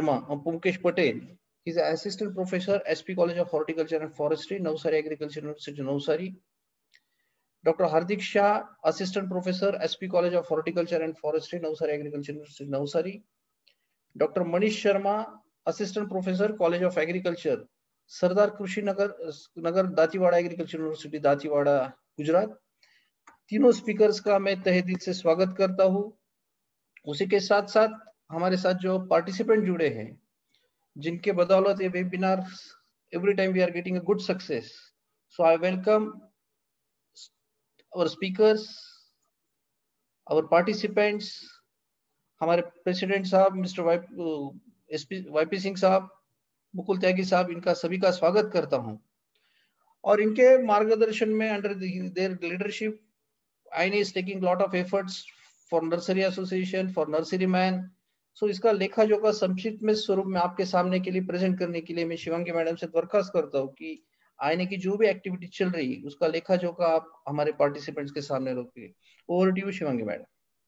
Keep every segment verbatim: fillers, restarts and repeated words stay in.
Pumkesh Patel. He's an assistant professor, S P College of Horticulture and Forestry, Navsari Agriculture University, Navsari. Doctor Hardik Shah, assistant professor, S P College of Horticulture and Forestry, Navsari Agriculture University, Navsari. Doctor Manish Sharma, assistant professor, College of Agriculture, Sardar Krushi Nagar, Nagar दातीवाड़ा agriculture university दातीवाड़ा Gujarat. तीनों speakers का मैं तहे दिल से स्वागत करता हूं. उसी के साथ साथ हमारे साथ जो पार्टिसिपेंट जुड़े हैं, जिनके बदौलत ये webinar every time we are getting a good success. So I welcome our speakers, our participants, हमारे प्रेसिडेंट साहब मिस्टर वाईपी सिंह साहब, मुकुल त्यागी साहब, इनका सभी का स्वागत करता हूं. और इनके मार्गदर्शन में under their leadership I N is taking lot of efforts for nursery association, for nursery man. So इसका लेखा जोखा संक्षिप्त में स्वरूप में आपके सामने के लिए प्रेजेंट करने के लिए मैं शिवांगी मैडम से दरखास्त करता हूं कि आईने की जो भी एक्टिविटी चल रही है उसका लेखा जोखा आप हमारे पार्टिसिपेंट्स के सामने रखिए. Over to you Shivangi madam.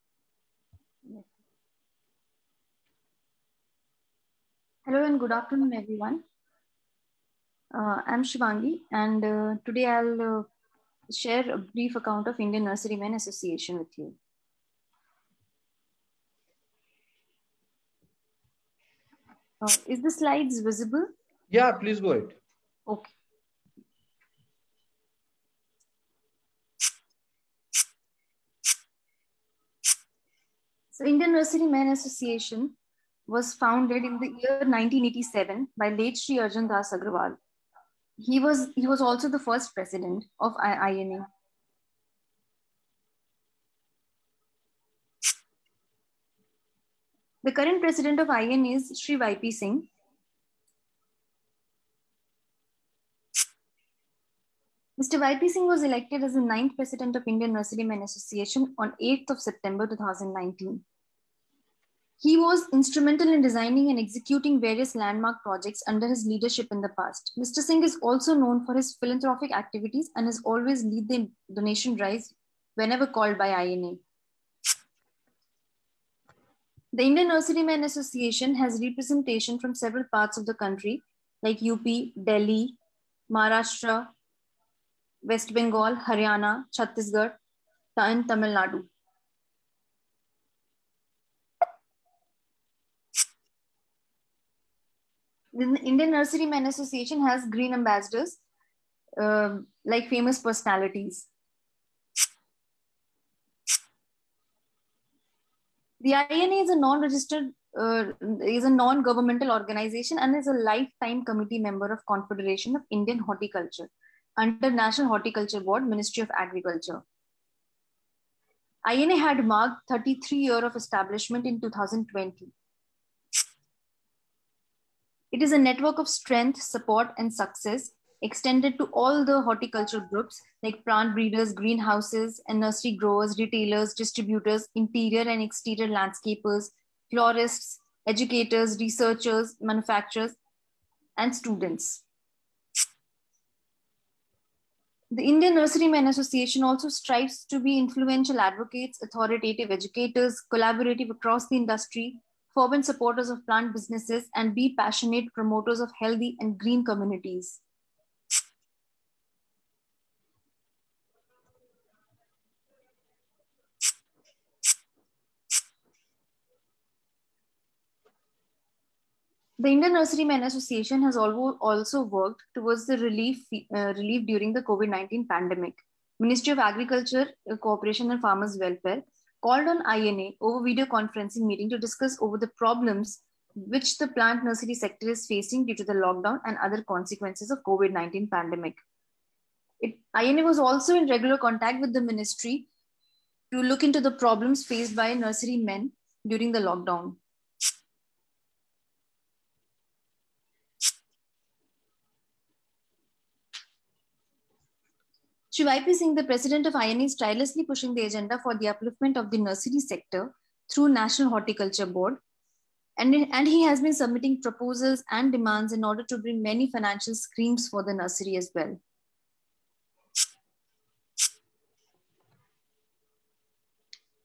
Hello and good afternoon, everyone. Uh, I'm Shivangi, and uh, today I'll uh, share a brief account of Indian Nurserymen Association with you. Uh, is the slides visible? Yeah, please go ahead. Okay. So Indian Nurserymen Association was founded in the year nineteen eighty-seven by late Shri Arjun Das Agrawal. He was, he was also the first president of I N A. The current president of I N A is Shri Y P Singh. Mister Y P Singh was elected as the ninth president of Indian Nurserymen Association on eighth of September two thousand nineteen. He was instrumental in designing and executing various landmark projects under his leadership in the past. Mister Singh is also known for his philanthropic activities and has always led the donation drives whenever called by I N A. The Indian Nurserymen Association has representation from several parts of the country like U P, Delhi, Maharashtra, West Bengal, Haryana, Chhattisgarh, and Tamil Nadu. The Indian Nurserymen Association has green ambassadors, uh, like famous personalities. The I N A is a non-registered, uh, is a non-governmental organization and is a lifetime committee member of Confederation of Indian Horticulture under National Horticulture Board, Ministry of Agriculture. I N A had marked thirty-three years of establishment in two thousand twenty. It is a network of strength, support, and success extended to all the horticultural groups like plant breeders, greenhouses, and nursery growers, retailers, distributors, interior and exterior landscapers, florists, educators, researchers, manufacturers, and students. The Indian Nurserymen Association also strives to be influential advocates, authoritative educators, collaborative across the industry, fervent supporters of plant businesses, and be passionate promoters of healthy and green communities. The Indian Nurserymen Association has also worked towards the relief, uh, relief during the COVID nineteen pandemic. Ministry of Agriculture, Cooperation and Farmers Welfare called on I N A over video conferencing meeting to discuss over the problems which the plant nursery sector is facing due to the lockdown and other consequences of COVID nineteen pandemic. It, I N A was also in regular contact with the ministry to look into the problems faced by nursery men during the lockdown. Shri Y P Singh, the president of I N A, is tirelessly pushing the agenda for the upliftment of the nursery sector through National Horticulture Board. And, and he has been submitting proposals and demands in order to bring many financial schemes for the nursery as well.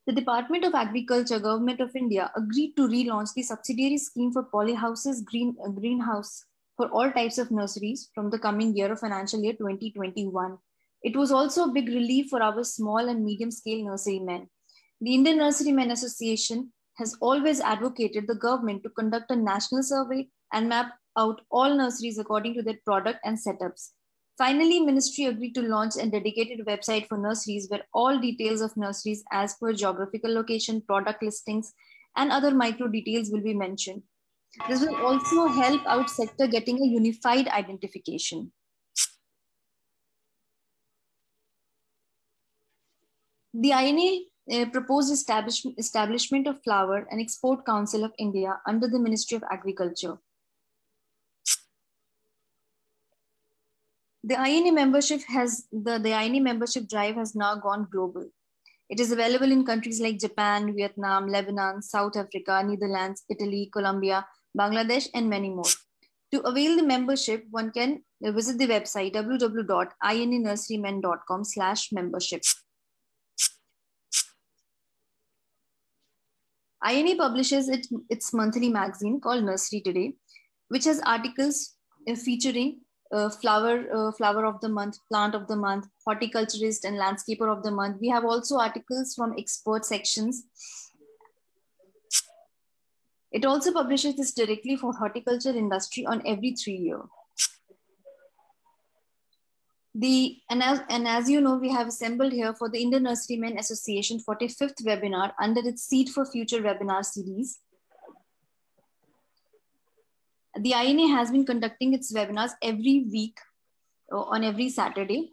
The Department of Agriculture, Government of India, agreed to relaunch the subsidiary scheme for polyhouses, green, uh, greenhouse for all types of nurseries from the coming year of financial year twenty twenty-one. It was also a big relief for our small and medium scale nurserymen. The Indian Nurserymen Association has always advocated the government to conduct a national survey and map out all nurseries according to their product and setups. Finally, Ministry agreed to launch a dedicated website for nurseries where all details of nurseries as per geographical location, product listings, and other micro details will be mentioned. This will also help out sector getting a unified identification. The I N A uh, proposed establish establishment of Flower and Export Council of India under the Ministry of Agriculture. The I N A membership has the, the I N A membership drive has now gone global. It is available in countries like Japan, Vietnam, Lebanon, South Africa, Netherlands, Italy, Colombia, Bangladesh, and many more. To avail the membership, one can visit the website w w w dot i n a nurserymen dot com slash membership. I N A publishes it, its monthly magazine called Nursery Today, which has articles featuring uh, flower, uh, flower of the month, plant of the month, horticulturist and landscaper of the month. We have also articles from expert sections. It also publishes this directly for horticulture industry on every three year. The, and, as, and as you know, we have assembled here for the Indian Nurserymen Association forty-fifth webinar under its Seed for Future webinar series. The I N A has been conducting its webinars every week uh, on every Saturday.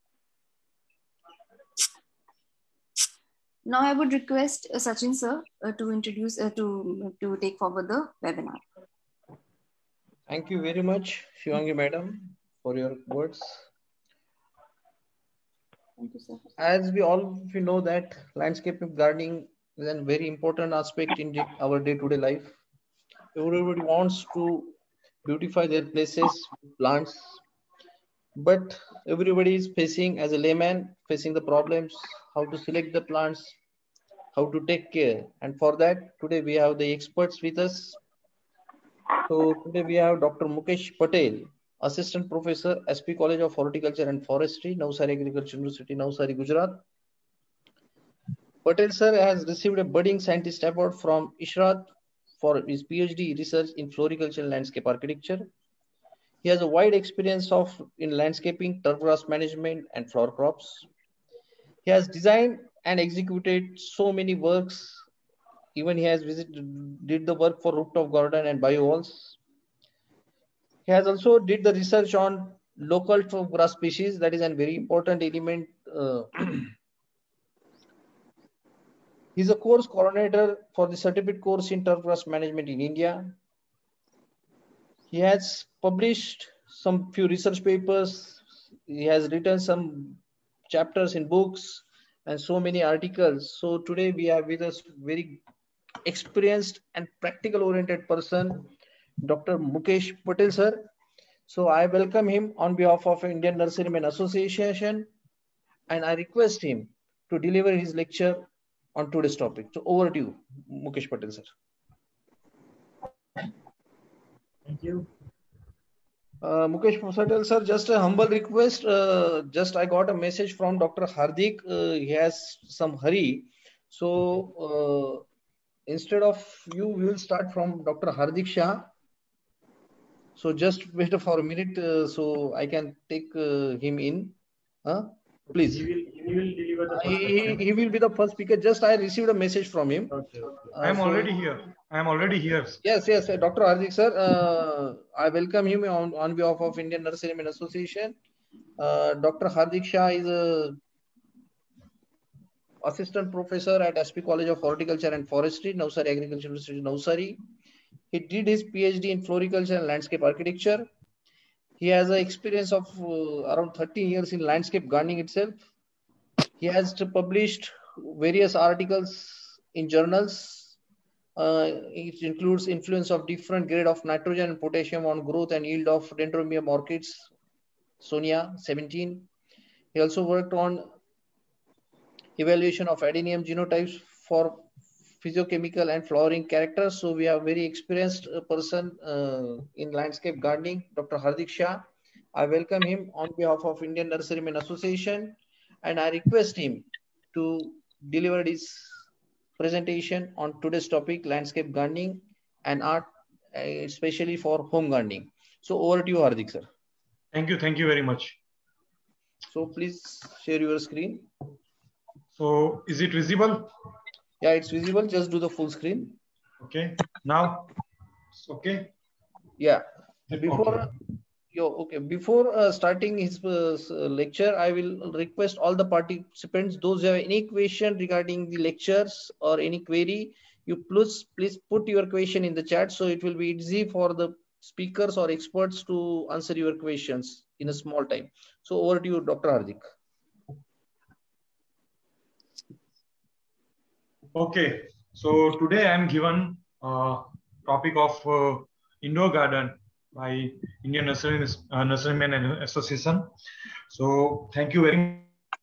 Now I would request uh, Sachin sir uh, to introduce, uh, to, to take forward the webinar. Thank you very much, Shivangi madam, for your words. Thank you, sir. As we all we know that landscaping gardening is a very important aspect in our day-to-day life. Everybody wants to beautify their places with plants, but everybody is facing, as a layman, facing the problems, how to select the plants, how to take care. And for that, today we have the experts with us. So today we have Doctor Mukesh Patel, Assistant Professor, S P College of Horticulture and Forestry, Navsari Agriculture University, Navsari, Gujarat. Patel sir has received a budding scientist award from ISHRAT for his PhD research in floriculture and landscape architecture. He has a wide experience of in landscaping, turf grass management, and flower crops. He has designed and executed so many works. Even he has visited, did the work for rooftop garden and bio walls. He has also did the research on local turf grass species. That is a very important element. Uh, He's a course coordinator for the certificate course in turf grass management in India. He has published some few research papers. He has written some chapters in books and so many articles. So today we have with us very experienced and practical oriented person, Doctor Mukesh Patel sir. So I welcome him on behalf of Indian Nurserymen Association, and I request him to deliver his lecture on today's topic. So over to you, Mukesh Patel sir. Thank you. Uh, Mukesh Patel sir, just a humble request. Uh, just I got a message from Doctor Hardik. Uh, he has some hurry. So uh, instead of you, we will start from Doctor Hardik Shah. So just wait for a minute uh, so I can take uh, him in. Huh? Please. He will, he will deliver the first he, he will be the first speaker. Just I received a message from him. Okay, okay. I am uh, so, already here. I am already here. Yes, yes, Doctor Hardik sir. Uh, I welcome him on, on behalf of Indian Nurserymen Association. Uh, Doctor Hardik Shah is a assistant professor at S P College of Horticulture and Forestry, Navsari Agriculture University, Navsari. He did his PhD in floriculture and landscape architecture. He has an experience of uh, around thirteen years in landscape gardening itself. He has published various articles in journals. Uh, it includes influence of different grade of nitrogen and potassium on growth and yield of Dendrobium orchids, Sonia seventeen. He also worked on evaluation of adenium genotypes for physiochemical and flowering characters. So we have very experienced uh, person uh, in landscape gardening, Doctor Hardik Shah. I welcome him on behalf of Indian Nurserymen Association, and I request him to deliver his presentation on today's topic, landscape gardening and art, uh, especially for home gardening. So over to you, Hardik sir. Thank you. Thank you very much. So please share your screen. So is it visible? Yeah, it's visible. Just do the full screen. Okay. Now, okay. Yeah. Before, Okay. yo, okay. Before uh, starting his uh, lecture, I will request all the participants, those who have any question regarding the lectures or any query, you please please put your question in the chat, so it will be easy for the speakers or experts to answer your questions in a small time. So over to you, Doctor Hardik. Okay. So today I am given uh, topic of uh, indoor garden by Indian Nursery, uh, Nurserymen Association. So thank you very much.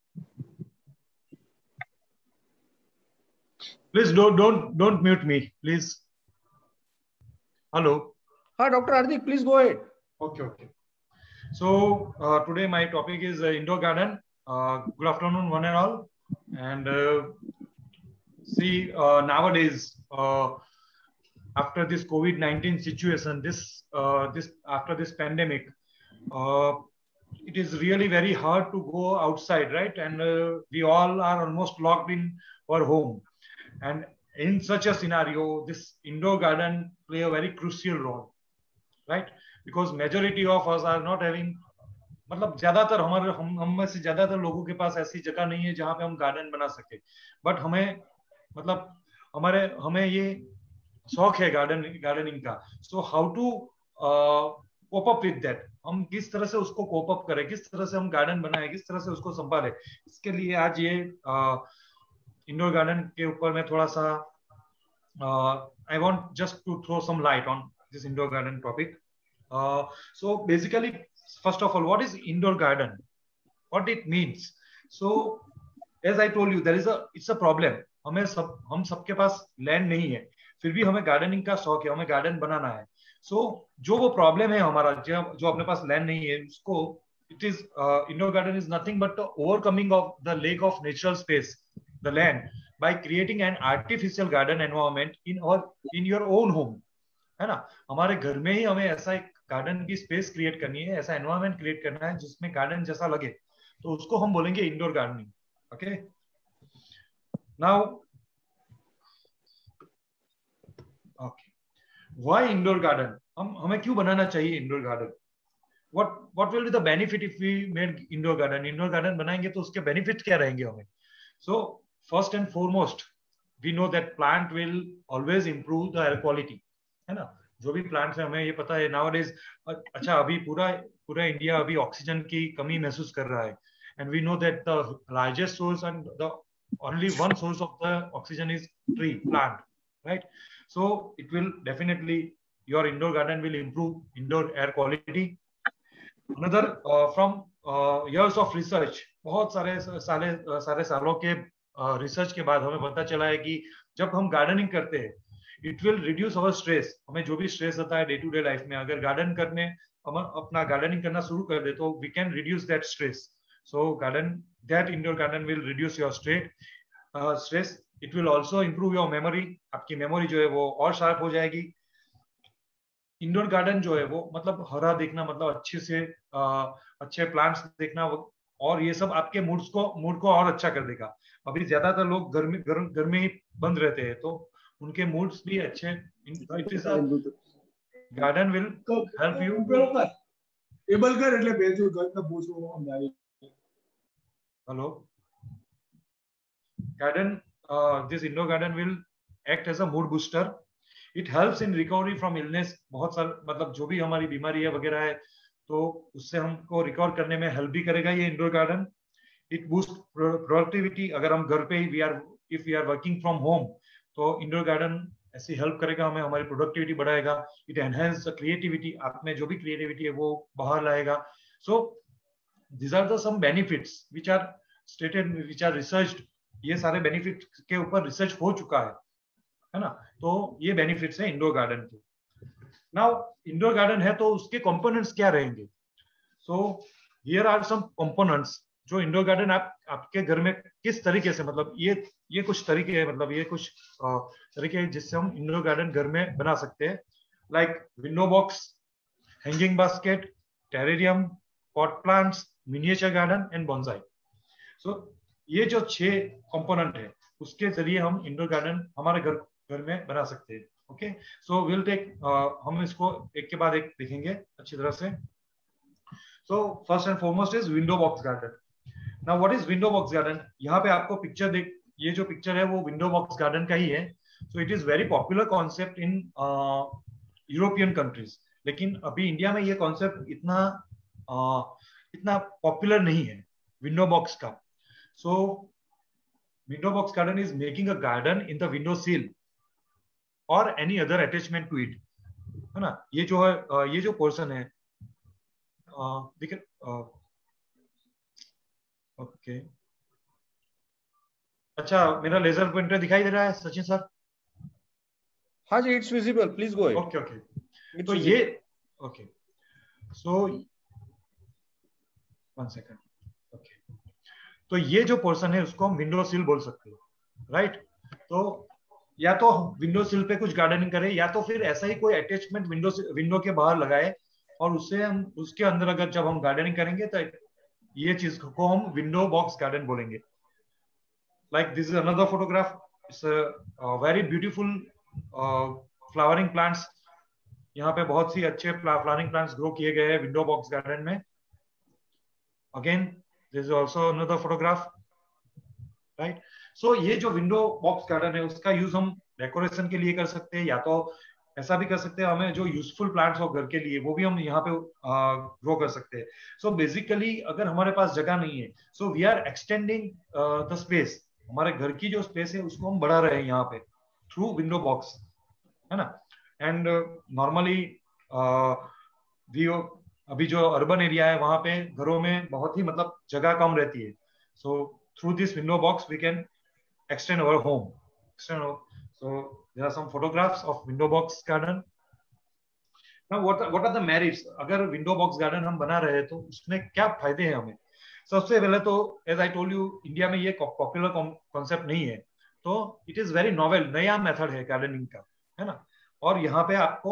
Please don't don't don't mute me, please. Hello. Hi, Doctor Hardik, please go ahead. Okay, okay. So uh, today my topic is uh, indoor garden. Uh, good afternoon, one and all. And uh, see, uh, nowadays, uh, after this COVID nineteen situation, this uh, this after this pandemic, uh, it is really very hard to go outside, right? And uh, we all are almost locked in our home. And in such a scenario, this indoor garden play a very crucial role, right? Because majority of us are not having, मतलब ज्यादातर हमारे हम हम में से ज्यादातर लोगों के पास ऐसी जगह नहीं है जहां पे हम गार्डन बना सके. बट हमें मतलब हमारे हमें ये शौक है गार्डन गार्डनिंग का. So how to cope up with that, हम किस तरह से उसको कोप अप करें, किस तरह से हम गार्डन बनाए, किस तरह से उसको संभालें. इसके लिए आज ये इंडोर गार्डन के ऊपर मैं थोड़ा सा I want just to throw some light on this indoor garden topic. So basically first of all, what is indoor garden? What it means? So, as I told you, there is a it's a problem. हमें सब हम सबके पास land नहीं है, फिर भी हमें gardening का शौक है, हमें गार्डन बनाना है. सो so, जो वो प्रॉब्लम है हमारा, जो जो अपने पास लैंड नहीं है, उसको it is indoor garden is nothing but overcoming of the lake of natural space, the land, by creating an artificial garden environment in और इन योर ओन होम, है ना. हमारे घर में ही हमें ऐसा एक गार्डन की स्पेस क्रिएट करनी है, ऐसा एनवायरनमेंट क्रिएट करना है जिसमें गार्डन जैसा लगे, तो उसको हम बोलेंगे indoor gardening. Okay. Now okay, why indoor garden? हम हमें क्यों बनाना चाहिए indoor garden? What what will be the benefit if we made indoor garden? Indoor garden बनाएंगे तो उसके बेनिफिट क्या रहेंगे हमें? So first and foremost, we know that plant will always improve the air quality, है ना. जो भी प्लांट्स है हमें ये पता है नाउअडेज. अच्छा, अभी पूरा पूरा इंडिया अभी ऑक्सीजन की कमी महसूस कर रहा है, and we know that the largest source and the only one source of the oxygen is tree, plant, right. So it will definitely, your indoor garden will improve indoor air quality. Another, from years of research, बहुत सारे सारे सारे सालों के research uh, के बाद हमें पता चला है कि जब हम गार्डनिंग करते हैं, it will reduce our stress. हमें जो भी स्ट्रेस होता है डे टू डे लाइफ में, अगर गार्डन करने हम अपना गार्डनिंग करना शुरू कर दे तो we can reduce that stress. So garden, that indoor garden will reduce your straight stress. It will also improve your memory. आपकी मेमोरी जो है वो और शार्प हो जाएगी. इंडोर गार्डन जो है वो मतलब हरा देखना, मतलब अच्छे से uh, अच्छे प्लांट्स देखना, और ये सब आपके मूड्स को मूड को और अच्छा कर देगा. अभी ज्यादातर लोग घर में घर, घर में ही बंद रहते हैं, तो उनके मूड्स भी अच्छे. Garden will help you. Table कर એટલે બેજો ઘરના બોસો સમજાય. Hello. Garden, this indoor garden will act as a mood booster. It helps in recovery from illness. बहुत सारे मतलब जो भी हमारी बीमारी है वगैरह है, तो उससे हमको रिकवर करने में हेल्प भी करेगा ये indoor garden. It boost productivity. अगर हम घर पे ही we are if we are working from home, तो इंडोर गार्डन ऐसी हेल्प करेगा हमें, हमारी प्रोडक्टिविटी बढ़ाएगा. It enhance the creativity. आप में जो भी क्रिएटिविटी है वो बाहर लाएगा. सो these are the some benefits which are stated, which are researched ये सारे बेनिफिट के ऊपर रिसर्च हो चुका है, है ना। तो ये बेनिफिट्स है इंडोर गार्डन के। नाउ इंडोर गार्डन है तो उसके कंपोनेंट्स क्या रहेंगे? So here are some components जो इंडोर गार्डन आप आपके घर में किस तरीके से, मतलब ये ये कुछ तरीके हैं, मतलब ये कुछ तरीके हैं जिससे हम इंडोर गार्डन घर में बना सकते हैं, like window box, hanging basket, terrarium, pot plants, miniature garden and bonsai. So ये जो छह कंपोनेंट है उसके जरिए हम इंडोर गार्डन हमारे घर घर में बना सकते हैं। ओके, सो विल टेक, हम इसको एक के बाद एक देखेंगे अच्छी तरह से। So first and foremost is window box garden. Now what is window box garden? यहाँ पे आपको पिक्चर देख, ये जो पिक्चर है वो विंडो बॉक्स गार्डन का ही है। So it is very popular concept in European countries, लेकिन अभी इंडिया में ये कॉन्सेप्ट इतना uh, इतना पॉपुलर नहीं है विंडो बॉक्स का। So window box garden is making a garden in the window sill और any other attachment to it, है ना। ये जो है uh, ये जो पोर्शन है, देखिए, ओके, अच्छा मेरा लेजर पॉइंटर दिखाई दे रहा है सचिन सर? हाँ जी, it's visible, please go ahead. Okay okay, तो ये okay, so one second, okay, तो ये जो पोर्शन है उसको हम विंडो सिल बोल सकते हैं, राइट। तो या तो विंडो सिल पे कुछ गार्डनिंग करें, या तो फिर ऐसा ही कोई अटैचमेंट विंडो विंडो के बाहर लगाए और उससे हम उसके अंदर अगर जब हम गार्डनिंग करेंगे तो ये चीज को हम विंडो बॉक्स गार्डन बोलेंगे। Like this is another photograph, it's a very beautiful flowering plants. यहाँ पे बहुत सी अच्छे फ्लावरिंग प्लांट्स ग्रो किए गए हैं विंडो बॉक्स गार्डन में। Again this is also another photograph, right. So ये जो विंडो बॉक्स गार्डन है उसका यूज हम डेकोरेशन के लिए कर सकते हैं, या तो ऐसा भी कर सकते हैं हमें जो यूजफुल प्लांट्स हो घर के लिए वो भी हम यहाँ पे ग्रो कर सकते हैं। सो बेसिकली अगर हमारे पास जगह नहीं है, so we are extending the space, हमारे घर की जो स्पेस है उसको हम बढ़ा रहे हैं यहाँ पे थ्रू विंडो बॉक्स, है ना। एंड नॉर्मली वी अभी जो अर्बन एरिया है वहां पे घरों में बहुत ही मतलब जगह कम रहती है। So through this window box we can extend our home, extend our, so there are some photographs of window box garden. Now what are, what are the merits? अगर window box garden हम बना रहे हैं तो उसमें क्या फायदे हैं हमें? सबसे पहले तो as I told you India में ये पॉपुलर कॉन्सेप्ट नहीं है, तो इट इज वेरी नॉवेल, नया मेथड है गार्डनिंग का, है ना। और यहाँ पे आपको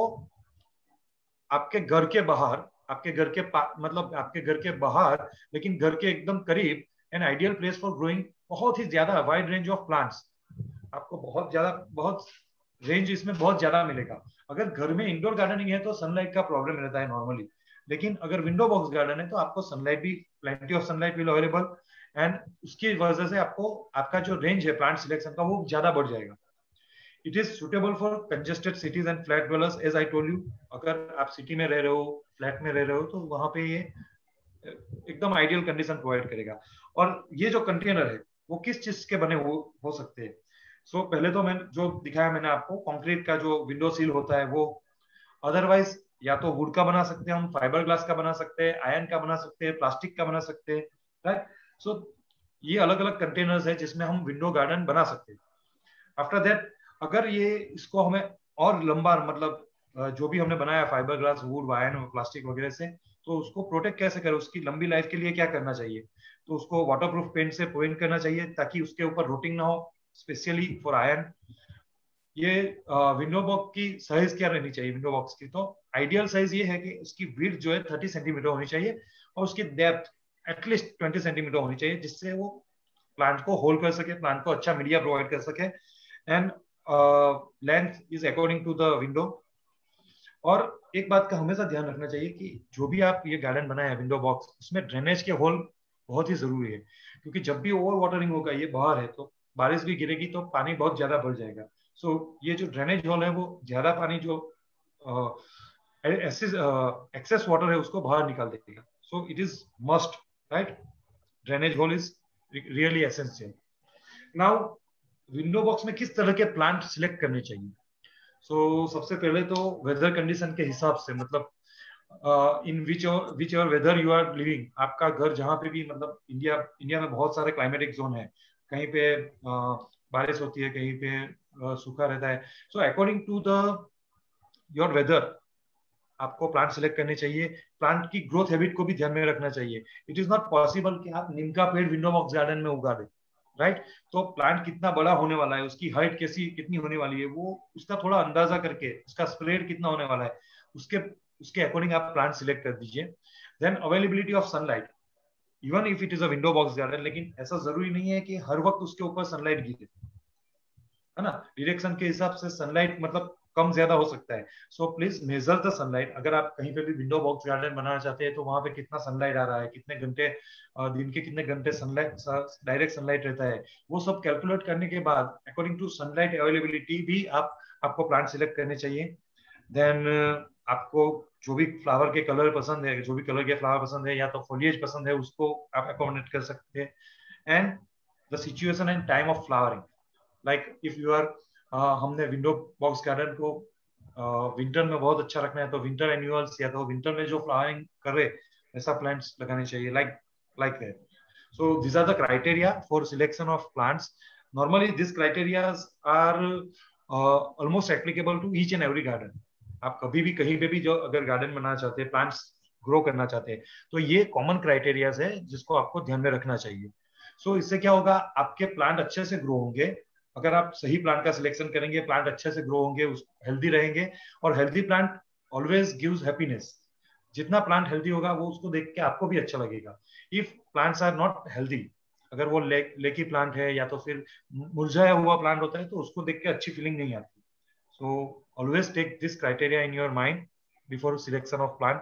आपके घर के बाहर, आपके घर के मतलब आपके घर के बाहर लेकिन घर के एकदम करीब an ideal place for growing बहुत ही ज्यादा वाइड रेंज ऑफ प्लांट्स, आपको बहुत ज्यादा बहुत रेंज इसमें बहुत ज्यादा मिलेगा। अगर घर में इंडोर गार्डनिंग है तो सनलाइट का प्रॉब्लम रहता है नॉर्मली, लेकिन अगर विंडो बॉक्स गार्डन है तो आपको सनलाइट भी, plenty of sunlight will available, and उसकी वजह से आपको आपका जो रेंज है प्लांट सिलेक्शन का वो ज्यादा बढ़ जाएगा। It is suitable for congested cities and flat dwellers, as I told you. अगर आप सिटी में रह रहे हो, फ्लैट में रह रहे हो, तो वहां पे ये एकदम आइडियल कंडीशन प्रोवाइड करेगा। और ये जो कंटेनर है वो किस चीज के बने हो, हो सकते हैं? सो so, पहले तो मैं जो दिखाया मैंने आपको कंक्रीट का जो विंडो सील होता है वो, अदरवाइज या तो वुड का बना सकते हैं हम, फाइबर ग्लास का बना सकते हैं, आयरन का बना सकते हैं, प्लास्टिक का बना सकते हैं, राइट। सो so, ये अलग अलग कंटेनर्स है जिसमें हम विंडो गार्डन बना सकते हैं। आफ्टर दैट अगर ये इसको हमें और लंबा मतलब जो भी हमने बनाया फाइबर ग्लास, वुड, आयरन और प्लास्टिक वगैरह से, तो उसको प्रोटेक्ट कैसे करें, उसकी लंबी लाइफ के लिए क्या करना चाहिए? तो उसको वाटरप्रूफ पेंट से पेंट करना चाहिए ताकि उसके ऊपर रोटिंग ना हो, स्पेशली फॉर आयरन। ये विंडो बॉक्स की साइज क्या रहनी चाहिए विंडो बॉक्स की? तो आइडियल साइज ये है कि उसकी विड्थ जो है थर्टी सेंटीमीटर होनी चाहिए और उसकी डेप्थ एटलीस्ट ट्वेंटी सेंटीमीटर होनी चाहिए, जिससे वो प्लांट को होल्ड कर सके, प्लांट को अच्छा मीडिया प्रोवाइड कर सके। And length is according to the window. और एक बात का हमेशा ध्यान रखना चाहिए कि जो भी आप ये गार्डन बनाए हैं विंडो बॉक्स, उसमें ड्रेनेज के होल बहुत ही जरूरी है, क्योंकि जब भी ओवर वाटरिंग होगा, ये बाहर है तो बारिश भी गिरेगी तो पानी बहुत ज्यादा बढ़ जाएगा। सो so, ये जो ड्रेनेज होल है वो ज्यादा पानी जो एक्सेस वाटर है उसको बाहर निकाल देगा। So it is must, right, drainage hole is really essential. Now window box में किस तरह के प्लांट सिलेक्ट करने चाहिए? सो so, सबसे पहले तो वेदर कंडीशन के हिसाब से, मतलब in which whichever weather you are living, आपका घर जहां पे भी, मतलब इंडिया इंडिया में बहुत सारे क्लाइमेटिक जोन है, कहीं पे बारिश होती है, कहीं पे सूखा रहता है. So according to the your weather आपको प्लांट सिलेक्ट करने चाहिए. प्लांट की ग्रोथ हैबिट को भी ध्यान में रखना चाहिए. इट इज नॉट पॉसिबल कि आप नीम का पेड़ विंडो बॉक्स गार्डन में उगा दें, राइट. तो प्लांट कितना बड़ा होने वाला है, उसकी हाइट कैसी कितनी होने वाली है, वो उसका थोड़ा अंदाजा करके, उसका स्प्रेड कितना होने वाला है, उसके उसके अकॉर्डिंग आप प्लांट सिलेक्ट कर दीजिए. Then availability of sunlight, even if it is a window box garden, लेकिन ऐसा जरूरी नहीं है कि हर वक्त उसके ऊपर सनलाइट गिरे, है ना. डिरेक्शन के हिसाब से सनलाइट मतलब कम ज्यादा हो सकता है. So please measure the sunlight. अगर आप कहीं पे भी विंडो बॉक्स गार्डन बनाना चाहते हैं तो वहां पे कितना सनलाइट आ रहा है, कितने घंटे दिन के कितने घंटे सनलाइट डायरेक्ट सनलाइट रहता है, वो सब कैलकुलेट करने के बाद अकॉर्डिंग टू सनलाइट अवेलेबिलिटी भी आप आपको प्लांट सिलेक्ट करने चाहिए. देन आपको जो भी फ्लावर के कलर पसंद है, जो भी कलर के फ्लावर पसंद है या तो फोलिएज पसंद है, उसको आप अकोमोडेट कर सकते हैं. And the situation and time of flowering, like if you are हमने विंडो बॉक्स गार्डन को विंटर uh, में बहुत अच्छा रखना है तो विंटर एन्युअल्स या तो विंटर में जो फ्लावरिंग कर रहे ऐसा प्लांट्स लगाने चाहिए, like like that. So this are the criteria for selection of plants. Normally this criterias are almost applicable to each and every garden. आप कभी भी कहीं पे भी जो अगर गार्डन बनाना चाहते हैं, प्लांट्स ग्रो करना चाहते हैं, तो ये कॉमन क्राइटेरियाज है जिसको आपको ध्यान में रखना चाहिए. सो so, इससे क्या होगा, आपके प्लांट अच्छे से ग्रो होंगे. अगर आप सही प्लांट का सिलेक्शन करेंगे, प्लांट अच्छे से ग्रो होंगे, हेल्दी रहेंगे. और healthy plant always gives happiness. जितना प्लांट हेल्दी होगा वो उसको देख के आपको भी अच्छा लगेगा. If plants are not healthy, अगर वो ले, लेकी प्लांट है या तो फिर मुरझाया हुआ प्लांट होता है, तो उसको देख के अच्छी फीलिंग नहीं आती. So always take this criteria in your mind before selection of plant.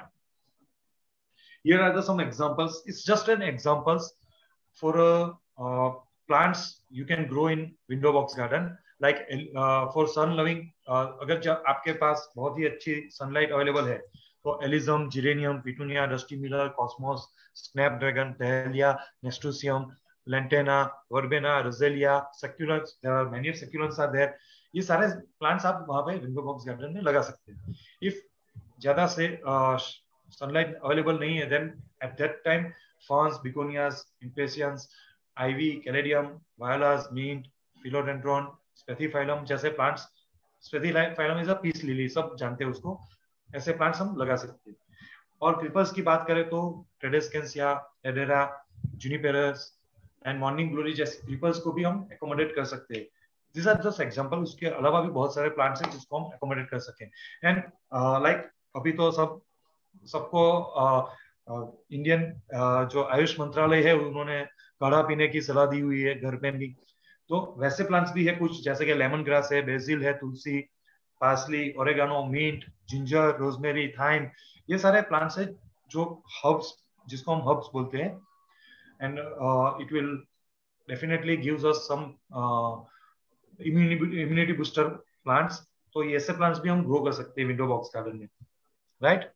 Here are the some examples. It's just an examples for a uh, plants you can grow in window box garden. Like uh, for sun loving, uh, अगर जब आपके पास बहुत ही अच्छी sunlight available है तो alyssum, geranium, petunia, dusty miller, cosmos, snapdragon, dahlia, nasturtium, lantana, verbena, roselia, succulents, there are many succulents are there. ये सारे plants आप वहां पे विंडो बॉक्स गार्डन में लगा सकते हैं. इफ ज्यादा से uh, sunlight available नहीं है, then at that time ferns, begonias, impatiens, ivy, caladium, violas, mint, philodendron, spathiphyllum जैसे plants, spathiphyllum is a peace lily, सब जानते हैं उसको, ऐसे plants हम लगा सकते हैं. और creepers की बात करें तो tradescantia, edera, juniperus and morning glory जैसे creepers को भी हम accommodate कर सकते हैं. These are just example. उसके अलावा भी बहुत सारे plants हैं जिसको हम accommodate कर सकें. And uh, like अभी तो सब सबको इंडियन जो आयुष मंत्रालय है उन्होंने काढ़ा पीने की सलाह दी हुई है घर में भी. तो वैसे प्लांट्स भी है कुछ, जैसे कि लेमन ग्रास है, बेसिल है, tulsi, parsley, oregano, mint, ginger, rosemary, thyme. ये सारे प्लांट्स है जो हर्ब्स, जिसको हम हर्ब्स बोलते हैं. And it will definitely gives us some immunity booster plants. तो ये ऐसे प्लांट्स भी हम ग्रो कर सकते हैं विंडो बॉक्स गार्डन में, right.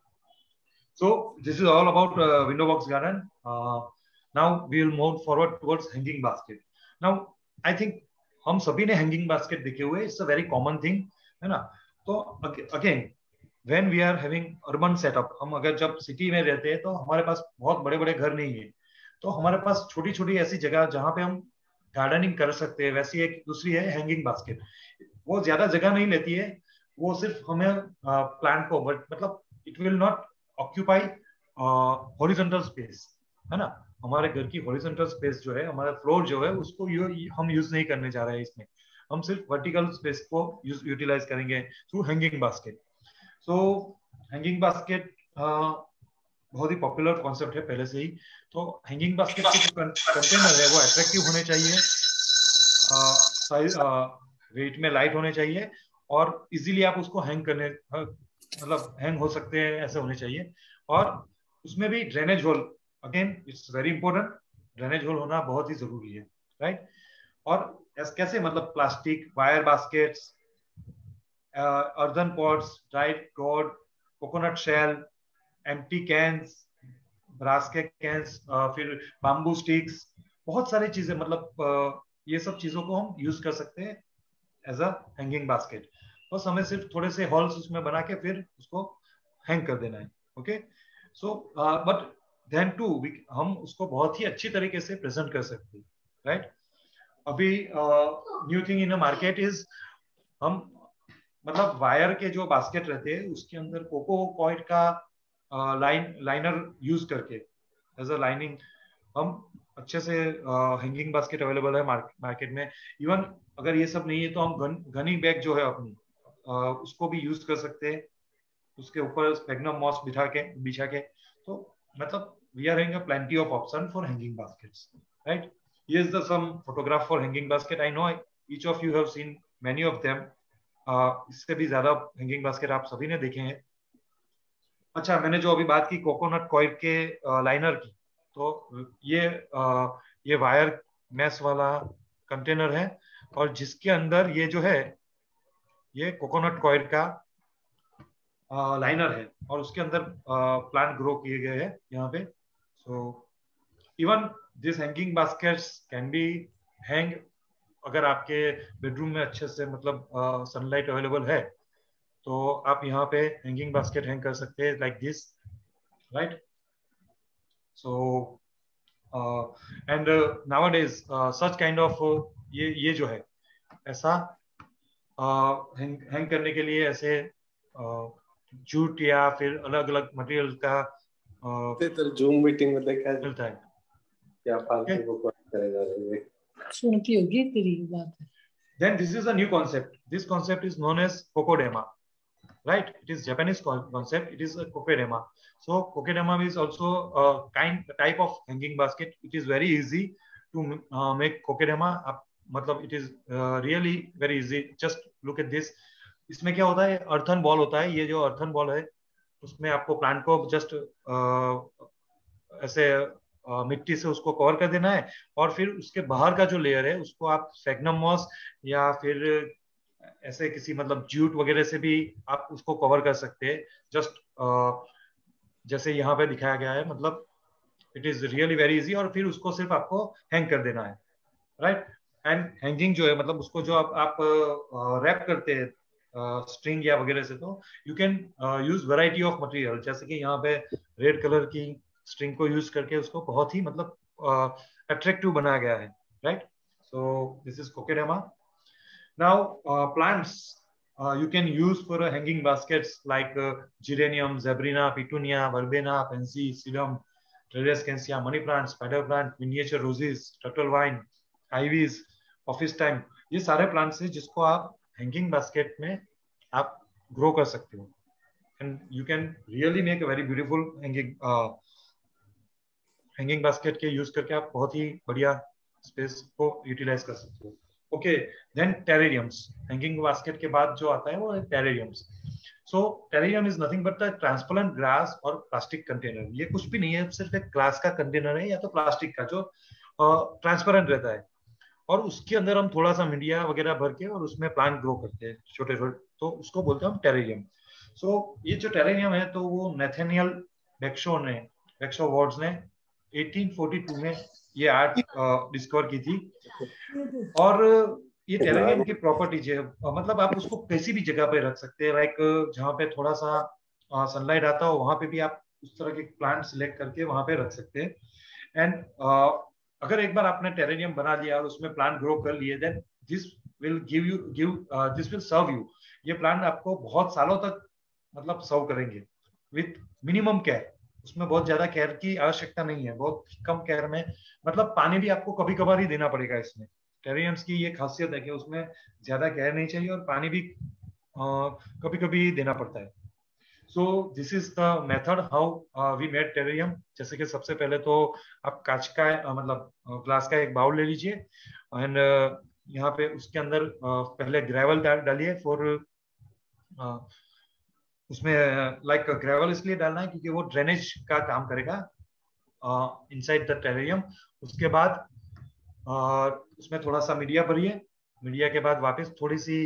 So this is all about uh, window box garden. Uh, now we will move forward towards hanging basket. Now I think हम सभी ने hanging basket देखे हुए. It's a very common thing, है ना. तो again when we are having urban setup, हम अगर जब सिटी में रहते हैं तो हमारे पास बहुत बड़े बड़े घर नहीं है, तो हमारे पास छोटी छोटी ऐसी जगह जहाँ पे हम गार्डनिंग कर सकते हैं, वैसी एक दूसरी है हैंगिंग बास्केट. वो ज्यादा जगह नहीं लेती है, वो सिर्फ हमें प्लांट को मतलब it will not occupy horizontal space, है ना. हमारे घर की हॉरिजॉन्टल स्पेस जो है, हमारा फ्लोर जो है, उसको यू, हम यूज नहीं करने जा रहे हैं इसमें. हम सिर्फ वर्टिकल स्पेस को यूज यूटिलाइज करेंगे through hanging basket. So hanging basket बहुत ही पॉपुलर कॉन्सेप्ट है पहले से ही. तो हैंगिंग बास्केट के जो कंटेनर है वो अट्रैक्टिव होने चाहिए, साइज वेट में लाइट होने चाहिए, और इजीली आप उसको हैंग करने मतलब हैंग हो सकते हैं ऐसे होने चाहिए. और उसमें भी drainage hole, again it's very important, drainage hole होना बहुत ही जरूरी है, राइट. और कैसे मतलब plastic, wire baskets, earthen pots, dried gourd, coconut shell, empty cans, brass के कैंस, फिर बाम्बू स्टिक्स, बहुत सारी चीजें, मतलब uh, ये सब चीजों को हम यूज कर सकते हैं एज अ हैंगिंग बास्केट. बस हमें सिर्फ थोड़े से होल्स उसमें बना के फिर उसको हैंग कर देना है. Okay. So but then too हम उसको बहुत ही अच्छी तरीके से प्रेजेंट कर सकते हैं, राइट. अभी new thing in market is, हम मतलब वायर के जो बास्केट रहते हैं उसके अंदर कोको कॉइट का लाइन लाइनर यूज करके एज अ लाइनिंग हम अच्छे से हैंगिंग बास्केट अवेलेबल है मार्केट में. इवन अगर ये सब नहीं है तो हम गन गनी बैग जो है अपनी uh, उसको भी यूज कर सकते हैं, उसके ऊपर स्पेग्नम मॉस बिठा के बिछा के. तो मतलब we are having a plenty of option for hanging baskets, right. Here is the some photograph for hanging basket. I know each of you have seen many of them. इससे भी ज्यादा hanging basket आप सभी ने देखे हैं. अच्छा, मैंने जो अभी बात की कोकोनट कॉइल के लाइनर की, तो ये आ, ये वायर मैश वाला कंटेनर है और जिसके अंदर ये जो है ये कोकोनट कॉइल का लाइनर है और उसके अंदर प्लांट ग्रो किए गए हैं यहाँ पे. So even this hanging baskets can be hang, अगर आपके बेडरूम में अच्छे से मतलब सनलाइट अवेलेबल है तो आप यहाँ पे हैंगिंग बास्केट हैंग कर सकते हैं like this, right. So and nowadays such kind of ये ये जो है ऐसा हैंग uh, हैंग करने के लिए ऐसे जूट uh, या फिर अलग अलग मटेरियल का uh, जूम मीटिंग में देखा मिलता है. क्या फालतू को बात करेगा रे, सुनती होगी तेरी बात. Then this is a new concept. This concept is known as kokedama, right? It is Japanese concept. It is a kokedama. So kokedama is also a kind type of hanging basket. It is very easy to uh, make kokedama. मतलब it is uh, really very easy. Just look at this. इसमें क्या होता है, earthen ball होता है. ये जो earthen ball है उसमें आपको प्लांट को जस्ट uh, ऐसे Uh, मिट्टी से उसको कवर कर देना है और फिर उसके बाहर का जो लेयर है उसको आप स्पेग्नम मॉस या फिर ऐसे किसी मतलब जूट वगैरह से भी आप उसको कवर कर सकते हैं. जस्ट uh, जैसे यहाँ पे दिखाया गया है, मतलब it is really very easy. और फिर उसको सिर्फ आपको हैंग कर देना है, राइट. एंड हैंगिंग जो है मतलब उसको जो आप, आप रैप करते हैं स्ट्रिंग uh, या वगैरह से, तो you can use variety of material. जैसे कि यहाँ पे रेड कलर की स्ट्रिंग को यूज करके उसको बहुत ही मतलब अट्रैक्टिव uh, बनाया गया है, right. So this is kokedama. Now plants you can use for hanging baskets like geranium, zebrina, petunia, verbena, pansy, sedum, tradescantia, money plant, spider plant, miniature roses, turtle vine, ivies, office time. ये सारे plants हैं जिसको आप hanging basket में आप grow कर सकते हो. And you can really make a very beautiful hanging hanging basket के यूज करके आप बहुत ही बढ़िया स्पेस को यूटिलाइज कर सकते हो. Okay, then terrariums. Hanging basket के बाद जो आता है वो है terrariums. So terrarium is nothing but the transparent glass और प्लास्टिक कंटेनर. ये कुछ भी नहीं है, सिर्फ एक ग्लास का कंटेनर है या तो प्लास्टिक का जो ट्रांसपेरेंट uh, रहता है और उसके अंदर हम थोड़ा सा मीडिया वगैरह भर के और उसमें प्लांट ग्रो करते हैं छोटे छोटे, तो उसको बोलते हैं हम टेरेरियम. सो so, ये जो टेरेरियम है तो वो नेथेनियल बेक्शो ने बेक्शो वार्ड्स ने अठारह सौ बयालीस में ये आर्ट डिस्कवर की थी. और ये टेरेरियम की प्रॉपर्टीज है, मतलब आप उसको किसी भी जगह पे रख सकते हैं, लाइक जहाँ पे थोड़ा सा सनलाइट आता हो वहां पे भी आप उस तरह के प्लांट सिलेक्ट करके वहां पे रख सकते हैं. एंड अगर एक बार आपने टेरेरियम बना लिया और उसमें प्लांट ग्रो कर लिए, then this will give you give this will serve you. ये प्लांट आपको बहुत सालों तक मतलब सर्व करेंगे विथ मिनिमम केयर. उसमें बहुत ज्यादा केयर की आवश्यकता नहीं है, बहुत कम केयर में, मतलब पानी भी आपको कभी कभार ही देना पड़ेगा. इसमें टेरेरियम्स की ये खासियत है कि उसमें ज्यादा केयर नहीं चाहिए और पानी भी कभी कभी देना पड़ता है. So this is the method how we made terrarium. जैसे कि सबसे पहले तो आप कांच का uh, मतलब ग्लास uh, का एक बाउल ले लीजिए एंड uh, यहाँ पे उसके अंदर uh, पहले ग्रेवल डालिए फॉर uh, उसमें लाइक like, ग्रेवल इसलिए डालना है क्योंकि वो ड्रेनेज का काम करेगा इनसाइड द टेरेरियम. उसके बाद uh, उसमें थोड़ा सा मीडिया भरिए. मीडिया के बाद वापस थोड़ी सी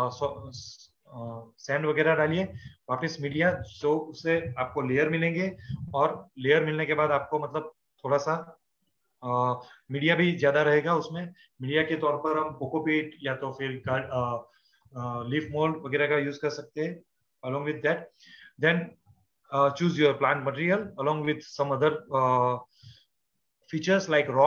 सैंड uh, वगैरह डालिए, वापस मीडिया, सो उससे आपको लेयर मिलेंगे. और लेयर मिलने के बाद आपको मतलब थोड़ा सा मीडिया uh, भी ज्यादा रहेगा उसमें. मीडिया के तौर पर हम कोकोपीट या तो फिर लीफ मोल्ड वगैरह का यूज कर सकते हैं. Along with that, then uh, choose your plant material along with some other uh, features like rock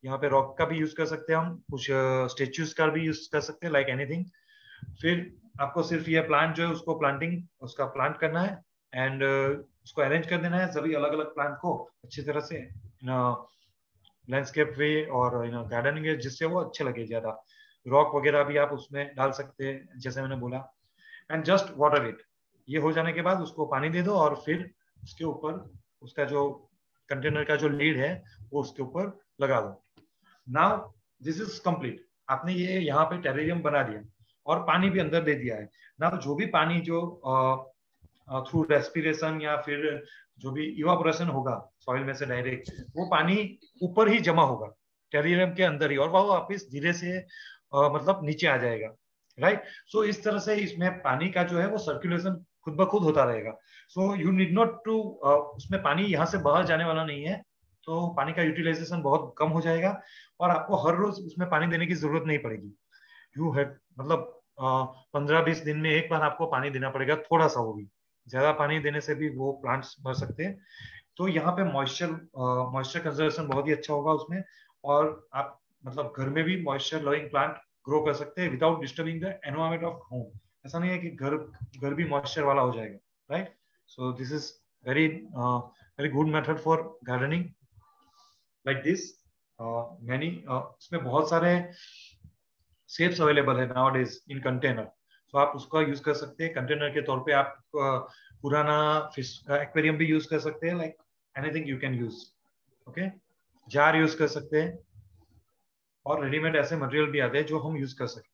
यहाँ पे रॉक का भी यूज कर सकते हैं हम, कुछ स्टेच्यूज का भी यूज कर सकते हैं, लाइक एनीथिंग। फिर आपको सिर्फ ये प्लांट जो है उसको प्लांटिंग उसका प्लांट करना है एंड उसको अरेंज कर देना है सभी अलग अलग प्लांट को अच्छी तरह से लैंडस्केप वे और इन गार्डनिंग है, जिससे वो अच्छे लगे ज्यादा। रॉक वगैरह भी आप उसमें डाल सकते हैं जैसे मैंने बोला, एंड जस्ट वाटर इट। ये हो जाने के बाद उसको पानी दे दो और फिर उसके ऊपर उसका जो कंटेनर का जो लीड है वो उसके ऊपर लगा दो। Now this is complete. आपने ये यहाँ पे टेरेरियम बना दिया और पानी भी अंदर दे दिया है। नाउ जो भी पानी जो थ्रू uh, रेस्पिरेशन या फिर जो भी इवापोरेशन होगा सॉइल में से डायरेक्ट, वो पानी ऊपर ही जमा होगा टेरेरियम के अंदर ही, और वो वापस धीरे से uh, मतलब नीचे आ जाएगा, राइट। सो इस तरह से इसमें पानी का जो है वो सर्कुलेशन खुद ब खुद होता रहेगा। So you need not to, उसमें पानी यहाँ से बाहर जाने वाला नहीं है, तो पानी का यूटिलाइजेशन बहुत कम हो जाएगा और आपको हर रोज उसमें पानी देने की जरूरत नहीं पड़ेगी। यू हैव मतलब पंद्रह बीस दिन में एक बार आपको पानी देना पड़ेगा, थोड़ा सा, वो भी ज्यादा पानी देने से भी वो प्लांट्स मर सकते हैं। तो यहाँ पे मॉइस्चर मॉइस्चर कंजर्वेशन बहुत ही अच्छा होगा उसमें, और आप मतलब घर में भी मॉइस्चर लविंग प्लांट ग्रो कर सकते हैं without disturbing the environment of home. ऐसा नहीं है कि घर घर भी मॉइस्चर वाला हो जाएगा, right. So this is very very good method for gardening like this. Many इसमें बहुत सारे शेप्स अवेलेबल है नाउअडेज इन कंटेनर, तो आप उसका यूज कर सकते हैं कंटेनर के तौर पे। आप uh, पुराना फिश एक्वेरियम भी यूज कर सकते हैं, like anything you can use, okay. Jar use कर सकते हैं और रेडीमेड ऐसे मटेरियल भी आते हैं जो हम यूज कर सकते हैं,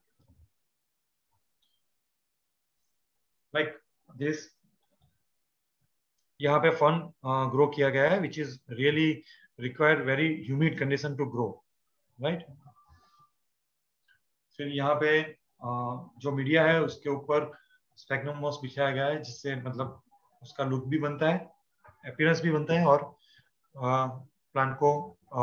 लाइक दिस। यहाँ पे फन ग्रो किया गया है which is really required very humid condition to grow, right. फिर यहाँ पे जो मीडिया है उसके ऊपर स्पेगनम मॉस बिछाया गया है, जिससे मतलब उसका लुक भी बनता है, अपीयरेंस भी बनता है, और प्लांट को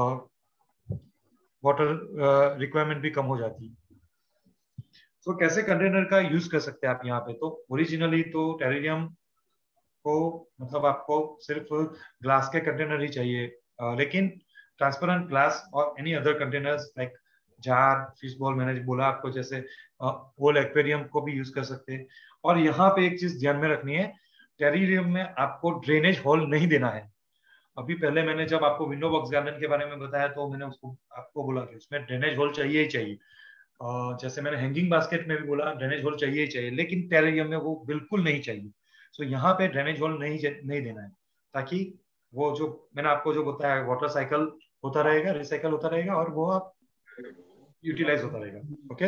वाटर रिक्वायरमेंट भी कम हो जाती है। तो so, कैसे कंटेनर का यूज कर सकते हैं आप यहाँ पे? तो ओरिजिनली तो टेरेरियम को मतलब आपको सिर्फ ग्लास के कंटेनर ही चाहिए, uh, लेकिन ट्रांसपेरेंट ग्लास और any other containers like jar, fish bowl, मैंने बोला आपको, जैसे वोल एक्वेरियम को भी यूज कर सकते हैं। और यहाँ पे एक चीज ध्यान में रखनी है, टेरेरियम में आपको ड्रेनेज होल नहीं देना है। अभी पहले मैंने जब आपको विंडो बॉक्स गार्डन के बारे में बताया तो मैंने उसको आपको बोला कि उसमें ड्रेनेज होल चाहिए ही चाहिए। uh, जैसे मैंने हैंगिंग बास्केट में भी बोला ड्रेनेज होल चाहिए ही चाहिए, लेकिन टेरेरियम में वो बिल्कुल नहीं चाहिए। सो so, यहाँ पे ड्रेनेज होल नहीं नहीं देना है, ताकि वो जो मैंने आपको जो बताया वाटर साइकिल होता रहेगा, रिसाइकल होता रहेगा, और वो आप यूटिलाइज होता रहेगा, okay.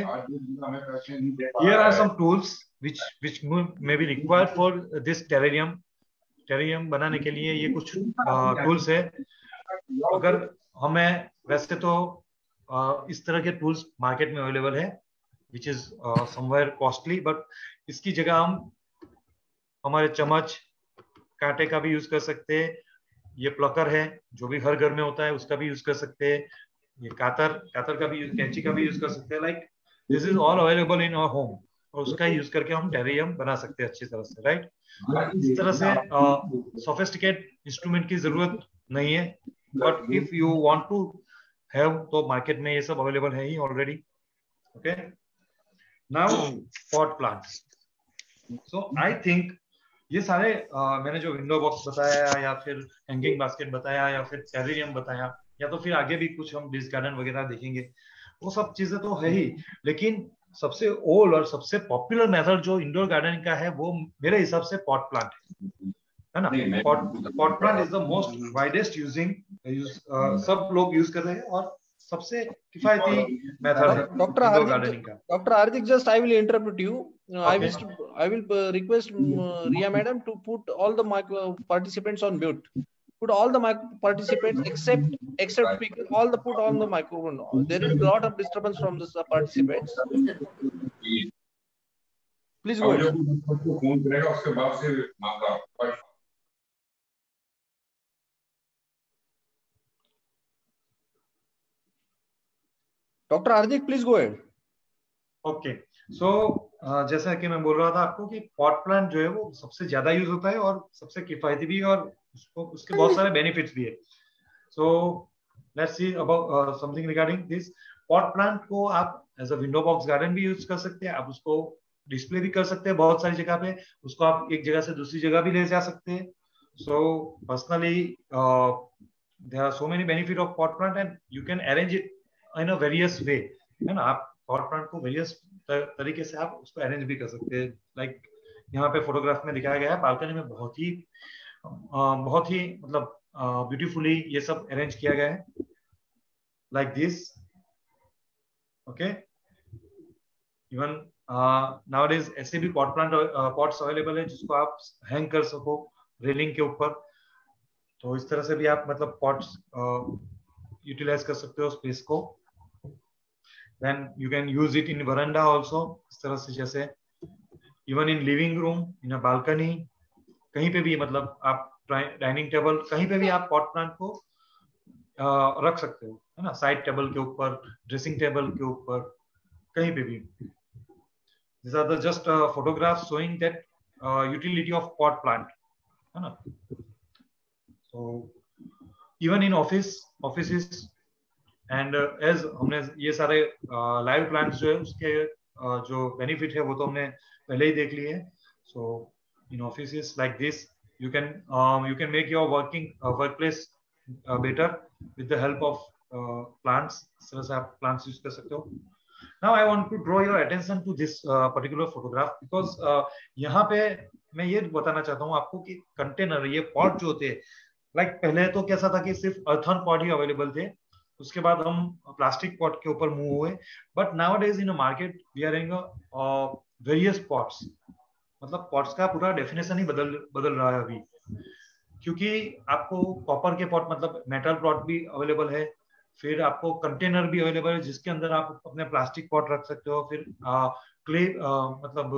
Here are some tools which which may be required for this terrarium. Terrarium बनाने के लिए ये कुछ टूल्स है। अगर हमें, वैसे तो uh, इस तरह के टूल्स मार्केट में अवेलेबल है which is somewhere costly, but इसकी जगह हम हमारे चम्मच, कांटे का भी यूज कर सकते हैं। ये प्लकर है जो भी हर घर में होता है, उसका भी यूज कर सकते हैं। ये कातर कातर का भी, कैंची का भी यूज कर सकते हैं। Like this is all available in our home, और उसका यूज करके हम टेरेरियम बना सकते हैं अच्छी तरह से, राइट। इस तरह से सोफिस्टिकेट इंस्ट्रूमेंट की जरूरत नहीं है, but if you want to have, तो मार्केट में ये सब अवेलेबल है ही already, okay. Now pot plants. So I think ये सारे uh, मैंने जो विंडो बॉक्स बताया, या फिर हैंगिंग बास्केट बताया, या फिर टेरेरियम बताया, या तो फिर आगे भी कुछ हम डिश गार्डन वगैरह देखेंगे, वो सब चीजें तो है ही। लेकिन सबसे ओल्ड और सबसे पॉपुलर मेथड जो इंडोर गार्डनिंग का है वो मेरे हिसाब से पॉट प्लांट है ना। Pot pot plant is the most widest using, सब लोग यूज कर रहे हैं और सबसे किफायती मेथड है डॉक्टर इंडोर गार्डनिंग का। Doctor Hardik, just I will interrupt you. I will I will request uh, Ria madam to put all the micro participants on mute. Put all the mic participants except except speaker, all the put on the microphone. There is a lot of disturbance from the participants. Please go ahead. Doctor Hardik, please go ahead. Okay. So so, uh, जैसा कि मैं बोल रहा था आपको कि pot plant जो है वो सबसे ज्यादा यूज होता है और सबसे किफायती भी है, और उसको उसके बहुत सारे बेनिफिट्स भी है। So let's see about something regarding this. Pot plant को आप as a window box garden भी यूज कर सकते हैं, आप उसको डिस्प्ले भी कर सकते हैं बहुत सारी जगह पे, उसको आप एक जगह से दूसरी जगह भी ले जा सकते हैं। So personally there are so many benefit of pot plant and you can arrange it in a various way, है ना। आप पॉट प्लांट को वेरियस तरीके से आप उसको अरेंज भी कर सकते हैं। लाइक like, यहाँ पे फोटोग्राफ में दिखाया गया है, बालकनी में बहुत ही uh, बहुत ही मतलब ब्यूटीफुली uh, ये सब अरेंज किया गया है like this. Okay, even nowadays ऐसे भी पॉट प्लांट पॉट्स अवेलेबल है जिसको आप हैंग कर सको रेलिंग के ऊपर, तो इस तरह से भी आप मतलब पॉट्स यूटिलाइज कर सकते हो स्पेस को। Then you can use it in veranda also, इस तरह से, जैसे even in living room, in a balcony, कहीं पे भी मतलब आप डाइनिंग टेबल कहीं पे भी आप पॉट प्लांट को uh, रख सकते हो, है ना। साइड टेबल के ऊपर, ड्रेसिंग टेबल के ऊपर, कहीं पे भी। These are the just uh, photographs showing that uh, utility of pot plant, है ना। So even in office offices and uh, as हमने ये सारे लाइव uh, प्लांट्स जो है उसके uh, जो बेनिफिट है वो तो हमने पहले ही देख लिए है। So in offices like this you can um, you can make your working uh, workplace uh, better with the help of uh, plants। इस तरह से आप plants यूज कर सकते हो। Now I want to draw your attention to this uh, particular photograph because uh, यहाँ पे मैं ये बताना चाहता हूँ आपको कि कंटेनर, ये पॉट जो होते हैं, लाइक like पहले तो कैसा था कि सिर्फ अर्थन पॉट ही अवेलेबल थे, उसके बाद हम प्लास्टिक पॉट के ऊपर मूव हुए, but nowadays in market we are having various pots. मतलब पॉट्स का पूरा डेफिनेशन ही बदल बदल रहा है अभी, क्योंकि आपको कॉपर के पॉट मतलब मेटल पॉट भी अवेलेबल है, फिर आपको कंटेनर भी अवेलेबल है जिसके अंदर आप अपने प्लास्टिक पॉट रख सकते हो, फिर आ, क्ले आ, मतलब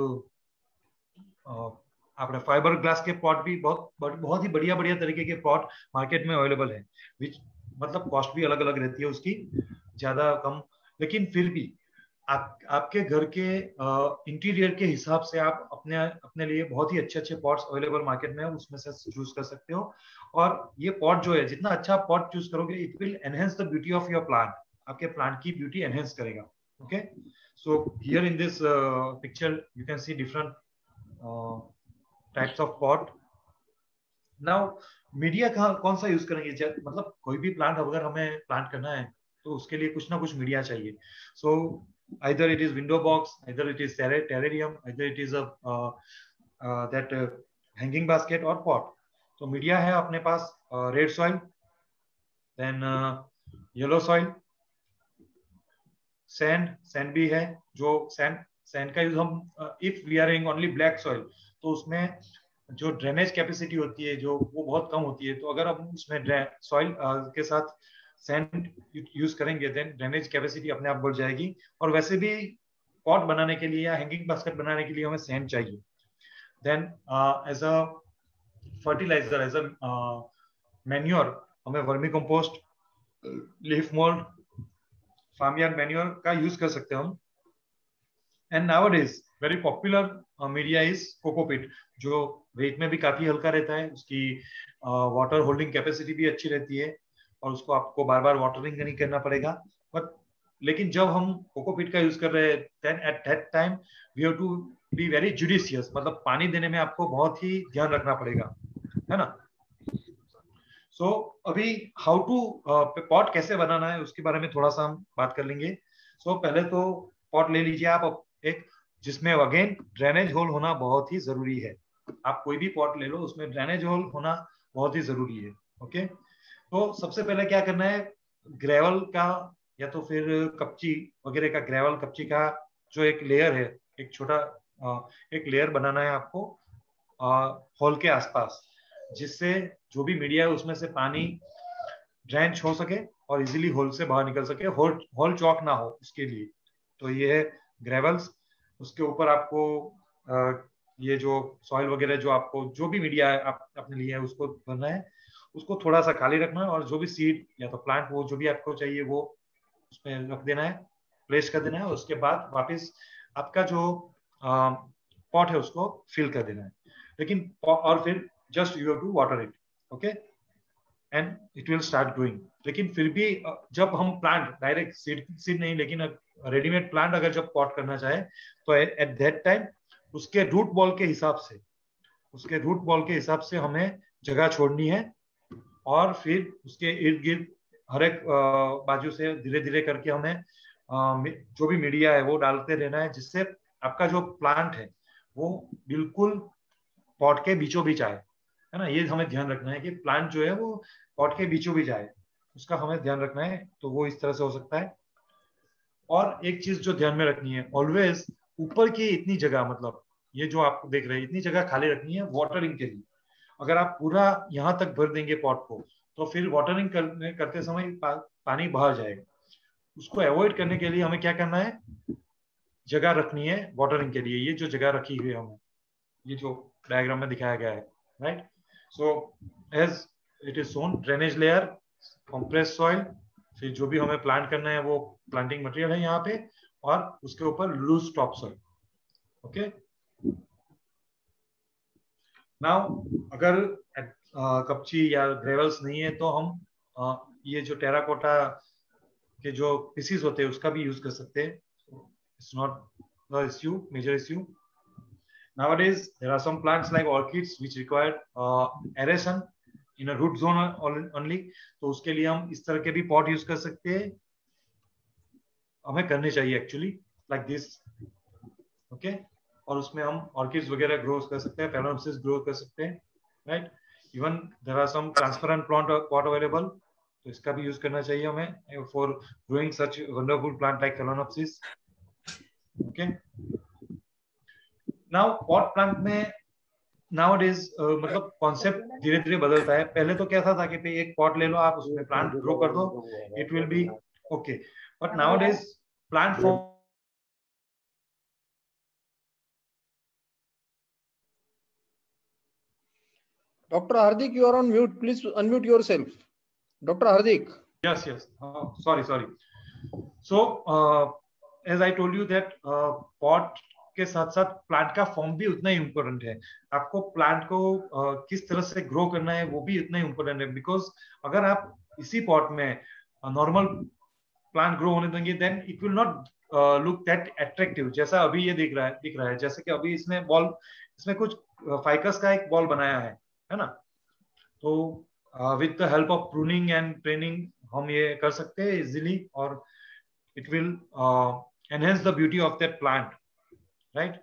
आपने फाइबर ग्लास के पॉट भी बहुत बहुत ही बढ़िया बढ़िया तरीके के पॉट मार्केट में अवेलेबल है, विच मतलब कॉस्ट भी अलग अलग रहती है उसकी, ज्यादा कम, लेकिन फिर भी आप आपके घर के इंटीरियर के हिसाब से आप अपने अपने लिए बहुत ही अच्छे अच्छे पॉट्स अवेलेबल मार्केट में है, उसमें से चूज कर सकते हो। और ये पॉट जो है, जितना अच्छा पॉट चूज करोगे it will enhance the beauty of your plant, आपके प्लांट की ब्यूटी एनहेंस करेगा। Okay, so here in this picture you can see different types of pot. Now media का कौन सा यूज करेंगे, मतलब कोई भी प्लांट अगर हमें प्लांट करना है तो उसके लिए कुछ ना कुछ मीडिया चाहिए। So either it is window box, either it is terrarium, either it is a uh, uh, that uh, hanging basket or pot। तो मीडिया है अपने पास red soil, then yellow soil, sand sand भी है, जो sand sand का use हम if we are using only black soil तो उसमें जो ड्रेनेज कैपेसिटी होती है जो वो बहुत कम होती है, तो अगर हम उसमें सॉइल uh, के साथ सैंड यूज करेंगे देन ड्रेनेज कैपेसिटी अपने आप बढ़ जाएगी। और वैसे भी पॉट बनाने के लिए या हैंगिंग बास्केट बनाने के लिए हमें सैंड चाहिए। Then as a fertilizer, as a manure हमें vermicompost, leaf mould, farmyard manure का यूज कर सकते हैं हम। And nowadays very popular media is cocopeat, जो वेट में भी काफी हल्का रहता है, उसकी वाटर होल्डिंग कैपेसिटी भी अच्छी रहती है और उसको आपको बार बार वाटरिंग नहीं करना पड़ेगा। बट लेकिन जब हम कोकोपीट का यूज कर रहे हैं then at that time we have to be very judicious, मतलब पानी देने में आपको बहुत ही ध्यान रखना पड़ेगा, है ना। सो so, अभी हाउ टू पॉट कैसे बनाना है उसके बारे में थोड़ा सा हम बात कर लेंगे। सो so, पहले तो पॉट ले लीजिए आप एक, जिसमें अगेन ड्रेनेज होल होना बहुत ही जरूरी है। आप कोई भी पॉट ले लो उसमें ड्रेनेज होल होना बहुत ही जरूरी है। Okay okay? तो सबसे पहले क्या करना है, ग्रेवल का या तो फिर कपची वगैरह का, ग्रेवल कपची का जो एक लेयर है, एक छोटा एक लेयर बनाना है आपको होल के आसपास, जिससे जो भी मीडिया है उसमें से पानी ड्रेंच हो सके और इजीली होल से बाहर निकल सके, होल होल चौक ना हो इसके लिए। तो ये है ग्रेवल्स। उसके ऊपर आपको आ, ये जो सॉइल वगैरह जो आपको जो भी मीडिया है आप अपने लिए है उसको भरना है, उसको थोड़ा सा खाली रखना है और जो भी सीड या तो प्लांट वो जो भी आपको चाहिए वो उसमें रख देना है, प्लेस कर देना है। उसके बाद वापस आपका जो पॉट है उसको फिल कर देना है, लेकिन और फिर just you have to water it. Okay, and it will start growing. लेकिन फिर भी जब हम प्लांट डायरेक्ट सीड सीड नहीं लेकिन रेडीमेड प्लांट अगर जब पॉट करना चाहे तो एट दैट टाइम उसके रूट बॉल के हिसाब से उसके रूट बॉल के हिसाब से हमें जगह छोड़नी है और फिर उसके इर्द गिर्द हर एक बाजू से धीरे धीरे करके हमें जो भी मीडिया है वो डालते रहना है, जिससे आपका जो प्लांट है वो बिल्कुल पॉट के बीचों बीच आए, है ना। ये हमें ध्यान रखना है कि प्लांट जो है वो पॉट के बीचों बीच आए, उसका हमें ध्यान रखना है। तो वो इस तरह से हो सकता है। और एक चीज जो ध्यान में रखनी है, ऑलवेज ऊपर की इतनी जगह, मतलब ये जो आप देख रहे हैं इतनी जगह खाली रखनी है वाटरिंग के लिए। अगर आप पूरा यहाँ तक भर देंगे पॉट को तो फिर वाटरिंग करने करते समय पा, पानी बाहर जाएगा। उसको अवॉइड करने के लिए हमें क्या करना है, जगह रखनी है वाटरिंग के लिए। ये जो जगह रखी हुई है हमें, ये जो डायग्राम में दिखाया गया है, right. So as it is shown, drainage layer, compressed soil, फिर जो भी हमें प्लांट करना है वो प्लांटिंग मटेरियल है यहाँ पे, और उसके ऊपर loose top soil. Okay, now अगर कपची या ग्रेवल्स नहीं है तो हम आ, ये जो टेराकोटा के जो पीसीस होते हैं उसका भी यूज कर सकते हैं। It's not the issue, major issue. Nowadays there are some plants like orchids which require uh, aeration in a root zone only, तो उसके लिए हम इस तरह के भी पॉट यूज कर सकते हैं, हमें करने चाहिए एक्चुअली लाइक दिस। ओके, और उसमें हम ऑर्किड्स वगैरह ग्रो कर सकते हैं, phalaenopsis ग्रो कर सकते हैं, right. Even there are some transparent plant pot available, तो इसका भी यूज करना चाहिए हमें for growing such wonderful plant like phalaenopsis। Okay, now pot plant में नाउअडेज uh, मतलब कॉन्सेप्ट धीरे धीरे बदलता है। पहले तो कैसा था कि एक पॉट ले लो आप, उसमें प्लांट ग्रो कर दो, it will be okay. But nowadays plant form Doctor Hardik, you are on mute. Please unmute yourself. Doctor Hardik. Yes, yes. Uh, sorry, sorry. So, uh, as I told you that uh, pot के साथ साथ plant का form भी उतना ही important है। आपको plant को uh, किस तरह से ग्रो करना है वो भी उतना ही इम्पोर्टेंट है। बिकॉज अगर आप इसी पॉट में नॉर्मल प्लांट ग्रो होने देंगे then it will not look that attractive, जैसा अभी ये दिख रहा है दिख रहा है जैसे कि अभी इसमें बॉल, इसमें कुछ फाइकस का एक बॉल बनाया है है ना। तो with the help of pruning and training हम ये कर सकते हैं इजीली, और it will enhance the beauty of that plant, right,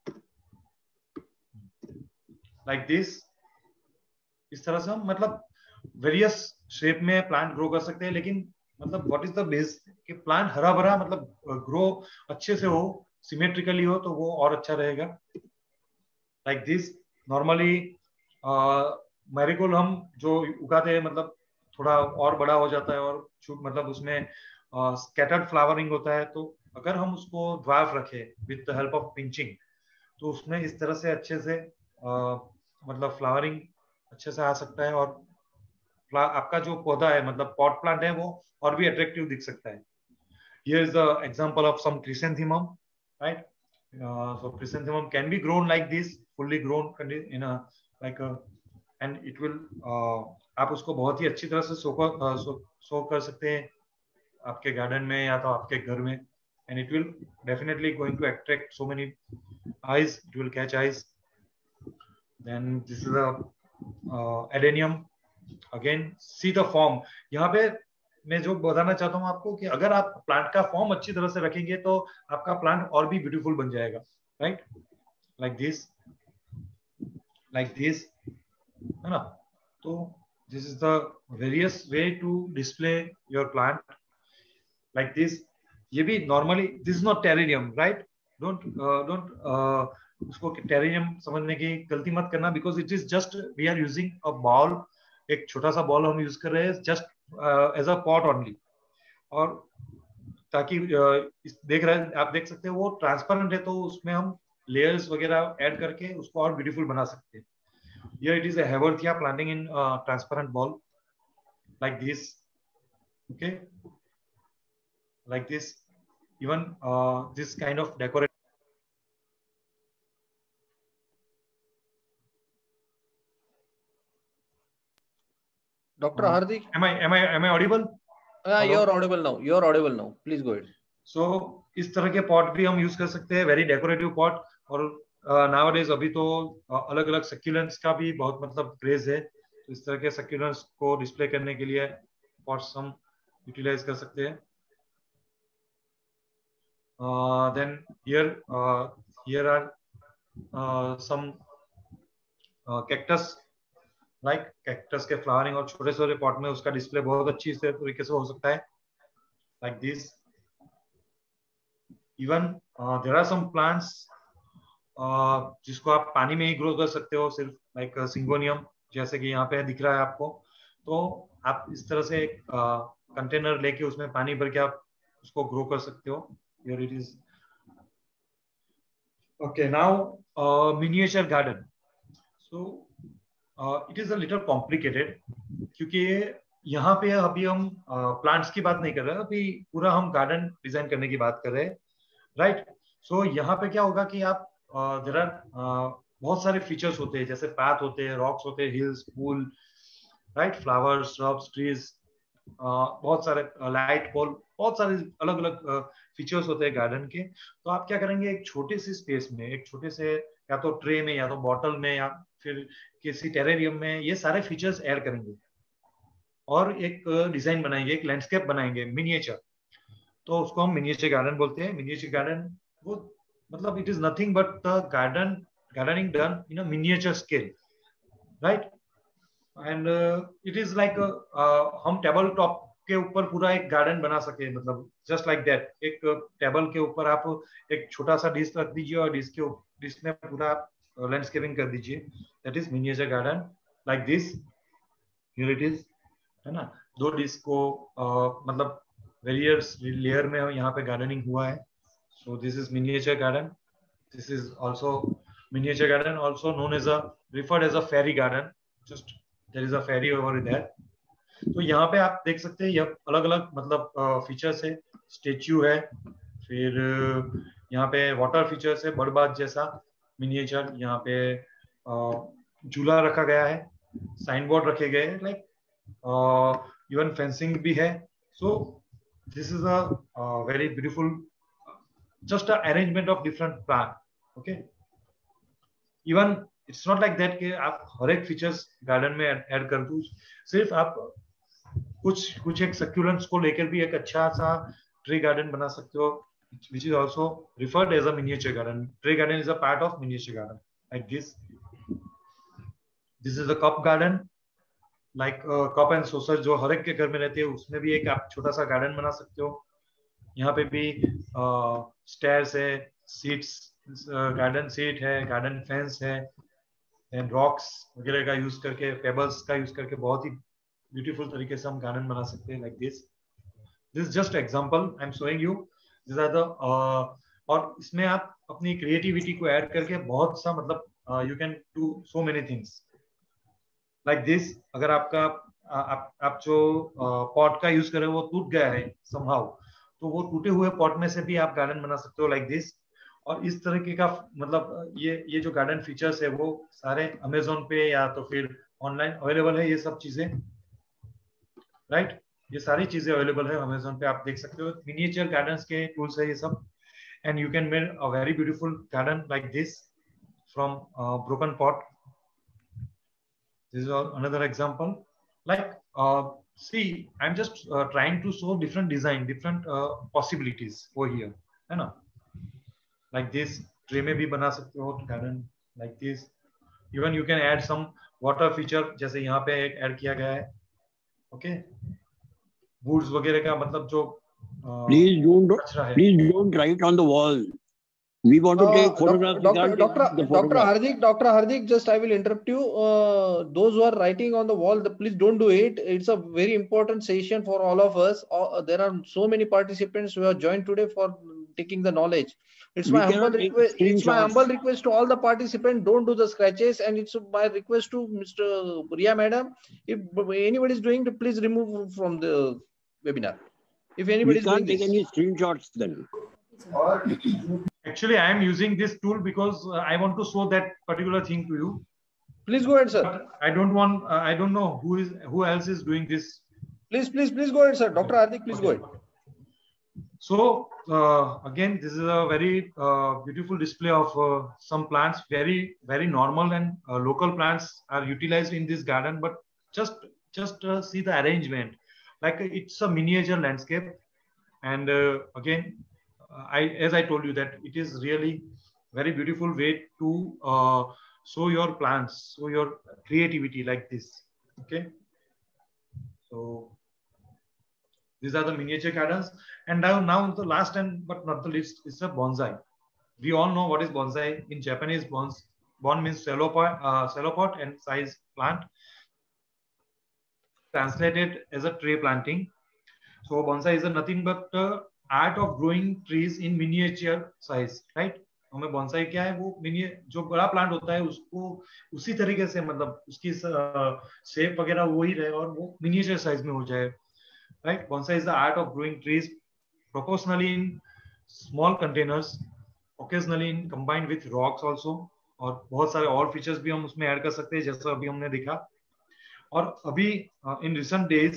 like this. इस तरह से हम मतलब वेरियस शेप में प्लांट ग्रो कर सकते हैं, लेकिन मतलब व्हाट इज द बेस कि प्लांट हरा भरा मतलब ग्रो अच्छे से हो, सिमेट्रिकली हो, तो वो और अच्छा रहेगा, लाइक दिस। नॉर्मली मैरीगोल्ड हम जो उगाते हैं मतलब थोड़ा और बड़ा हो जाता है और मतलब उसमें स्कैटर्ड फ्लावरिंग होता है, तो अगर हम उसको ड्वार्फ रखें with the help of pinching तो उसमें इस तरह से अच्छे से uh, मतलब फ्लावरिंग अच्छे से आ सकता है, और आपका जो पौधा है मतलब पॉट प्लांट है वो और भी अट्रैक्टिव दिख सकता है। Here is the example of some chrysanthemum, right? Uh, so chrysanthemum can be grown like this, fully grown in a like a, and it will uh, आप उसको बहुत ही अच्छी तरह से सो uh, सो, सो कर सकते हैं आपके गार्डन में या तो आपके घर में, and it will definitely going to attract so many eyes, it will catch eyes. Then this is a uh, adenium, again see the form। यहाँ पे मैं जो बताना चाहता हूँ आपको कि अगर आप प्लांट का फॉर्म अच्छी तरह से रखेंगे तो आपका प्लांट और भी ब्यूटीफुल बन जाएगा, right, like this, like this, है ना। तो this is the various way to display your plant like this. ये भी normally this is not terrarium, right, don't don't उसको टेरेनियम समझने की गलती मत करना, because it is just we are using a ball, एक छोटा सा बॉल हम यूज कर रहे हैं just as a pot only, और ताकि uh, देख रहे हैं आप देख सकते हैं वो ट्रांसपेरेंट है तो उसमें हम लेयर्स वगैरह ऐड करके उसको और ब्यूटीफुल बना सकते हैं। Here it is a Haworthia planting in uh, transparent ball like this, okay, like this. Even uh, this kind of decorate Doctor Uh, Hardik. Am I am I am I audible? Uh, you're audible now. You're audible now. Please go ahead. So इस तरह के pot भी हम use कर सकते हैं, very decorative pot. और nowadays uh, अभी तो अलग अलग सक्यूलेंट्स का भी बहुत मतलब क्रेज है. तो इस तरह के सक्यूलेंट्स को डिस्प्ले करने के लिए पॉट्स हम यूटिलाइज कर सकते हैं. Then here here are some cactus, like cactus के फ्लावरिंग और छोटे छोटे पॉट में उसका डिस्प्ले बहुत अच्छी तरीके से हो सकता है, like this. Even there are some plants जिसको आप पानी में ही ग्रो कर सकते हो, सिर्फ लाइक सिंगोनियम जैसे कि यहाँ पे दिख रहा है आपको. तो आप इस तरह से एक कंटेनर uh, लेके उसमें पानी भर के आप उसको ग्रो कर सकते हो. Here it is. Okay, now miniature garden. So it is a little complicated, क्योंकि यहाँ पे अभी हम प्लांट्स uh, की बात नहीं कर रहे हैं, अभी पूरा हम गार्डन डिजाइन करने की बात कर रहे हैं, राइट. सो यहाँ पे क्या होगा कि आप देयर आर बहुत सारे फीचर्स होते हैं, जैसे पाथ होते हैं, रॉक्स होते हैं, hills, pool, right, flowers, shrubs, trees, बहुत सारे लाइट पोल, बहुत सारे अलग अलग फीचर्स होते हैं गार्डन के. तो आप क्या करेंगे, एक छोटे से स्पेस में, एक छोटे से या तो ट्रे में या तो बॉटल में या फिर किसी टेरेरियम में ये सारे फीचर्स ऐड करेंगे और एक डिजाइन बनाएंगे, एक लैंडस्केप बनाएंगे, मिनिएचर. तो उसको हम मिनिएचर गार्डन बोलते हैं. मिनिएचर गार्डन वो मतलब it is nothing but the garden gardening done in a miniature scale, right. And it is like हम टेबल टॉप के ऊपर पूरा एक गार्डन बना सके, मतलब जस्ट लाइक दैट. एक टेबल के ऊपर आप एक छोटा सा डिश रख दीजिए और डिश के डिश में पूरा लैंडस्केपिंग कर दीजिए. That is miniature garden, like this. Here it is, है ना. दो डिश को uh, मतलब वेरियस लेयर में यहाँ पे गार्डनिंग हुआ है. So this is miniature garden. This is also miniature garden, also known as a referred as a fairy garden. Just there is a fairy over there. तो यहाँ पे आप देख सकते हैं ये अलग अलग मतलब फीचर्स है. स्टेच्यू है, फिर यहाँ पे वाटर फीचर्स है, बर्ड बाथ जैसा मिनिएचर. यहाँ पे झूला रखा गया है, साइन बोर्ड रखे गए हैं, लाइक इवन फेंसिंग भी है. सो this is a uh, very beautiful just a arrangement of different plant. Okay, even it's not like that कि आप हर एक फीचर्स गार्डन में ऐड कर दो. सिर्फ आप कुछ कुछ एक सक्यूलेंट्स को लेकर भी एक अच्छा सा ट्री गार्डन बना सकते हो, which is also referred as a miniature garden. Tree garden is a part of miniature garden, like this. This is a cup garden, like cup and saucer जो हर एक के घर में रहते हैं, उसमें भी एक आप छोटा सा गार्डन बना सकते हो. यहाँ पे भी स्टेयर्स है, सीट्स, गार्डन सीट है, गार्डन फेंस है, एंड रॉक्स वगैरह का यूज करके, पेबल्स का यूज करके बहुत ही ब्यूटीफुल तरीके से हम गार्डन बना सकते हैं, like this. This just example I am showing you. This are the और इसमें आप अपनी क्रिएटिविटी को ऐड करके बहुत सा मतलब you can do so many things like this. अगर आपका आप, आप जो पॉट का यूज कर रहे हो वो टूट गया है समहाउ, तो वो टूटे हुए पॉट में से भी आप गार्डन बना सकते हो, लाइक दिस. और इस तरीके का मतलब ये ये जो गार्डन फीचर्स है वो सारे अमेजोन पे या तो फिर ऑनलाइन अवेलेबल है, ये सब चीजें, राइट. ये सारी चीजें अवेलेबल है अमेजोन पे, आप देख सकते हो. मिनिएचर गार्डन्स के टूल्स है ये सब, and you can make a very beautiful garden like this from broken pot. This is another example. Like, uh, see, I'm just uh, trying to show different design, different uh, possibilities over here, है ना. Like this, tray में भी बना सकते हो garden like this. Even you can add some water feature, जैसे यहाँ पे एक add किया गया है. Okay, woods वगैरह का मतलब जो uh, please don't please don't write on the wall. We want to take uh, photographs. Doctor, doctor, doctor Hardik, Doctor Hardik, just I will interrupt you. Uh, those who are writing on the wall, the, please don't do it. It's a very important session for all of us. Uh, there are so many participants who have joined today for taking the knowledge. It's we my humble request. It's my humble request to all the participants. Don't do the scratches, and it's my request to Mister Riya Madam. If anybody is doing, please remove from the webinar. If anybody we is can't doing take this. any screenshots then. Actually, I am using this tool because uh, I want to show that particular thing to you. Please go ahead, sir. But I don't want. Uh, I don't know who is who else is doing this. Please, please, please go ahead, sir. Doctor Hardik, please Okay. go ahead. So uh, again, this is a very uh, beautiful display of uh, some plants. Very, very normal and uh, local plants are utilized in this garden. But just, just uh, see the arrangement. Like it's a miniature landscape. And uh, again, I, as I told you that it is really very beautiful way to uh, show your plants, show your creativity like this. Okay. So these are the miniature gardens. And now, now the last and but not the least is a bonsai. We all know what is bonsai. In Japanese, bons, bon means shallow pot, uh, shallow pot and size plant. Translated as a tray planting. So bonsai is a nothing but uh, art of growing trees in miniature size, right? हमें bonsai क्या है वो mini जो बड़ा plant होता है उसको उसी तरीके से मतलब उसकी शेप वगैरह वही रहे और वो मिनिएचर साइज में हो जाए. Right? Bonsai is the art of growing trees proportionally in small containers, occasionally in combined with rocks also. और बहुत सारे और फीचर्स भी हम उसमें ऐड कर सकते हैं जैसा अभी हमने देखा. और अभी इन रिसेंट डेज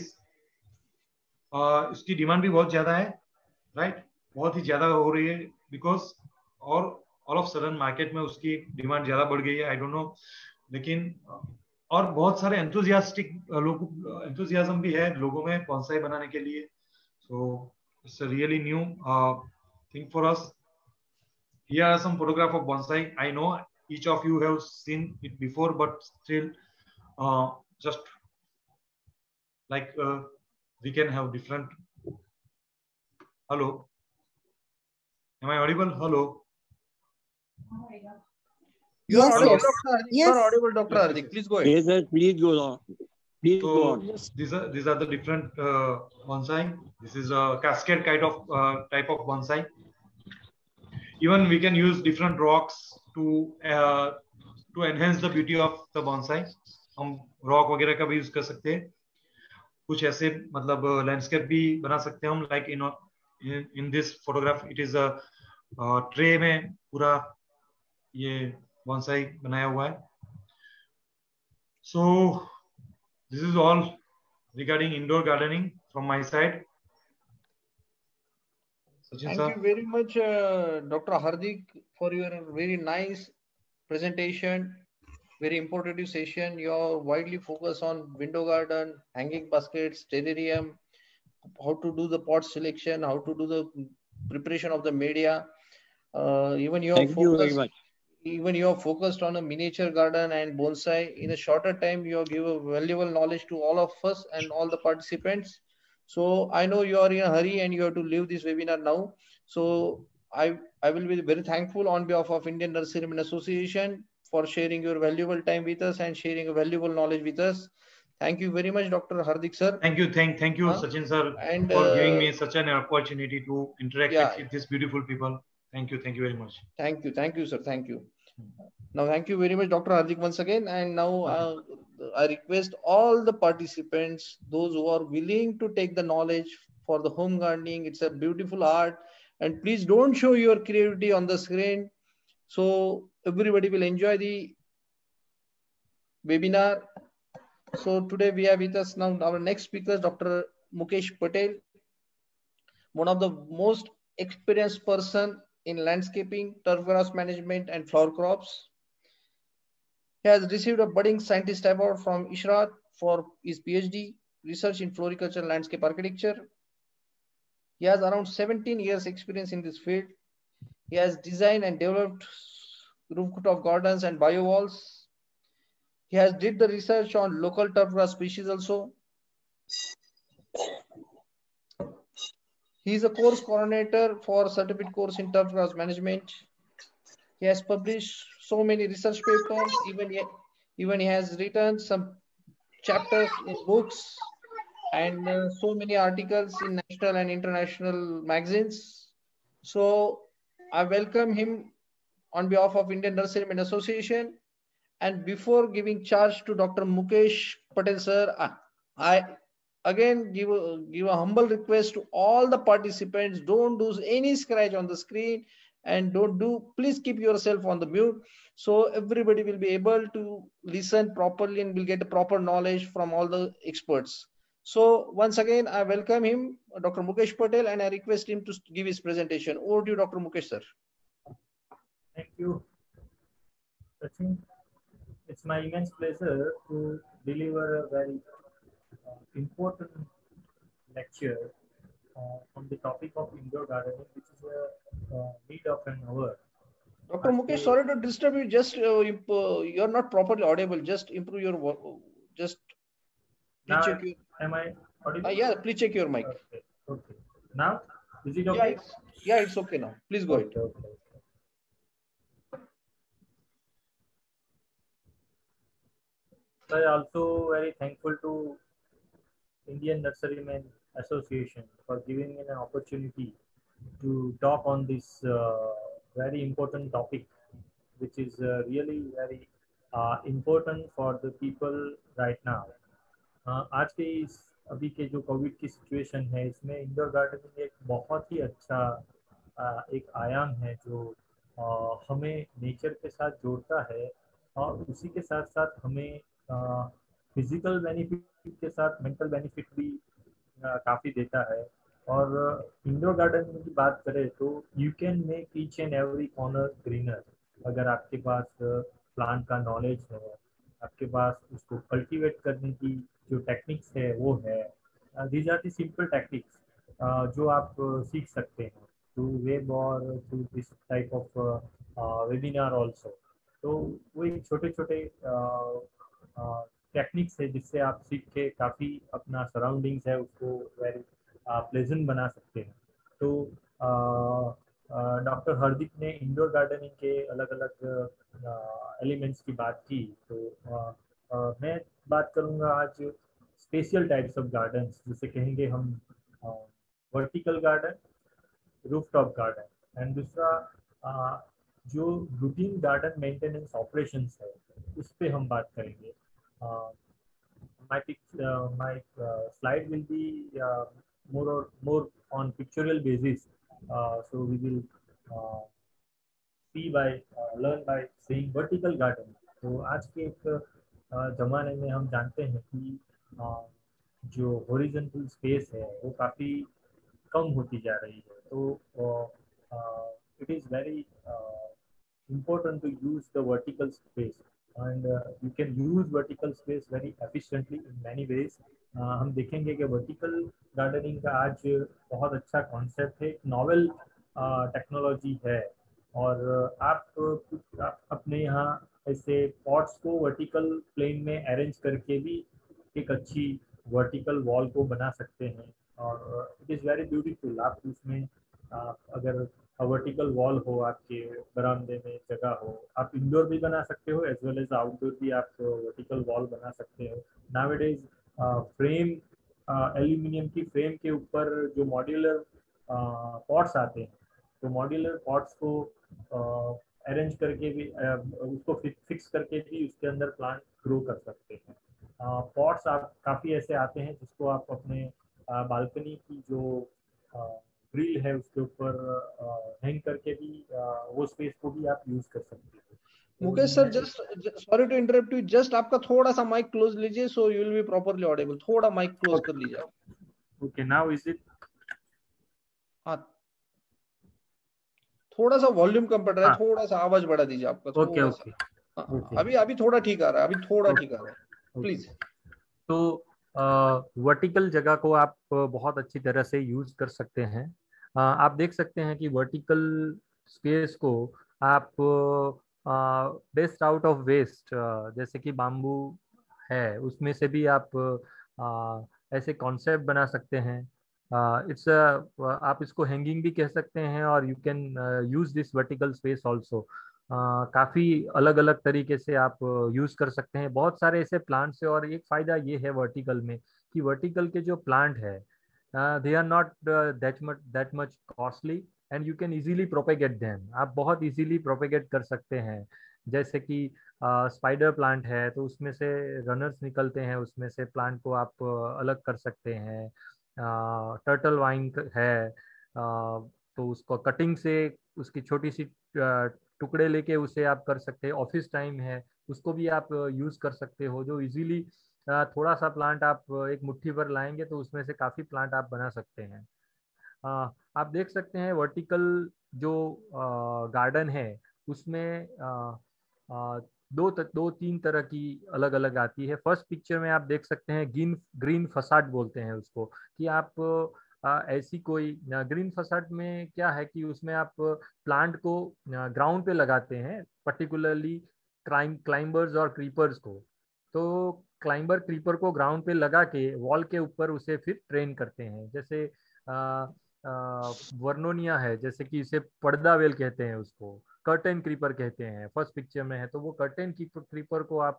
इसकी डिमांड भी बहुत ज्यादा है, राइट? बहुत ही ज्यादा हो रही है बिकॉज और ऑल ऑफ सडन मार्केट में उसकी डिमांड ज्यादा बढ़ गई है. आई डोंट नो, लेकिन और बहुत सारे एंथुजियास्टिक लोग एंथुजियाज्म भी है लोगों में बॉन्साई बनाने के लिए. So it's a really new thing for us. Here are some photograph of bonsai. I know each of you have seen it before, but still uh, just like uh, we can have different. Hello, am I audible? Hello. You are Yes, audible, yes. Doctor Hardik. You Yes. are audible, Doctor Hardik. Please go ahead. Yes, sir. Please go on. Please So go on. these are these are the different uh, bonsai. This is a cascade kind of uh, type of bonsai. Even we can use different rocks to uh, to enhance the beauty of the bonsai. हम rock वगैरह का भी use कर सकते हैं. कुछ ऐसे मतलब लैंडस्केप भी बना सकते हैं हम. Like in in this photograph it is a tray में पूरा ये बॉन्साई बनाया हुआ है. So this is all regarding indoor gardening from my side. Sachin Thank sir. you very much, uh, Doctor Hardik, for your very nice presentation. Very informative session. You are widely focused on window garden, hanging baskets, terrarium, how to do the pot selection, how to do the preparation of the media. Uh, even you are Thank you very focused. much. Even you are focused on a miniature garden and bonsai. In a shorter time, you have given valuable knowledge to all of us and all the participants. So I know you are in a hurry and you have to leave this webinar now. So I, I will be very thankful on behalf of Indian Nurserymen Association for sharing your valuable time with us and sharing a valuable knowledge with us. Thank you very much, Doctor Hardik sir. Thank you, thank, thank you, Huh? Sachin sir, And, for uh, giving me such an opportunity to interact yeah. with these beautiful people. Thank you, thank you very much. Thank you, thank you, sir. Thank you. Now, thank you very much, Doctor Hardik, once again. And now uh, I request all the participants, those who are willing to take the knowledge for the home gardening. It's a beautiful art. And please don't show your creativity on the screen. So everybody will enjoy the webinar. So today we have with us now our next speaker, Doctor Mukesh Patel, one of the most experienced person in landscaping, turf grass management, and flower crops. He has received a budding scientist award from I S R A T for his PhD, research in floriculture and landscape architecture. He has around seventeen years experience in this field. He has designed and developed rooftop gardens and bio walls. He has did the research on local turf grass species also. He is a course coordinator for certificate course in turf grass management. He has published so many research papers. Even he, even he has written some chapters in books and uh, so many articles in national and international magazines. So I welcome him on behalf of Indian Nurserymen Association. And before giving charge to Doctor Mukesh Patel sir, I, I again give a, give a humble request to all the participants, don't do any scratch on the screen and don't do, please keep yourself on the mute, so everybody will be able to listen properly and will get the proper knowledge from all the experts. So once again, I welcome him, Doctor Mukesh Patel, and I request him to give his presentation. Over to you, Doctor Mukesh, sir. Thank you, Sachin. It's my immense pleasure to deliver a very uh, important lecture uh, on the topic of indoor gardening, which is a uh, need of an hour. Doctor Mukesh, sorry to disturb you. Just uh, you are not properly audible. Just improve your just. Now, check your, am I audible? Uh, yeah, please check your mic. Okay. Okay. Now, is it okay? Yeah, it's, yeah, it's okay now. Please go okay, ahead. Okay. I am also very thankful to Indian Nurserymen Association for giving me an opportunity to talk on this uh, very important topic, which is uh, really very uh, important for the people right now. uh, आज के इस अभी के जो Covid की situation है, इसमें indoor gardening एक बहुत ही अच्छा uh, एक आयाम है जो uh, हमें नेचर के साथ जोड़ता है और उसी के साथ साथ हमें फिजिकल बेनिफिट के साथ मेंटल बेनिफिट भी uh, काफ़ी देता है। और इंडोर गार्डनिंग की बात करें तो you can make each and every corner greener. अगर आपके पास प्लांट का नॉलेज है, आपके पास उसको कल्टीवेट करने की जो टेक्निक्स है वो है, these are the simple techniques जो आप सीख सकते हैं थ्रू वेब और through this type of webinar also. तो वो एक छोटे छोटे टेक्निक्स है जिससे आप सीख के काफ़ी अपना सराउंडिंग्स है उसको वेरी प्लेजेंट बना सकते हैं। तो डॉक्टर हार्दिक ने इंडोर गार्डनिंग के अलग अलग एलिमेंट्स की बात की, तो आ, आ, मैं बात करूंगा आज स्पेशल टाइप्स ऑफ गार्डन्स, जिसे कहेंगे हम vertical garden, rooftop garden, and दूसरा आ, जो रूटीन गार्डन मेंटेनेंस ऑपरेशंस है उस पर हम बात करेंगे। आ, my uh, my uh, slide will be uh, more or more on pictorial basis, uh, so we will uh, see by uh, learn by seeing vertical garden। तो आज के एक uh, जमाने में हम जानते हैं कि uh, जो हॉरिजॉन्टल स्पेस है वो काफ़ी कम होती जा रही है। तो it is very important to use the vertical space, and uh, you can use vertical space very efficiently in many ways। uh, हम देखेंगे कि वर्टिकल गार्डनिंग का आज बहुत अच्छा कॉन्सेप्ट है, नॉवेल टेक्नोलॉजी है, और आप कुछ आप अपने यहाँ ऐसे पॉट्स को वर्टिकल प्लेन में अरेंज करके भी एक अच्छी वर्टिकल वॉल को बना सकते हैं, और इट इज़ वेरी ब्यूटीफुल। आप उसमें uh, अगर वर्टिकल वॉल हो, आपके बरामदे में जगह हो, आप इंडोर भी बना सकते हो एज वेल एज आउटडोर भी आप वर्टिकल वॉल बना सकते हो। नाउअडेज फ्रेम, एल्यूमिनियम की फ्रेम के ऊपर जो मॉड्यूलर पॉट्स आते हैं, तो मॉड्यूलर पॉट्स को अरेंज uh, करके भी uh, उसको फिक्स करके भी उसके अंदर प्लांट ग्रो कर सकते हैं। पॉट्स uh, आप काफ़ी ऐसे आते हैं जिसको आप अपने बालकनी uh, की जो uh, ग्रिल है उसके ऊपर हैंग करके भी वो स्पेस को भी आप यूज कर सकते हैं। Mukesh sir, just sorry to interrupt you, just आपका थोड़ा सा माइक क्लोज लीजिए, so you will be properly audible. थोड़ा माइक क्लोज कर लीजिए। Okay, now is it? हाँ, थोड़ा सा वॉल्यूम कम पड़ रहा है, थोड़ा सा आवाज बढ़ा दीजिए आपका। ओके ओके, अभी अभी थोड़ा ठीक आ रहा है, अभी थोड़ा ठीक आ रहा है, प्लीज। तो वर्टिकल जगह को आप बहुत अच्छी तरह से यूज कर सकते हैं। Uh, आप देख सकते हैं कि वर्टिकल स्पेस को आप बेस्ट आउट ऑफ वेस्ट, जैसे कि बाम्बू है उसमें से भी आप uh, ऐसे कॉन्सेप्ट बना सकते हैं। इट्स uh, आप इसको हैंगिंग भी कह सकते हैं, और you can use this vertical space also. काफ़ी अलग अलग तरीके से आप यूज uh, कर सकते हैं। बहुत सारे ऐसे प्लांट्स है, और एक फ़ायदा ये है वर्टिकल में कि वर्टिकल के जो प्लांट है Uh, they are not uh, that much that much costly, and you can easily propagate them। आप बहुत easily propagate कर सकते हैं। जैसे कि स्पाइडर uh, प्लांट है तो उसमें से रनर्स निकलते हैं, उसमें से प्लांट को आप uh, अलग कर सकते हैं। टर्टल uh, वाइन है uh, तो उसको कटिंग से उसकी छोटी सी टुकड़े लेके उसे आप कर सकते हैं। ऑफिस टाइम है उसको भी आप यूज कर सकते हो, जो इजीली थोड़ा सा प्लांट आप एक मुट्ठी भर लाएंगे तो उसमें से काफी प्लांट आप बना सकते हैं। आ, आप देख सकते हैं वर्टिकल जो गार्डन है उसमें आ, आ, दो त, दो तीन तरह की अलग अलग आती है। फर्स्ट पिक्चर में आप देख सकते हैं ग्रीन ग्रीन फसाड बोलते हैं उसको, कि आप आ, ऐसी कोई ग्रीन फसाड में क्या है कि उसमें आप प्लांट को ग्राउंड पे लगाते हैं, पर्टिकुलरली क्लाइम क्लाइंबर्स और क्रीपर्स को। तो क्लाइंबर क्रीपर को ग्राउंड पे लगा के वॉल के ऊपर उसे फिर ट्रेन करते हैं। जैसे आ, वर्नोनिया है, जैसे कि इसे पर्दा वेल कहते हैं, उसको कर्टेन क्रीपर कहते हैं, फर्स्ट पिक्चर में है। तो वो कर्टेन क्रीपर को आप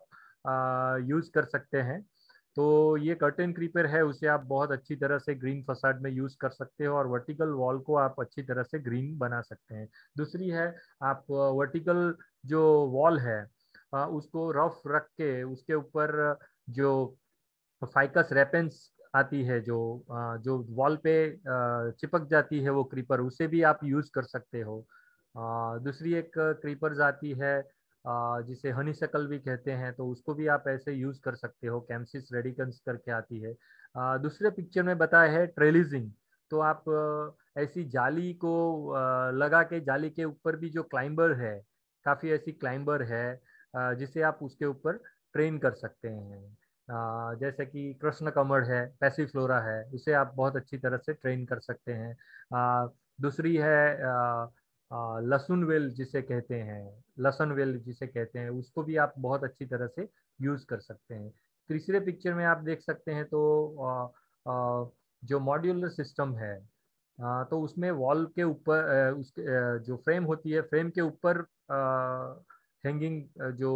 यूज कर सकते हैं। तो ये कर्टेन क्रीपर है, उसे आप बहुत अच्छी तरह से ग्रीन फसाड में यूज कर सकते हो और वर्टिकल वॉल को आप अच्छी तरह से ग्रीन बना सकते हैं। दूसरी है, आप वर्टिकल जो वॉल है उसको रफ रख के उसके ऊपर जो फाइकस रेपेंस आती है, जो जो वॉल पे चिपक जाती है वो क्रीपर, उसे भी आप यूज कर सकते हो। दूसरी एक क्रीपर्स आती है जिसे हनीसकल भी कहते हैं, तो उसको भी आप ऐसे यूज कर सकते हो। कैम्सिस रेडिकन्स करके आती है। दूसरे पिक्चर में बताया है ट्रेलिजिंग, तो आप ऐसी जाली को लगा के जाली के ऊपर भी जो क्लाइंबर है, काफी ऐसी क्लाइंबर है जिसे आप उसके ऊपर ट्रेन कर सकते हैं। Uh, जैसे कि कृष्ण कमल है, पैसीफ्लोरा है, उसे आप बहुत अच्छी तरह से ट्रेन कर सकते हैं। uh, दूसरी है uh, uh, लहसुन वेल जिसे कहते हैं, लहसुन वेल जिसे कहते हैं, उसको भी आप बहुत अच्छी तरह से यूज कर सकते हैं। तीसरे पिक्चर में आप देख सकते हैं तो uh, uh, जो मॉड्यूलर सिस्टम है, uh, तो उसमें वॉल के ऊपर uh, उसके uh, जो फ्रेम होती है, फ्रेम के ऊपर हैंगिंग uh, जो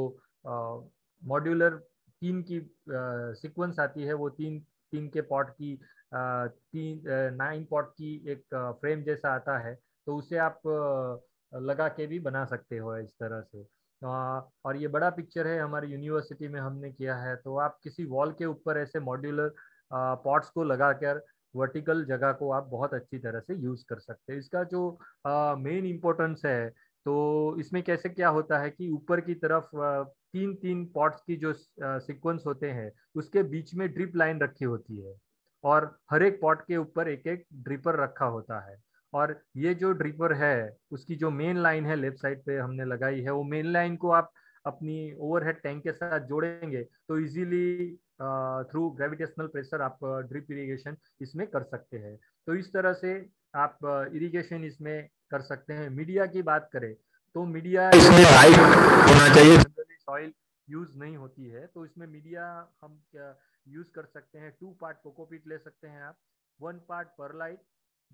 मॉड्यूलर uh, तीन की सीक्वेंस uh, आती है, वो तीन तीन के पॉट की uh, तीन नाइन पॉट की एक फ्रेम uh, जैसा आता है, तो उसे आप uh, लगा के भी बना सकते हो इस तरह से। uh, और ये बड़ा पिक्चर है, हमारी यूनिवर्सिटी में हमने किया है। तो आप किसी वॉल के ऊपर ऐसे मॉड्यूलर पॉट्स uh, को लगा कर वर्टिकल जगह को आप बहुत अच्छी तरह से यूज कर सकते हैं। इसका जो मेन uh, इम्पोर्टेंस है, तो इसमें कैसे क्या होता है कि ऊपर की तरफ uh, तीन तीन पॉट्स की जो सीक्वेंस होते हैं उसके बीच में ड्रिप लाइन रखी होती है, और हर एक पॉट के ऊपर एक एक ड्रिपर रखा होता है। और ये जो ड्रिपर है उसकी जो मेन लाइन है लेफ्ट साइड पे हमने लगाई है, वो मेन लाइन को आप अपनी ओवरहेड टैंक के साथ जोड़ेंगे तो इजीली थ्रू ग्रेविटेशनल प्रेशर आप ड्रिप इरिगेशन इसमें कर सकते हैं। तो इस तरह से आप इरिगेशन इसमें कर सकते हैं। मीडिया की बात करें तो मीडिया इसमें हाइट होना चाहिए, सॉइल यूज नहीं होती है, तो इसमें मीडिया हम क्या यूज कर सकते हैं। टू पार्ट कोकोपीट ले सकते हैं आप, वन पार्ट परलाइट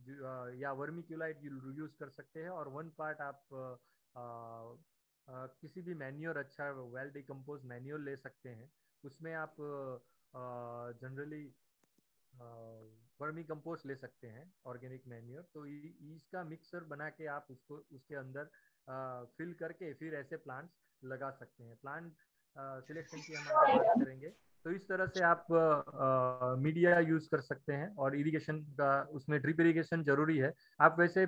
या वर्मिक्यूलाइट यूज कर सकते हैं, और वन पार्ट आप आ, आ, किसी भी मैन्योर, अच्छा वेल डिकम्पोज मैन्योर ले सकते हैं। उसमें आप जनरली वर्मी कंपोस्ट ले सकते हैं, ऑर्गेनिक मैन्योर। तो इसका मिक्सर बना के आप उसको उसके अंदर फिल करके फिर ऐसे प्लांट्स लगा सकते हैं। प्लांट सिलेक्शन की हम आगे बात करेंगे। तो इस तरह से आप मीडिया यूज कर सकते हैं, और इरिगेशन का उसमें ड्रिप इरिगेशन जरूरी है। आप वैसे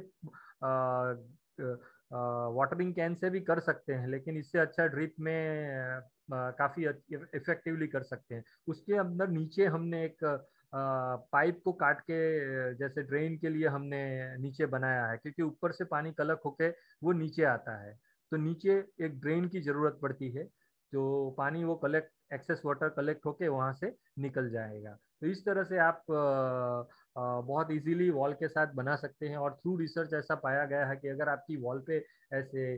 वाटरिंग कैन से भी कर सकते हैं, लेकिन इससे अच्छा ड्रिप में आ, काफी इफेक्टिवली कर सकते हैं। उसके अंदर नीचे हमने एक पाइप को काट के जैसे ड्रेन के लिए हमने नीचे बनाया है, क्योंकि ऊपर से पानी कलेक्ट होके वो नीचे आता है, तो नीचे एक ड्रेन की जरूरत पड़ती है, जो पानी वो कलेक्ट एक्सेस वाटर कलेक्ट होके वहां से निकल जाएगा। तो इस तरह से आप आ, आ, बहुत इजीली वॉल के साथ बना सकते हैं। और थ्रू रिसर्च ऐसा पाया गया है कि अगर आपकी वॉल पे ऐसे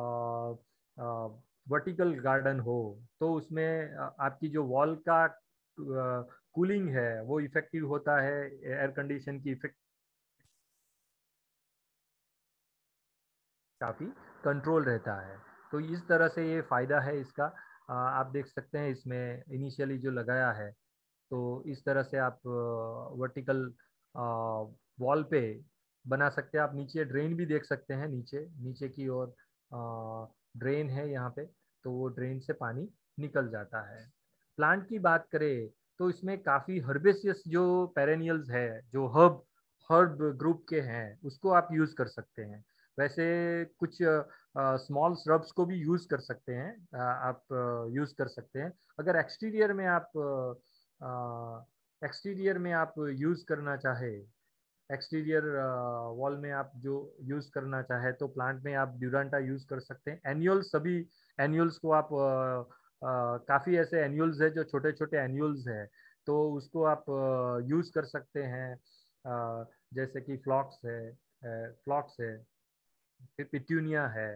वर्टिकल गार्डन हो तो उसमें आपकी जो वॉल का कूलिंग है वो इफेक्टिव होता है, एयर कंडीशन की इफेक्ट काफी कंट्रोल रहता है। तो इस तरह से ये फायदा है इसका। आ, आप देख सकते हैं इसमें इनिशियली जो लगाया है, तो इस तरह से आप वर्टिकल वॉल पे बना सकते हैं। आप नीचे ड्रेन भी देख सकते हैं, नीचे नीचे की ओर ड्रेन है यहाँ पे, तो वो ड्रेन से पानी निकल जाता है। प्लांट की बात करें तो इसमें काफी हर्बेसियस जो पेरेनियल्स है, जो हर्ब हर्ब ग्रुप के हैं, उसको आप यूज कर सकते हैं। वैसे कुछ स्मॉल श्रब्स को भी यूज कर सकते हैं, uh, आप यूज uh, कर सकते हैं। अगर एक्सटीरियर में आप एक्सटीरियर uh, में आप यूज करना चाहे, एक्सटीरियर वॉल uh, में आप जो यूज करना चाहे तो प्लांट में आप ड्यूरांटा यूज कर सकते हैं। एन्युअल्स, सभी एन्युअल्स को आप uh, uh, काफी ऐसे एन्युअल्स है जो छोटे छोटे एन्युअल्स है, तो उसको आप यूज uh, कर सकते हैं। uh, जैसे कि फ्लॉक्स है, फ्लॉक्स है, फिर पिट्यूनिया है,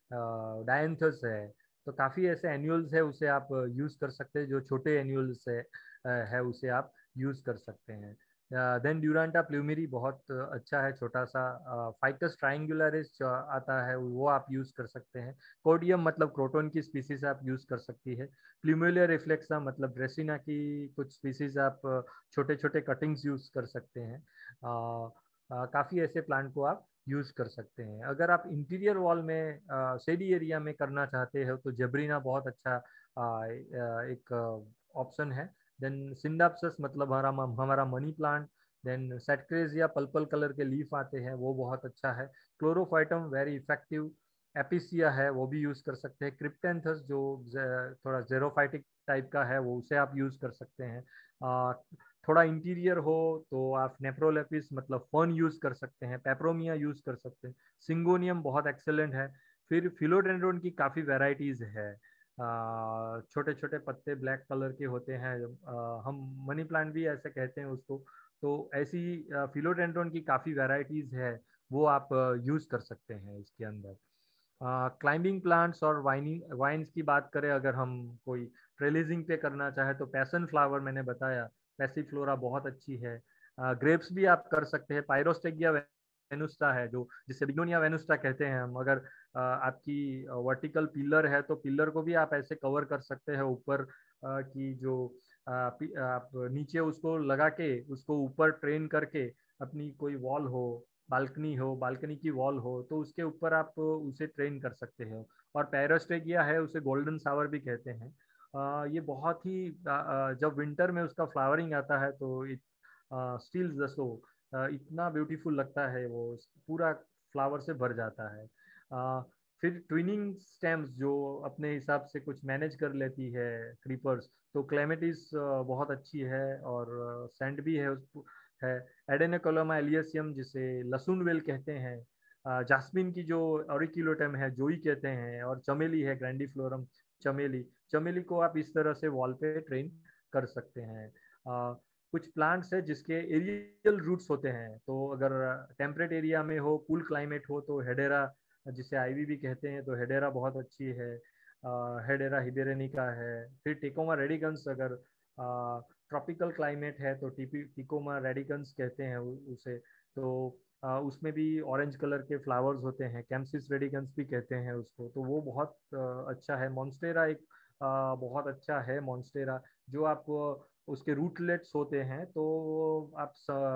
डायंथस है, तो काफी ऐसे एन्युअल्स है उसे आप यूज कर सकते हैं। जो छोटे एन्युअल्स है, है उसे आप यूज कर सकते हैं। देन ड्यूरांटा प्लूमेरी बहुत अच्छा है, छोटा सा। फाइकस ट्रायंगुलरिस आता है, वो आप यूज कर सकते हैं। कोडियम मतलब क्रोटोन की स्पीसीज आप यूज कर सकती है। प्लूमेलिया रिफ्लेक्सा मतलब ड्रेसिना की कुछ स्पीसीज आप छोटे छोटे कटिंग्स यूज कर सकते हैं। uh, uh, काफी ऐसे प्लांट को आप यूज कर सकते हैं। अगर आप इंटीरियर वॉल में शेडी एरिया में करना चाहते हो तो जेब्रीना बहुत अच्छा आ, एक ऑप्शन है। देन सिंडाप्सस मतलब हमारा हमारा money plant. Then setcreasea purple colour के लीफ आते हैं, वो बहुत अच्छा है। Chlorophytum very effective. एपिसिया है, वो भी यूज कर सकते हैं। क्रिप्टेंथस जो थोड़ा जेरोफाइटिक टाइप का है, वो उसे आप यूज कर सकते हैं। आ, थोड़ा इंटीरियर हो तो आप नेप्रोलेपिस मतलब फर्न यूज कर सकते हैं। पेप्रोमिया यूज कर सकते हैं। सिंगोनियम बहुत एक्सेलेंट है। फिर फिलोडेंड्रोन की काफी वेराइटीज है, छोटे छोटे पत्ते ब्लैक कलर के होते हैं, आ, हम मनी प्लांट भी ऐसे कहते हैं उसको। तो ऐसी फिलोडेंड्रोन की काफी वेराइटीज है, वो आप यूज कर सकते हैं इसके अंदर। क्लाइंबिंग प्लांट्स और वाइनिंग वाइन्स की बात करें, अगर हम कोई ट्रेलिजिंग पे करना चाहे तो पैसन फ्लावर मैंने बताया, पैसिफ्लोरा बहुत अच्छी है। ग्रेप्स भी आप कर सकते हैं। पायरोस्टेगिया वेनुस्टा है, जो जिसे बिग्नोनिया वेनुस्टा कहते हैं हम। अगर आ, आपकी वर्टिकल पिलर है तो पिलर को भी आप ऐसे कवर कर सकते हैं ऊपर की जो आ, आप नीचे उसको लगा के उसको ऊपर ट्रेन करके अपनी कोई वॉल हो, बालकनी हो, बालकनी की वॉल हो, तो उसके ऊपर आप उसे ट्रेन कर सकते हो। और पैरोस्टेगिया है, उसे गोल्डन सावर भी कहते हैं। आ, ये बहुत ही आ, जब विंटर में उसका फ्लावरिंग आता है तो स्टील्स द शो, इतना ब्यूटीफुल लगता है, वो पूरा फ्लावर से भर जाता है। आ, फिर ट्विनिंग स्टेम्स जो अपने हिसाब से कुछ मैनेज कर लेती है क्रीपर्स, तो क्लेमेटिस बहुत अच्छी है और सैंड भी है उसको है। एडेनोकोलोमा एलियसियम जिसे लहसुन वेल कहते हैं। जास्मिन की जो ऑरिकिलोटम है जोई कहते हैं। और चमेली है, ग्रैंडीफ्लोरम चमेली। चमेली को आप इस तरह से वॉल पे ट्रेन कर सकते हैं। आ, कुछ प्लांट्स है जिसके एरियल रूट्स होते हैं, तो अगर टेम्परेट एरिया में हो, कूल क्लाइमेट हो, तो हेडेरा जिसे आईवी भी कहते हैं, तो हेडेरा बहुत अच्छी है। हेडेरा हिबेरेनिका है। फिर टिकोमा रेडिगन्स, अगर ट्रॉपिकल क्लाइमेट है तो टिपी टिकोमा रेडिगन्स कहते हैं उसे। तो आ, उसमें भी ऑरेंज कलर के फ्लावर्स होते हैं, कैम्सिस रेडिगन्स भी कहते हैं उसको, तो वो बहुत आ, अच्छा है। मॉन्स्टेरा एक आ, बहुत अच्छा है मॉन्स्टेरा, जो आप उसके रूटलेट्स होते हैं, तो आप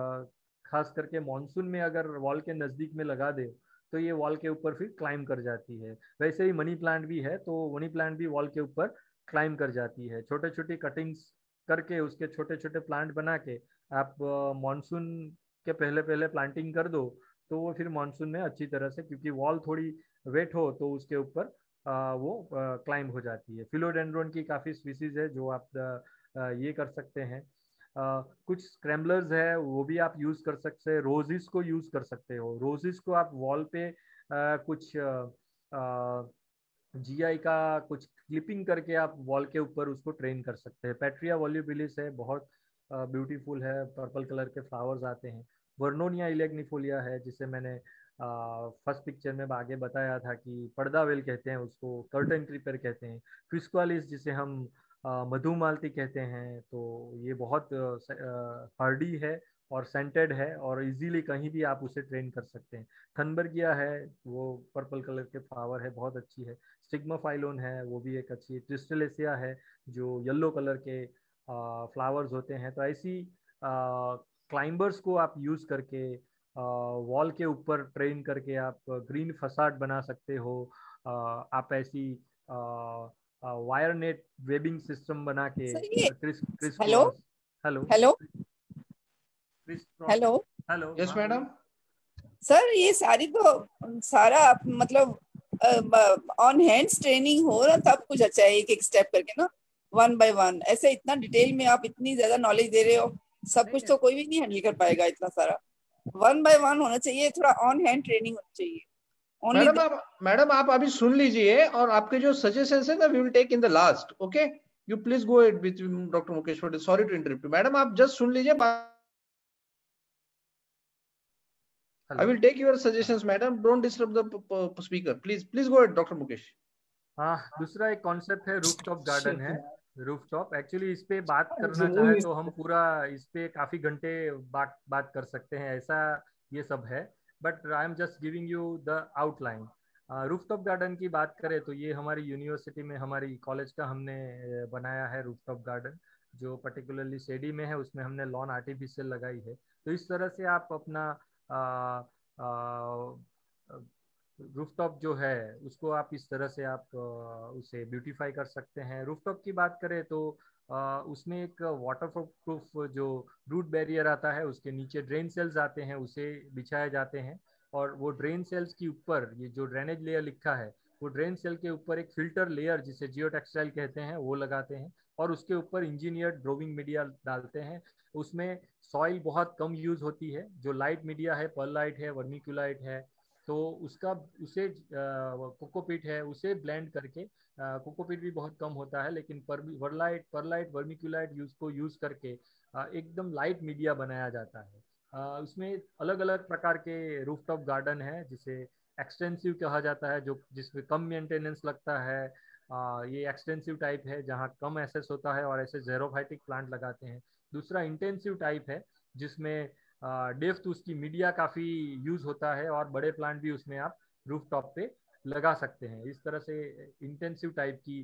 खास करके मानसून में अगर वॉल के नजदीक में लगा दे तो ये वॉल के ऊपर फिर क्लाइम कर जाती है। वैसे ही मनी प्लांट भी है, तो मनी प्लांट भी वॉल के ऊपर क्लाइम कर जाती है। छोटे छोटे कटिंग्स करके उसके छोटे छोटे प्लांट बना के आप मानसून के पहले पहले प्लांटिंग कर दो, तो वो फिर मानसून में अच्छी तरह से, क्योंकि वॉल थोड़ी वेट हो तो उसके ऊपर वो क्लाइम हो जाती है। फिलोडेंड्रोन की काफी स्पीसीज है जो आप ये कर सकते हैं। Uh, कुछ स्क्रैम्बलर्स है, वो भी आप यूज कर सकते हैं। रोजिस को यूज कर सकते हो। रोजिस को आप वॉल पे uh, कुछ जीआई uh, का कुछ क्लिपिंग करके आप वॉल के ऊपर उसको ट्रेन कर सकते हैं। पेट्रिया वॉल्यूबिलिस है, बहुत ब्यूटीफुल uh, है, पर्पल कलर के फ्लावर्स आते हैं। वर्नोनिया इलेग्निफोलिया है, जिसे मैंने फर्स्ट uh, पिक्चर में आगे बताया था कि पर्दा वेल कहते हैं उसको, कर्टन क्रीपर कहते हैं। क्विस्क्वालिस जिसे हम मधुमालती कहते हैं, तो ये बहुत हार्डी है और सेंटेड है और इजीली कहीं भी आप उसे ट्रेन कर सकते हैं। थनबर्गिया है, वो पर्पल कलर के फ्लावर है, बहुत अच्छी है। स्टिग्माफाइलोन है, वो भी एक अच्छी है। ट्रिस्टेलेसिया है, जो येलो कलर के फ्लावर्स होते हैं। तो ऐसी क्लाइंबर्स को आप यूज करके वॉल के ऊपर ट्रेन करके आप ग्रीन फसाड बना सकते हो। आप ऐसी वायर नेट वेबिंग सिस्टम बना के Chris Chris hello hello hello Chris hello yes madam. Sir ये सारी तो सारा मतलब ऑन हैंड्स ट्रेनिंग हो रहा, तब कुछ अच्छा है, एक एक स्टेप करके ना, वन बाय वन। ऐसे इतना डिटेल में आप इतनी ज्यादा नॉलेज दे रहे हो, सब कुछ तो कोई भी नहीं हैंडल कर पाएगा इतना सारा। वन बाय वन होना चाहिए, थोड़ा ऑन हैंड ट्रेनिंग होनी चाहिए। मैडम आप मैडम आप अभी सुन लीजिए, और आपके जो सजेशंस है ना we will take in the last. Okay, you please go ahead with doctor Mukesh. Sorry to interrupt, madam आप जस्ट सुन लीजिए। I will take your suggestions, madam. Don't disturb the speaker. Please, please go ahead, Doctor Mukesh. हाँ, दूसरा एक concept है rooftop garden है। Rooftop actually इस पे बात करना चाहे तो हम पूरा इस पे काफी घंटे बात बात कर सकते हैं, ऐसा ये सब है, but I am just giving you the outline. Rooftop garden की बात करें तो ये हमारी यूनिवर्सिटी में, हमारी कॉलेज का हमने बनाया है रूफटॉप गार्डन, जो पर्टिकुलरली सेडी में है, उसमें हमने लॉन आर्टिफिशियल लगाई है। तो इस तरह से आप अपना रूफटॉप जो है उसको आप इस तरह से आप उसे ब्यूटीफाई कर सकते हैं। रूफटॉप की बात करें तो आ, उसमें एक वाटर प्रूफ जो रूट बैरियर आता है, उसके नीचे ड्रेन सेल्स आते हैं, उसे बिछाए जाते हैं, और वो ड्रेन सेल्स के ऊपर ये जो ड्रेनेज लेयर लिखा है, वो ड्रेन सेल के ऊपर एक फिल्टर लेयर जिसे जियो टेक्सटाइल कहते हैं वो लगाते हैं, और उसके ऊपर इंजीनियर्ड ड्रोविंग मीडिया डालते हैं। उसमें सॉइल बहुत कम यूज होती है, जो लाइट मीडिया है, पर्लाइट है, वर्मिकुलाइट है, तो उसका उसे कोकोपीट है उसे ब्लेंड करके, कोकोपीट भी बहुत कम होता है, लेकिन पर वर्लाइट परलाइट वर्मिकुलाइट यूज को यूज करके आ, एकदम लाइट मीडिया बनाया जाता है। आ, उसमें अलग अलग प्रकार के रूफटॉप गार्डन है, जिसे एक्सटेंसिव कहा जाता है, जो जिसमें कम मेंटेनेंस लगता है। आ, ये एक्सटेंसिव टाइप है जहाँ कम एसेस होता है और ऐसे जेरोफाइटिक प्लांट लगाते हैं। दूसरा इंटेंसिव टाइप है जिसमें डेप्थ उसकी मीडिया काफ़ी यूज होता है और बड़े प्लांट भी उसमें आप रूफटॉप पे लगा सकते हैं। इस तरह से इंटेंसिव टाइप की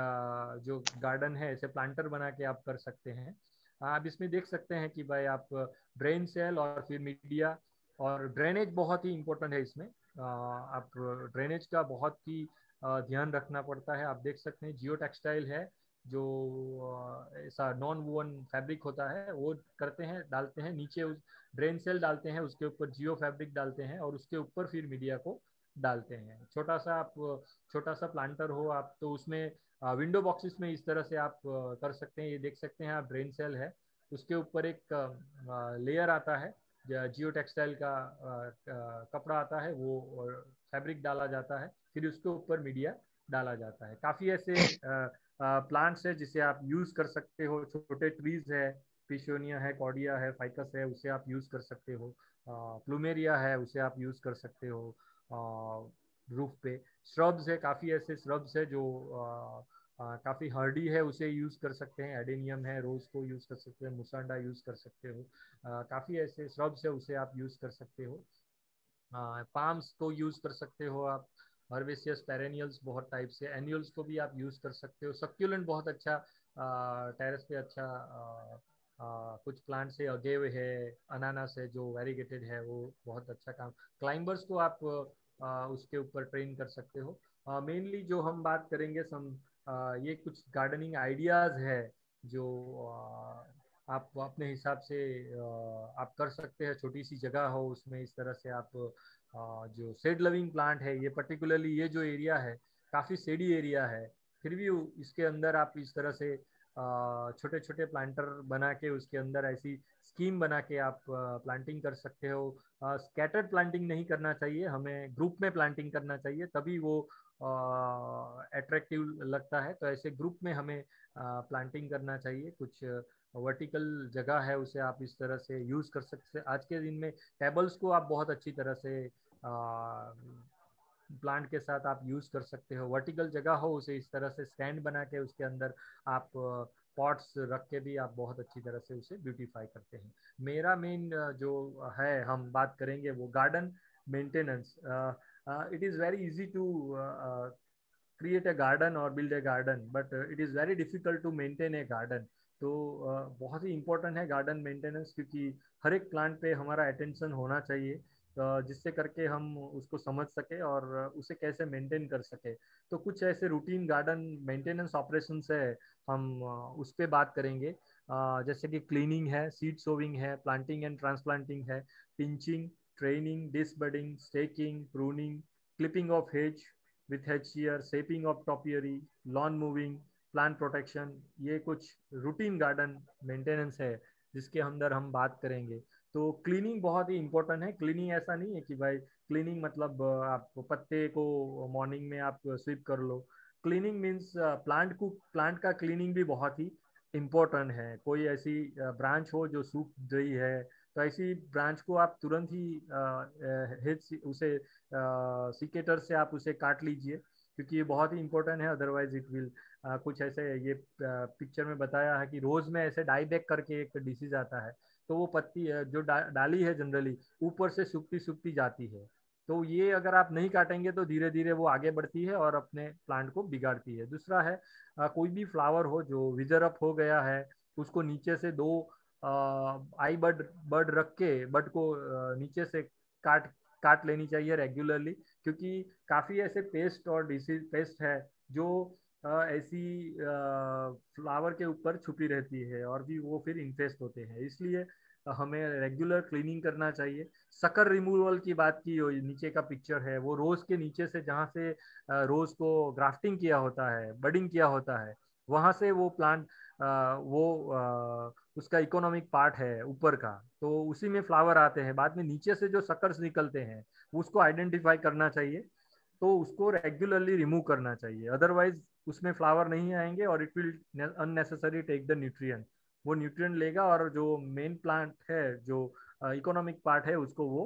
जो गार्डन है ऐसे प्लांटर बना के आप कर सकते हैं। आप इसमें देख सकते हैं कि भाई आप ड्रेन सेल और फिर मीडिया और ड्रेनेज बहुत ही इम्पोर्टेंट है इसमें। आप ड्रेनेज का बहुत ही ध्यान रखना पड़ता है। आप देख सकते हैं जियो टेक्सटाइल है जो ऐसा नॉन वूवन फैब्रिक होता है, वो करते हैं, डालते हैं नीचे, उस ड्रेन सेल डालते हैं, उसके ऊपर जियो फैब्रिक डालते हैं और उसके ऊपर फिर मीडिया को डालते हैं। छोटा सा आप छोटा सा प्लांटर हो आप तो उसमें विंडो बॉक्सेस में इस तरह से आप कर सकते हैं। ये देख सकते हैं आप ड्रेन सेल है, उसके ऊपर एक लेयर आता है जियो टेक्सटाइल का कपड़ा आता है, वो फैब्रिक डाला जाता है, फिर उसके ऊपर मीडिया डाला जाता है। काफ़ी ऐसे प्लांट्स है जिसे आप यूज़ कर सकते हो। छोटे ट्रीज है, पिशोनिया है, कॉर्डिया है, फाइकस है, उसे आप यूज़ कर सकते हो। प्लूमेरिया है, उसे आप यूज़ कर सकते हो रूफ पे। श्रब्स है, काफ़ी ऐसे श्रब्स है जो काफ़ी हार्डी है, उसे यूज़ कर सकते हैं। एडेनियम है, रोज को यूज़ कर सकते हैं, मुसांडा यूज़ कर सकते हो। काफ़ी ऐसे श्रब्स है, उसे आप यूज़ कर सकते हो। पाम्स को यूज़ कर सकते हो आप। हर्बेसियस पेरेनियल्स बहुत टाइप से, एनुअल्स को भी आप यूज़ कर सकते हो। सक्यूलेंट बहुत अच्छा टेरेस पे अच्छा आ, आ, कुछ प्लांट से अगेव है, अनानास है जो वेरीगेटेड है, वो बहुत अच्छा काम। क्लाइंबर्स को आप आ, उसके ऊपर ट्रेन कर सकते हो। मेनली जो हम बात करेंगे सम आ, ये कुछ गार्डनिंग आइडियाज़ है जो आ, आप अपने हिसाब से आप कर सकते हैं। छोटी सी जगह हो उसमें इस तरह से आप जो शेड लविंग प्लांट है, ये पर्टिकुलरली ये जो एरिया है काफ़ी शेडी एरिया है, फिर भी इसके अंदर आप इस तरह से छोटे छोटे प्लांटर बना के उसके अंदर ऐसी स्कीम बना के आप प्लांटिंग कर सकते हो। स्कैटर्ड प्लांटिंग नहीं करना चाहिए, हमें ग्रुप में प्लांटिंग करना चाहिए, तभी वो अट्रैक्टिव लगता है। तो ऐसे ग्रुप में हमें प्लांटिंग करना चाहिए। कुछ वर्टिकल जगह है उसे आप इस तरह से यूज़ कर सकते हैं। आज के दिन में टेबल्स को आप बहुत अच्छी तरह से प्लांट के साथ आप यूज़ कर सकते हो। वर्टिकल जगह हो उसे इस तरह से स्टैंड बना के उसके अंदर आप पॉट्स रख के भी आप बहुत अच्छी तरह से उसे ब्यूटीफाई करते हैं। मेरा मेन जो है हम बात करेंगे वो garden maintenance. It is very easy to create a garden or build a garden, but uh, it is very difficult to maintain a garden. तो uh, बहुत ही इम्पोर्टेंट है गार्डन मेंटेनेंस, क्योंकि हर एक प्लांट पे हमारा अटेंशन होना चाहिए, uh, जिससे करके हम उसको समझ सके और उसे कैसे मेंटेन कर सके। तो कुछ ऐसे रूटीन गार्डन मेंटेनेंस ऑपरेशंस है, हम uh, उस पर बात करेंगे। uh, जैसे कि क्लीनिंग है, सीड सोविंग है, प्लांटिंग एंड ट्रांसप्लांटिंग है, pinching, training, disbudding, staking, pruning, clipping of hedge with hedge shear, shaping of topiary, lawn moving, plant protection, ये कुछ रूटीन गार्डन मेंटेनेंस है जिसके अंदर हम बात करेंगे। तो क्लीनिंग बहुत ही इंपॉर्टेंट है। क्लीनिंग ऐसा नहीं है कि भाई क्लीनिंग मतलब आप पत्ते को मॉर्निंग में आप स्वीप कर लो। क्लीनिंग मीन्स प्लांट को प्लांट का क्लीनिंग भी बहुत ही इम्पोर्टेंट है। कोई ऐसी ब्रांच हो जो सूख गई है तो ऐसी ब्रांच को आप तुरंत ही हेड उसे सिकेटर से आप उसे काट लीजिए, क्योंकि ये बहुत ही इंपॉर्टेंट है। अदरवाइज इट विल कुछ ऐसे ये पिक्चर में बताया है कि रोज में ऐसे डाईबैक करके एक डिसीज आता है, तो वो पत्ती जो डा, डाली है जनरली ऊपर से सूखती सूखती जाती है। तो ये अगर आप नहीं काटेंगे तो धीरे धीरे वो आगे बढ़ती है और अपने प्लांट को बिगाड़ती है। दूसरा है आ, कोई भी फ्लावर हो जो विजर अप हो गया है, उसको नीचे से दो आई बड बड रख के बड को आ, नीचे से काट काट लेनी चाहिए रेगुलरली, क्योंकि काफी ऐसे पेस्ट और डिसीज पेस्ट है जो आ, ऐसी फ्लावर के ऊपर छुपी रहती है और भी वो फिर इन्फेस्ट होते हैं। इसलिए हमें रेगुलर क्लीनिंग करना चाहिए। सकर रिमूवल की बात की, नीचे का पिक्चर है वो रोज के नीचे से, जहाँ से रोज को ग्राफ्टिंग किया होता है, बडिंग किया होता है, वहां से वो प्लांट वो आ, उसका इकोनॉमिक पार्ट है ऊपर का, तो उसी में फ्लावर आते हैं। बाद में नीचे से जो सकर्स निकलते हैं उसको आइडेंटिफाई करना चाहिए, तो उसको रेगुलरली रिमूव करना चाहिए। अदरवाइज उसमें फ्लावर नहीं आएंगे और it will unnecessary take the nutrient. वो न्यूट्रिएंट लेगा और जो मेन प्लांट है, जो इकोनॉमिक पार्ट है, उसको वो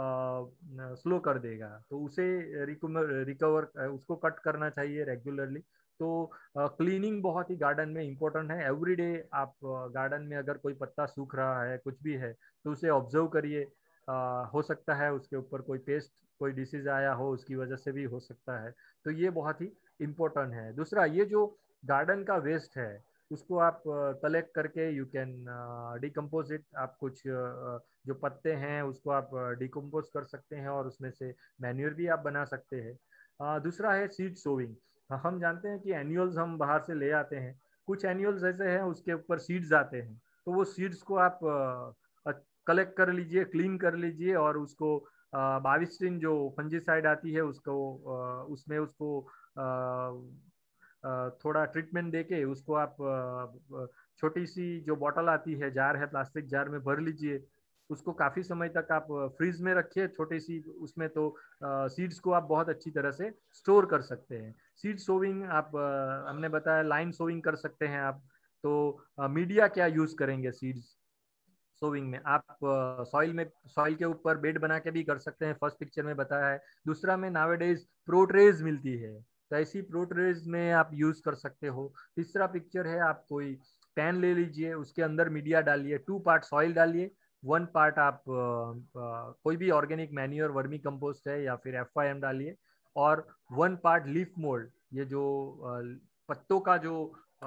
स्लो कर देगा। तो उसे रिकवर उसको कट करना चाहिए रेगुलरली। तो क्लीनिंग uh, बहुत ही गार्डन में इम्पोर्टेंट है। एवरीडे आप गार्डन uh, में अगर कोई पत्ता सूख रहा है, कुछ भी है, तो उसे ऑब्जर्व करिए। uh, हो सकता है उसके ऊपर कोई पेस्ट, कोई डिसीज आया हो, उसकी वजह से भी हो सकता है। तो ये बहुत ही इम्पोर्टेंट है। दूसरा, ये जो गार्डन का वेस्ट है उसको आप कलेक्ट uh, करके यू कैन डिकम्पोज इट। आप कुछ uh, जो पत्ते हैं उसको आप डिकम्पोज कर सकते हैं और उसमें से मैन्योर भी आप बना सकते हैं। uh, दूसरा है सीड सोविंग। हम जानते हैं कि एनुअल्स हम बाहर से ले आते हैं, कुछ एनुअल्स ऐसे हैं उसके ऊपर सीड्स आते हैं, तो वो सीड्स को आप कलेक्ट कर लीजिए, क्लीन कर लीजिए और उसको बाविस्टिन जो फंजीसाइड आती है उसको आ, उसमें उसको आ, आ, थोड़ा ट्रीटमेंट देके उसको आप छोटी सी जो बॉटल आती है, जार है, प्लास्टिक जार में भर लीजिए। उसको काफी समय तक आप फ्रीज में रखिए छोटी सी उसमें, तो सीड्स को आप बहुत अच्छी तरह से स्टोर कर सकते हैं। सीड सोविंग आप आ, हमने बताया लाइन सोविंग कर सकते हैं आप। तो मीडिया क्या यूज करेंगे सीड्स सोविंग में? आप सॉइल में सॉइल के ऊपर बेड बना के भी कर सकते हैं, फर्स्ट पिक्चर में बताया है। दूसरा में नावेडेज प्रोट्रेज मिलती है, तो ऐसी प्रोट्रेज में आप यूज कर सकते हो। तीसरा पिक्चर है, आप कोई पैन ले लीजिए, उसके अंदर मीडिया डालिए, टू पार्ट सॉइल डालिए, वन पार्ट आप आ, आ, कोई भी ऑर्गेनिक मैन्योर, वर्मी कंपोस्ट है या फिर एफ आई एम डालिए, और वन पार्ट लीफ मोल्ड, ये जो आ, पत्तों का जो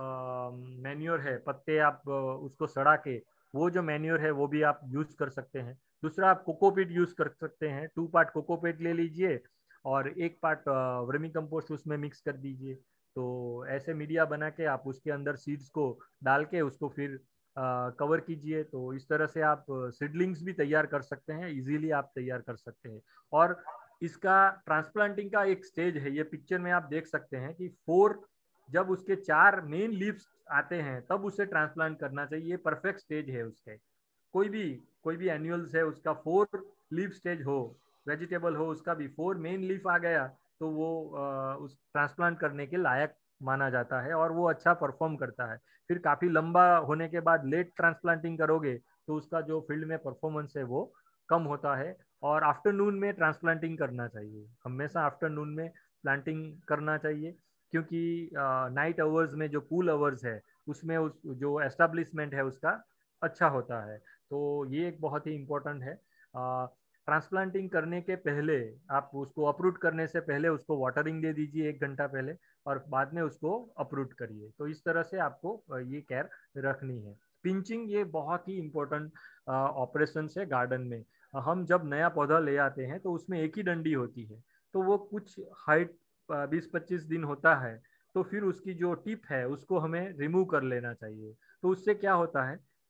मैन्योर है, पत्ते आप आ, उसको सड़ा के वो जो मैन्योर है वो भी आप यूज कर सकते हैं। दूसरा, आप कोकोपीट यूज कर सकते हैं, टू पार्ट कोकोपीट ले लीजिए और एक पार्ट वर्मी कंपोस्ट उसमें मिक्स कर दीजिए। तो ऐसे मीडिया बना के आप उसके अंदर सीड्स को डाल के उसको फिर कवर uh, कीजिए। तो इस तरह से आप सीडलिंग्स भी तैयार कर सकते हैं, इजीली आप तैयार कर सकते हैं। और इसका ट्रांसप्लांटिंग का एक स्टेज है, ये पिक्चर में आप देख सकते हैं कि फोर, जब उसके चार मेन लीव्स आते हैं तब उसे ट्रांसप्लांट करना चाहिए। ये परफेक्ट स्टेज है उसके। कोई भी कोई भी एनुअल्स है उसका फोर लीव स्टेज हो, वेजिटेबल हो उसका भी फोर मेन लीफ आ गया तो वो आ, उस ट्रांसप्लांट करने के लायक माना जाता है और वो अच्छा परफॉर्म करता है। फिर काफी लंबा होने के बाद लेट ट्रांसप्लांटिंग करोगे तो उसका जो फील्ड में परफॉर्मेंस है वो कम होता है। और आफ्टरनून में ट्रांसप्लांटिंग करना चाहिए, हमेशा आफ्टरनून में प्लांटिंग करना चाहिए, क्योंकि नाइट uh, आवर्स में जो कूल आवर्स है उसमें उस जो एस्टेब्लिशमेंट है उसका अच्छा होता है। तो ये एक बहुत ही इम्पोर्टेंट है। ट्रांसप्लांटिंग uh, करने के पहले आप उसको अप्रूट करने से पहले उसको वाटरिंग दे दीजिए एक घंटा पहले, और बाद में उसको अप्रूट करिए। तो इस तरह से आपको ये केयर रखनी है। पिंचिंग ये बहुत ही इम्पोर्टेंट ऑपरेशन है गार्डन में। हम जब नया पौधा ले आते हैं तो उसमें एक ही डंडी होती है, तो वो कुछ हाइट बीस पच्चीस दिन होता है, तो फिर उसकी जो टिप है उसको हमें रिमूव कर लेना चाहिए। तो उससे क्या होता है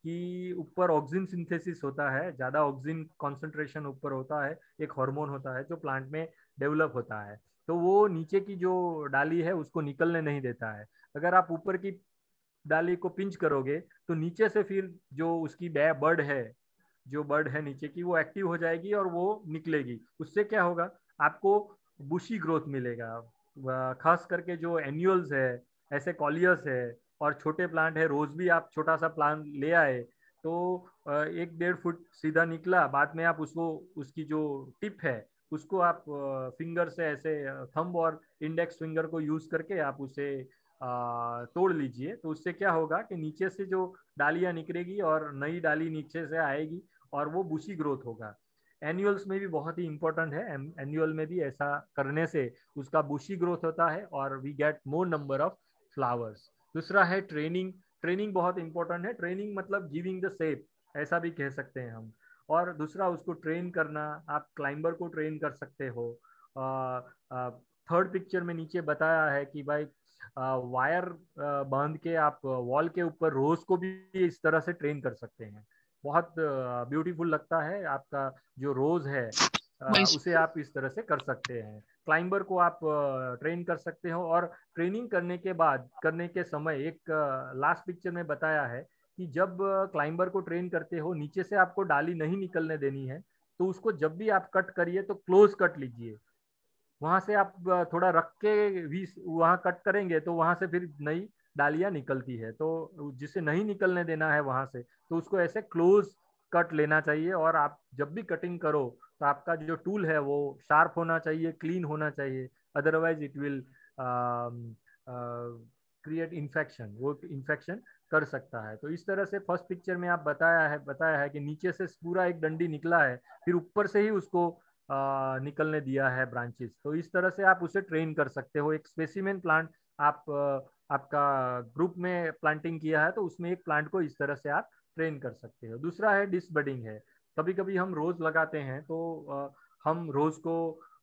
कि ऊपर ऑक्सीजन सिंथेसिस होता है, ज्यादा ऑक्सीजन कॉन्सेंट्रेशन ऊपर होता है, एक हार्मोन होता है जो प्लांट में डेवलप होता है, तो वो नीचे की जो डाली है उसको निकलने नहीं देता है। अगर आप ऊपर की डाली को पिंच करोगे तो नीचे से फिर जो उसकी बर्ड है, जो बर्ड है नीचे की, वो एक्टिव हो जाएगी और वो निकलेगी। उससे क्या होगा, आपको बुशी ग्रोथ मिलेगा। खास करके जो एन्युअल्स है, ऐसे कॉलियस है और छोटे प्लांट है, रोज भी आप छोटा सा प्लांट ले आए तो एक डेढ़ फुट सीधा निकला, बाद में आप उसको, उसकी जो टिप है उसको आप फिंगर से ऐसे थंब और इंडेक्स फिंगर को यूज करके आप उसे आ, तोड़ लीजिए। तो उससे क्या होगा कि नीचे से जो डालियां निकलेगी और नई डाली नीचे से आएगी और वो बुशी ग्रोथ होगा। एनुअल्स में भी बहुत ही इंपॉर्टेंट है, एनुअल में भी ऐसा करने से उसका बुशी ग्रोथ होता है और we get more number of flowers. दूसरा है ट्रेनिंग। ट्रेनिंग बहुत इंपॉर्टेंट है। ट्रेनिंग मतलब गिविंग द शेप, ऐसा भी कह सकते हैं हम। और दूसरा उसको ट्रेन करना, आप क्लाइंबर को ट्रेन कर सकते हो। थर्ड पिक्चर में नीचे बताया है कि भाई वायर बांध के आप वॉल के ऊपर रोज को भी इस तरह से ट्रेन कर सकते हैं। बहुत ब्यूटीफुल लगता है। आपका जो रोज है उसे आप इस तरह से कर सकते हैं। क्लाइंबर को आप ट्रेन कर सकते हो। और ट्रेनिंग करने के बाद, करने के समय, एक लास्ट पिक्चर में बताया है कि जब क्लाइंबर को ट्रेन करते हो, नीचे से आपको डाली नहीं निकलने देनी है, तो उसको जब भी आप कट करिए तो क्लोज कट लीजिए। वहां से आप थोड़ा रख के भी वहां कट करेंगे तो वहां से फिर नई डालियां निकलती है। तो जिसे नहीं निकलने देना है वहां से, तो उसको ऐसे क्लोज कट लेना चाहिए। और आप जब भी कटिंग करो तो आपका जो टूल है वो शार्प होना चाहिए, क्लीन होना चाहिए, otherwise it will create infection, वो इन्फेक्शन कर सकता है। तो इस तरह से फर्स्ट पिक्चर में आप बताया है बताया है कि नीचे से पूरा एक डंडी निकला है, फिर ऊपर से ही उसको आ, निकलने दिया है ब्रांचेस। तो इस तरह से आप उसे ट्रेन कर सकते हो। एक स्पेसिमेन प्लांट आप आपका ग्रुप में प्लांटिंग किया है तो उसमें एक प्लांट को इस तरह से आप ट्रेन कर सकते हो। दूसरा है डिस्क बडिंग है। कभी कभी हम रोज लगाते हैं तो आ, हम रोज को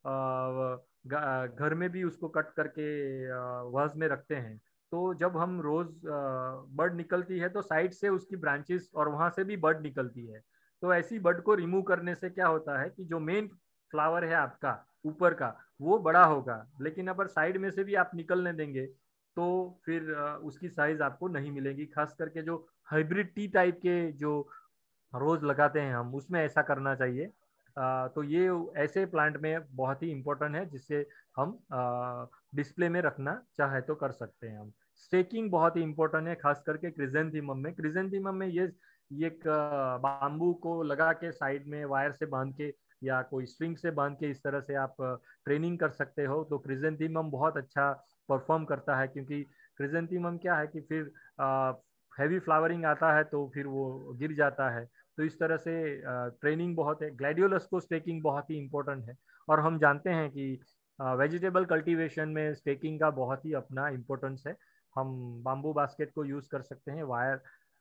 घर में भी उसको कट करके वाज में रखते हैं। तो जब हम रोज बर्ड निकलती है तो साइड से उसकी ब्रांचेस और वहां से भी बर्ड निकलती है। तो ऐसी बर्ड को रिमूव करने से क्या होता है कि जो मेन फ्लावर है आपका ऊपर का वो बड़ा होगा, लेकिन अगर साइड में से भी आप निकलने देंगे तो फिर उसकी साइज आपको नहीं मिलेगी। खास करके जो हाइब्रिड टी टाइप के जो रोज लगाते हैं हम, उसमें ऐसा करना चाहिए। आ, तो ये ऐसे प्लांट में बहुत ही इंपॉर्टेंट है जिससे हम डिस्प्ले में रखना चाहे तो कर सकते हैं हम। स्टेकिंग बहुत ही इंपॉर्टेंट है, खास करके क्रिजेंथीमम में। क्रिजेंथीमम में ये ये एक बाम्बू को लगा के साइड में वायर से बांध के या कोई स्ट्रिंग से बांध के इस तरह से आप ट्रेनिंग कर सकते हो। तो क्रिजेंथीमम बहुत अच्छा परफॉर्म करता है, क्योंकि क्रिजेंथीमम क्या है कि फिर हैवी फ्लावरिंग आता है तो फिर वो गिर जाता है। तो इस तरह से ट्रेनिंग बहुत है। ग्लैडियोलस को स्टेकिंग बहुत ही इंपॉर्टेंट है। और हम जानते हैं कि वेजिटेबल कल्टीवेशन में स्टेकिंग का बहुत ही अपना इम्पोर्टेंस है। हम बाम्बू बास्केट को यूज कर सकते हैं, वायर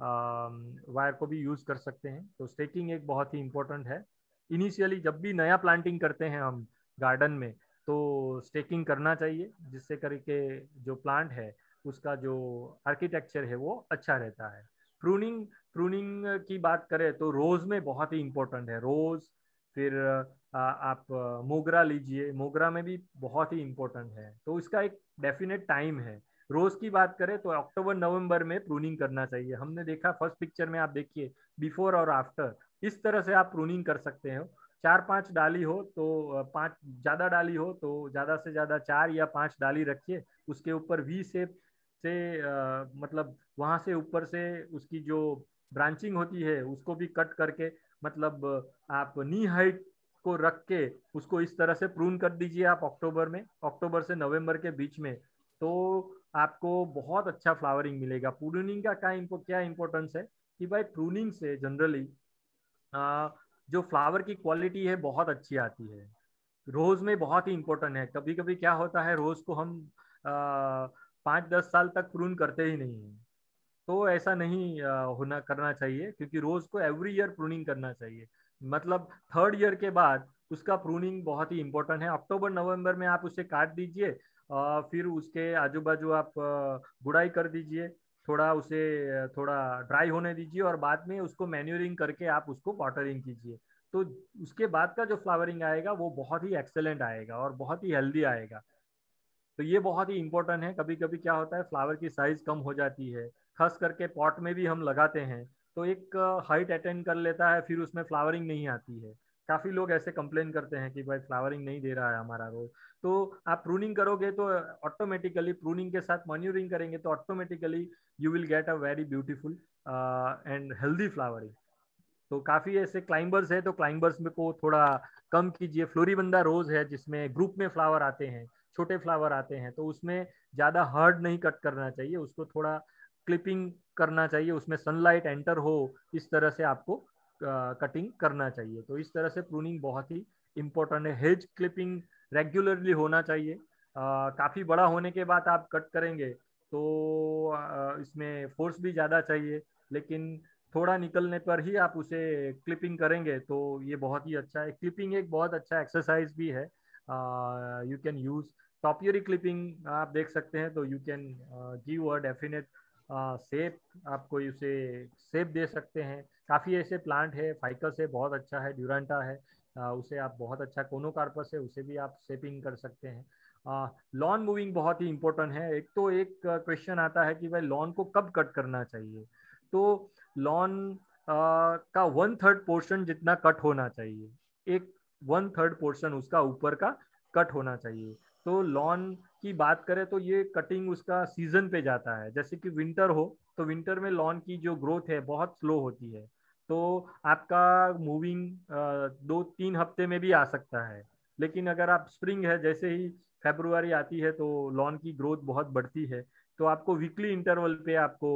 वायर को भी यूज कर सकते हैं। तो स्टेकिंग एक बहुत ही इम्पोर्टेंट है। इनिशियली जब भी नया प्लांटिंग करते हैं हम गार्डन में तो स्टेकिंग करना चाहिए, जिससे करके जो प्लांट है उसका जो आर्किटेक्चर है वो अच्छा रहता है। प्रूनिंग प्रूनिंग की बात करें तो रोज में बहुत ही इम्पोर्टेंट है। रोज, फिर आ, आप मोगरा लीजिए, मोगरा में भी बहुत ही इम्पोर्टेंट है। तो इसका एक डेफिनेट टाइम है। रोज की बात करें तो अक्टूबर नवंबर में प्रूनिंग करना चाहिए। हमने देखा फर्स्ट पिक्चर में, आप देखिए बिफोर और आफ्टर, इस तरह से आप प्रूनिंग कर सकते हो। चार पांच डाली हो तो पांच, ज्यादा डाली हो तो ज्यादा से ज्यादा चार या पांच डाली रखिए। उसके ऊपर वी शेप से आ, मतलब वहां से ऊपर से उसकी जो ब्रांचिंग होती है उसको भी कट करके, मतलब आप नी हाइट को रख के उसको इस तरह से प्रून कर दीजिए आप अक्टूबर में, अक्टूबर से नवंबर के बीच में, तो आपको बहुत अच्छा फ्लावरिंग मिलेगा। प्रूनिंग का क्या क्या इंपॉर्टेंस है कि भाई प्रूनिंग से जनरली जो फ्लावर की क्वालिटी है बहुत अच्छी आती है। रोज में बहुत ही इंपॉर्टेंट है। कभी कभी क्या होता है, रोज को हम पाँच दस साल तक प्रून करते ही नहीं है। तो ऐसा नहीं होना करना चाहिए, क्योंकि रोज को एवरी ईयर प्रूनिंग करना चाहिए। मतलब थर्ड ईयर के बाद उसका प्रूनिंग बहुत ही इंपॉर्टेंट है। अक्टूबर नवंबर में आप उसे काट दीजिए, फिर उसके आजू बाजू आप गुड़ाई कर दीजिए, थोड़ा उसे थोड़ा ड्राई होने दीजिए और बाद में उसको मैन्यूरिंग करके आप उसको वाटरिंग कीजिए। तो उसके बाद का जो फ्लावरिंग आएगा वो बहुत ही एक्सेलेंट आएगा और बहुत ही हेल्दी आएगा। तो ये बहुत ही इंपॉर्टेंट है। कभी कभी क्या होता है, फ्लावर की साइज कम हो जाती है, खास करके पॉट में भी हम लगाते हैं तो एक हाइट अटेंड कर लेता है, फिर उसमें फ्लावरिंग नहीं आती है। काफी लोग ऐसे कंप्लेन करते हैं कि भाई फ्लावरिंग नहीं दे रहा है हमारा रोज। तो आप प्रूनिंग करोगे तो ऑटोमेटिकली, प्रूनिंग के साथ मॉन्यूरिंग करेंगे तो automatically you will get a very beautiful and healthy flowering. तो काफी ऐसे क्लाइंबर्स है, तो क्लाइंबर्स में को थोड़ा कम कीजिए। फ्लोरीबंदा रोज है जिसमें ग्रुप में फ्लावर आते हैं, छोटे फ्लावर आते हैं, तो उसमें ज्यादा हार्ड नहीं कट करना चाहिए, उसको थोड़ा क्लिपिंग करना चाहिए, उसमें सनलाइट एंटर हो इस तरह से आपको कटिंग करना चाहिए। तो इस तरह से प्रूनिंग बहुत ही इंपॉर्टेंट है। हेज क्लिपिंग रेगुलरली होना चाहिए। आ, काफी बड़ा होने के बाद आप कट करेंगे तो आ, इसमें फोर्स भी ज्यादा चाहिए, लेकिन थोड़ा निकलने पर ही आप उसे क्लिपिंग करेंगे तो ये बहुत ही अच्छा है। क्लिपिंग एक बहुत अच्छा एक्सरसाइज भी है। You can use topiary clipping, आप देख सकते हैं, तो you can give a definite shape, आपको उसे शेप दे सकते हैं। काफ़ी ऐसे प्लांट है, फाइकस है बहुत अच्छा है, ड्यूरांटा है, uh, उसे आप बहुत अच्छा, कोनोकार्पस है उसे भी आप शेपिंग कर सकते हैं। लॉन मूविंग बहुत ही इंपॉर्टेंट है। एक तो एक क्वेश्चन uh, आता है कि भाई लॉन को कब कट करना चाहिए। तो लॉन का वन थर्ड पोर्शन जितना कट होना चाहिए, एक वन थर्ड पोर्शन उसका ऊपर का कट होना चाहिए। तो लॉन की बात करें तो ये कटिंग उसका सीजन पे जाता है। जैसे कि विंटर हो तो विंटर में लॉन की जो ग्रोथ है बहुत स्लो होती है, तो आपका मूविंग दो तीन हफ्ते में भी आ सकता है। लेकिन अगर आप स्प्रिंग है, जैसे ही फरवरी आती है तो लॉन की ग्रोथ बहुत बढ़ती है, तो आपको वीकली इंटरवल पे आपको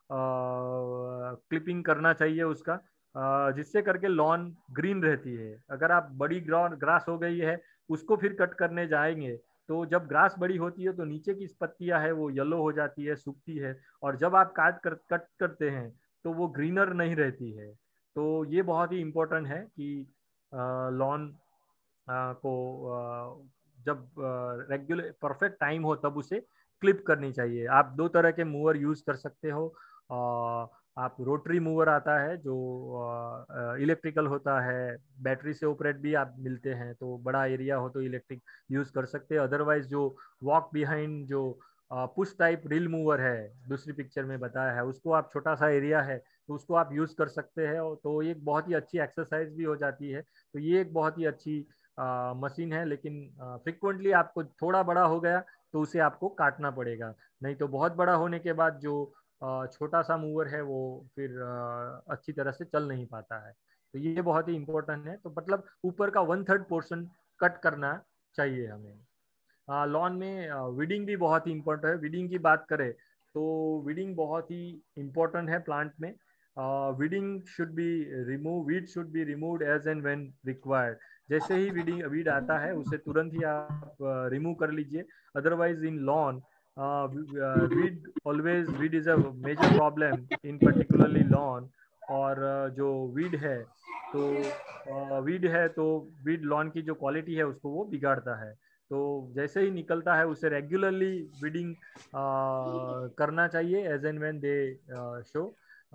क्लिपिंग करना चाहिए उसका, जिससे करके लॉन ग्रीन रहती है। अगर आप बड़ी ग्रास हो गई है उसको फिर कट करने जाएंगे तो जब ग्रास बड़ी होती है तो नीचे की पत्तियां है वो येलो हो जाती है, सूखती है, और जब आप काट कर कट करते हैं तो वो ग्रीनर नहीं रहती है। तो ये बहुत ही इम्पोर्टेंट है कि लॉन को आ, जब रेगुलर परफेक्ट टाइम हो तब उसे क्लिप करनी चाहिए। आप दो तरह के मूवर यूज कर सकते हो। आ, आप रोटरी मूवर आता है जो इलेक्ट्रिकल होता है, बैटरी से ऑपरेट भी आप मिलते हैं, तो बड़ा एरिया हो तो इलेक्ट्रिक यूज कर सकते हैं। अदरवाइज जो वॉक बिहाइंड जो पुश टाइप रील मूवर है दूसरी पिक्चर में बताया है, उसको आप, छोटा सा एरिया है तो उसको आप यूज कर सकते हैं, तो एक बहुत ही अच्छी एक्सरसाइज भी हो जाती है। तो ये एक बहुत ही अच्छी मशीन है, लेकिन फ्रिक्वेंटली आपको थोड़ा बड़ा हो गया तो उसे आपको काटना पड़ेगा, नहीं तो बहुत बड़ा होने के बाद जो छोटा सा मूवर है वो फिर अच्छी तरह से चल नहीं पाता है। तो ये बहुत ही इंपॉर्टेंट है। तो मतलब ऊपर का वन थर्ड पोर्शन कट करना चाहिए हमें। लॉन में वीडिंग भी बहुत ही इम्पोर्टेंट है। वीडिंग की बात करें तो वीडिंग बहुत ही इम्पोर्टेंट है प्लांट में। Weeding should be remove weed should be removed as and when required. जैसे ही वीडिंग वीड आता है उसे तुरंत ही आप रिमूव कर लीजिए। Otherwise in lawn weed always weed is a major problem in particularly lawn. और uh, जो वीड है तो वीड uh, है तो वीड लॉन की जो क्वालिटी है उसको वो बिगाड़ता है। तो जैसे ही निकलता है उसे रेगुलरली वीडिंग करना चाहिए as and when they show.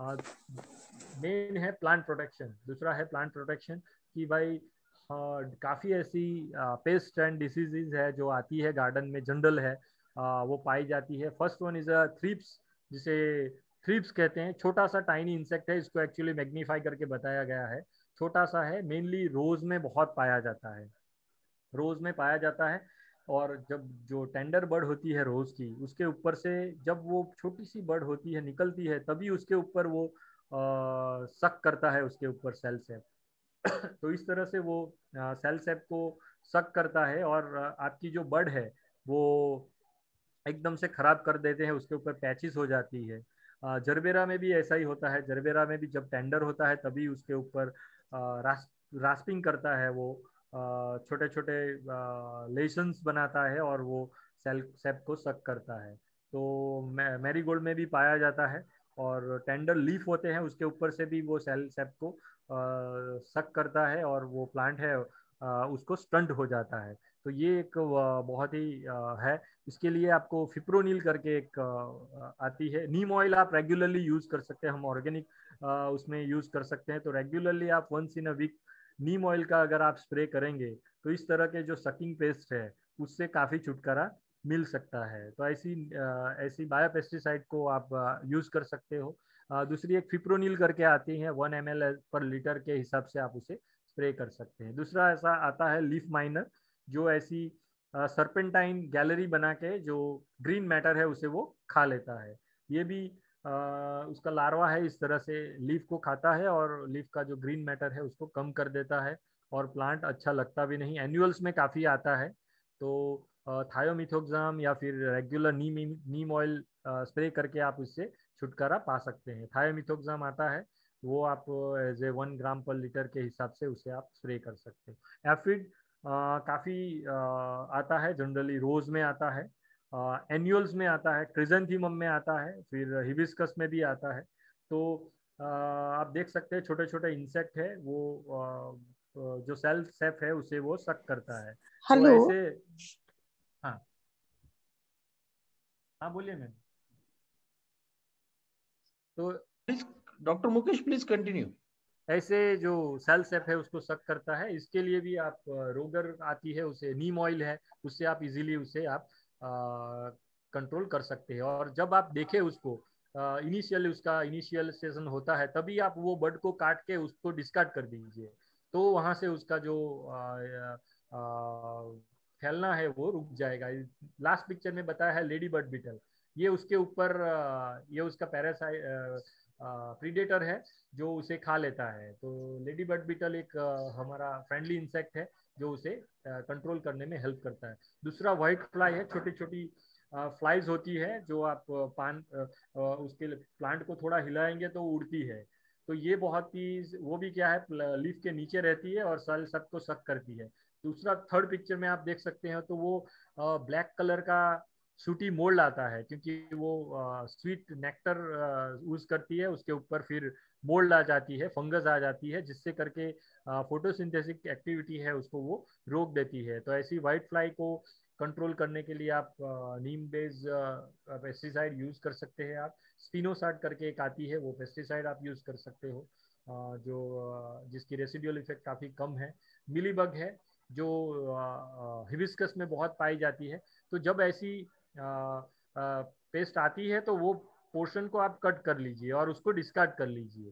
Main है प्लांट प्रोटेक्शन। दूसरा है प्लांट प्रोटेक्शन कि भाई uh, काफ़ी ऐसी पेस्ट एंड डिसीजेज है जो आती है गार्डन में, जनरल है, uh, वो पाई जाती है। First one is a thrips, जिसे थ्रिप्स कहते हैं। छोटा सा टाइनी इंसेक्ट है, इसको एक्चुअली मैग्नीफाई करके बताया गया है। छोटा सा है, मेनली रोज में बहुत पाया जाता है, रोज में पाया जाता है। और जब जो टेंडर बर्ड होती है रोज की, उसके ऊपर से जब वो छोटी सी बर्ड होती है निकलती है, तभी उसके ऊपर वो आ, सक करता है उसके ऊपर सेल सेप। तो इस तरह से वो सेल सेप को सक करता है और आपकी जो बर्ड है वो एकदम से खराब कर देते हैं, उसके ऊपर पैचेस हो जाती है। जरबेरा में भी ऐसा ही होता है। जरबेरा में भी जब टेंडर होता है तभी उसके ऊपर रास, रास्पिंग करता है, वो छोटे छोटे लेशंस बनाता है और वो सेल सेप को सक करता है। तो मैरीगोल्ड में भी पाया जाता है, और टेंडर लीफ होते हैं उसके ऊपर से भी वो सेल सेप को सक करता है, और वो प्लांट है उसको स्टंट हो जाता है। तो ये एक बहुत ही है। इसके लिए आपको फिप्रोनिल करके एक आती है। नीम ऑयल आप रेगुलरली यूज कर सकते हैं, हम ऑर्गेनिक उसमें यूज कर सकते हैं। तो रेगुलरली आप once in a week neem oil का अगर आप स्प्रे करेंगे तो इस तरह के जो सकिंग पेस्ट है उससे काफी छुटकारा मिल सकता है। तो ऐसी ऐसी बायोपेस्टिसाइड को आप यूज कर सकते हो। दूसरी एक फिप्रोनिल करके आती है, वन एम एल पर लीटर के हिसाब से आप उसे स्प्रे कर सकते हैं। दूसरा ऐसा आता है लीफ माइनर, जो ऐसी सरपेंटाइन गैलरी बना के जो ग्रीन मैटर है उसे वो खा लेता है। ये भी आ, उसका लार्वा है, इस तरह से लीफ को खाता है और लीफ का जो ग्रीन मैटर है उसको कम कर देता है और प्लांट अच्छा लगता भी नहीं। एनुअल्स में काफी आता है। तो थायोमिथोक्साम या फिर regular neem neem oil spray करके आप इससे छुटकारा पा सकते हैं। थायोमिथोक्साम आता है, वो आप एज ए वन ग्राम पर लीटर के हिसाब से उसे आप स्प्रे कर सकते हैं। एफिड काफी आता है, जनरली रोज में आता है, एन्युअल्स में आता है, क्रिजेंथीमम में आता है, फिर हिबिस्कस में भी आता है। तो आ, आप देख सकते हैं छोटे छोटे इंसेक्ट है वो आ, जो सेल सेफ है उसे वो सक करता है। तो ऐसे हाँ हाँ बोलिए मैम। तो डॉक्टर मुकेश प्लीज कंटिन्यू। ऐसे जो सेल सेफ है उसको सक करता है। इसके लिए भी आप रोगर आती है, उसे नीम ऑयल है, उससे आप इजीली उसे आप कंट्रोल कर सकते हैं। और जब आप देखें उसको इनिशियल उसका इनिशियल सेशन होता है तभी आप वो बर्ड को काट के उसको डिस्कार्ड कर दीजिए, तो वहां से उसका जो फैलना है वो रुक जाएगा। लास्ट पिक्चर में बताया है लेडी बर्ड बीटल, ये उसके ऊपर ये उसका पैरासाइट प्रीडेटर है जो उसे खा लेता है। तो लेडी बर्ड बीटल एक हमारा फ्रेंडली इंसेक्ट है जो उसे कंट्रोल करने में हेल्प करता है। दूसरा व्हाइट फ्लाई है, छोटी छोटी फ्लाइज होती है जो आप पान उसके प्लांट को थोड़ा हिलाएंगे तो उड़ती है। तो ये बहुत ही वो भी क्या है लीफ के नीचे रहती है और सेल सब को सक करती है। दूसरा थर्ड पिक्चर में आप देख सकते हैं तो वो ब्लैक कलर का सूटी मोल्ड आता है, क्योंकि वो स्वीट नेक्टर यूज करती है, उसके ऊपर फिर मोल्ड आ जाती है, फंगस आ जाती है, जिससे करके फोटोसिंथेसिस एक्टिविटी है उसको वो रोक देती है। तो ऐसी व्हाइट फ्लाई को कंट्रोल करने के लिए आप नीम बेस्ड पेस्टिसाइड यूज कर सकते हैं। आप स्पिनोसाइड करके एक आती है, वो पेस्टिसाइड आप यूज कर सकते हो, जो जिसकी रेसिडुअल इफेक्ट काफी कम है। मिलीबग है जो हिबिस्कस में बहुत पाई जाती है। तो जब ऐसी पेस्ट आती है तो वो पोर्शन को आप कट कर लीजिए और उसको डिस्कार्ड कर लीजिए।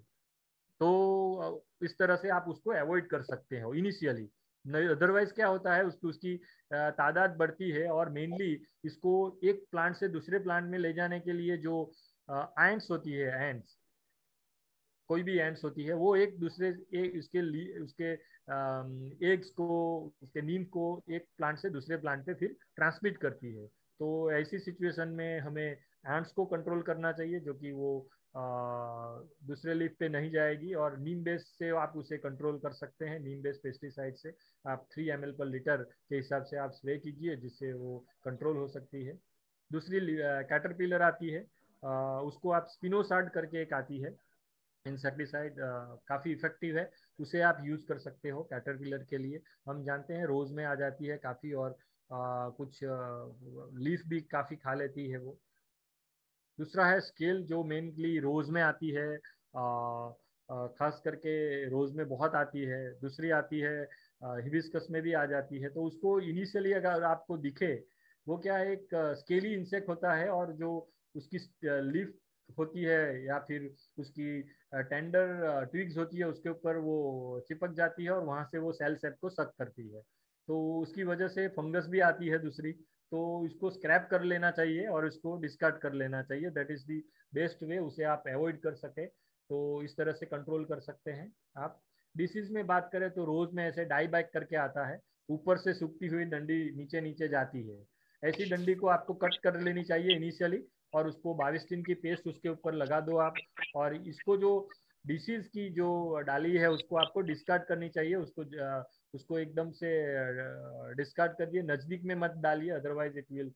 तो इस तरह से आप उसको अवॉइड कर सकते हो इनिशियली। अदरवाइज क्या होता है उसकी उसकी तादाद बढ़ती है और मेनली इसको एक प्लांट से दूसरे प्लांट में ले जाने के लिए जो एंट्स होती है, एंट्स कोई भी एंट्स होती है वो एक दूसरे एक उसके उसके एग्स को उसके नीम को एक प्लांट से दूसरे प्लांट पे फिर ट्रांसमिट करती है। तो ऐसी सिचुएशन में हमें एंट्स को कंट्रोल करना चाहिए जो कि वो आ, दूसरे लीफ पे नहीं जाएगी। और नीम बेस से आप उसे कंट्रोल कर सकते हैं। नीम बेस पेस्टिसाइड से आप थ्री एम एल पर लीटर के हिसाब से आप स्प्रे कीजिए, जिससे वो कंट्रोल हो सकती है। दूसरी कैटरपिलर आती है, आ, उसको आप स्पिनोसाइड करके एक आती है इंसेक्टिसाइड, काफ़ी इफेक्टिव है, उसे आप यूज़ कर सकते हो कैटरपिलर के लिए। हम जानते हैं रोज़ में आ जाती है काफ़ी, और आ, कुछ लीफ भी काफ़ी खा लेती है वो। दूसरा है स्केल जो मेनली रोज़ में आती है, आ, आ, खास करके रोज़ में बहुत आती है। दूसरी आती है हिबिस्कस में भी आ जाती है। तो उसको इनिशियली अगर आपको दिखे, वो क्या है एक स्केली इंसेक्ट होता है और जो उसकी लीफ होती है या फिर उसकी टेंडर ट्विग्स होती है उसके ऊपर वो चिपक जाती है और वहां से वो सेल सेप को सक करती है। तो उसकी वजह से फंगस भी आती है दूसरी। तो इसको स्क्रैप कर लेना चाहिए और इसको डिस्कार्ड कर लेना चाहिए। That is the best way, उसे आप अवॉइड कर सके तो इस तरह से कंट्रोल कर सकते हैं आप। डिसीज में बात करें तो रोज में ऐसे डाई बैक करके आता है, ऊपर से सूखती हुई डंडी नीचे नीचे जाती है। ऐसी डंडी को आपको कट कर लेनी चाहिए इनिशियली और उसको बाविस्टिन की पेस्ट उसके ऊपर लगा दो आप। और इसको जो डिसीज की जो डाली है उसको आपको डिस्कार्ड करनी चाहिए, उसको उसको एकदम से डिस्कार्ड कर दिए, नजदीक में मत डालिए, otherwise it will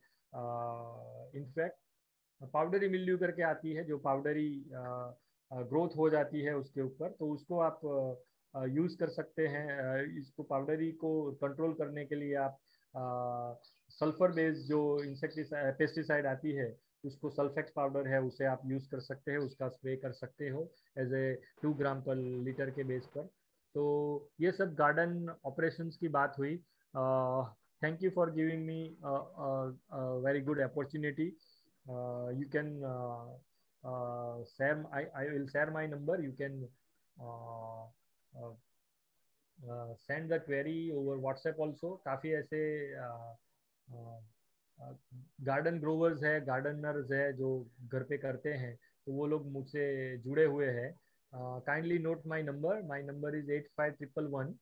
infect. Powdery mildew करके आती है जो पाउडरी ग्रोथ हो जाती है उसके ऊपर, तो उसको आप यूज़ कर सकते हैं। इसको पाउडरी को कंट्रोल करने के लिए आप सल्फर बेस्ड जो इंसेक्टिसाइड पेस्टिसाइड आती है, उसको सल्फेक्स पाउडर है, उसे आप यूज़ कर सकते हैं, उसका स्प्रे कर सकते हो एज ए टू ग्राम पर लीटर के बेस पर। तो ये सब गार्डन ऑपरेशंस की बात हुई। Thank you for giving me very good opportunity. You can share, I I will share my number, you can send the query over WhatsApp also. काफ़ी ऐसे गार्डन ग्रोवर्स है, गार्डनर्स है जो घर पे करते हैं, तो वो लोग मुझसे जुड़े हुए हैं। Kindly note my number, my number is eight five triple one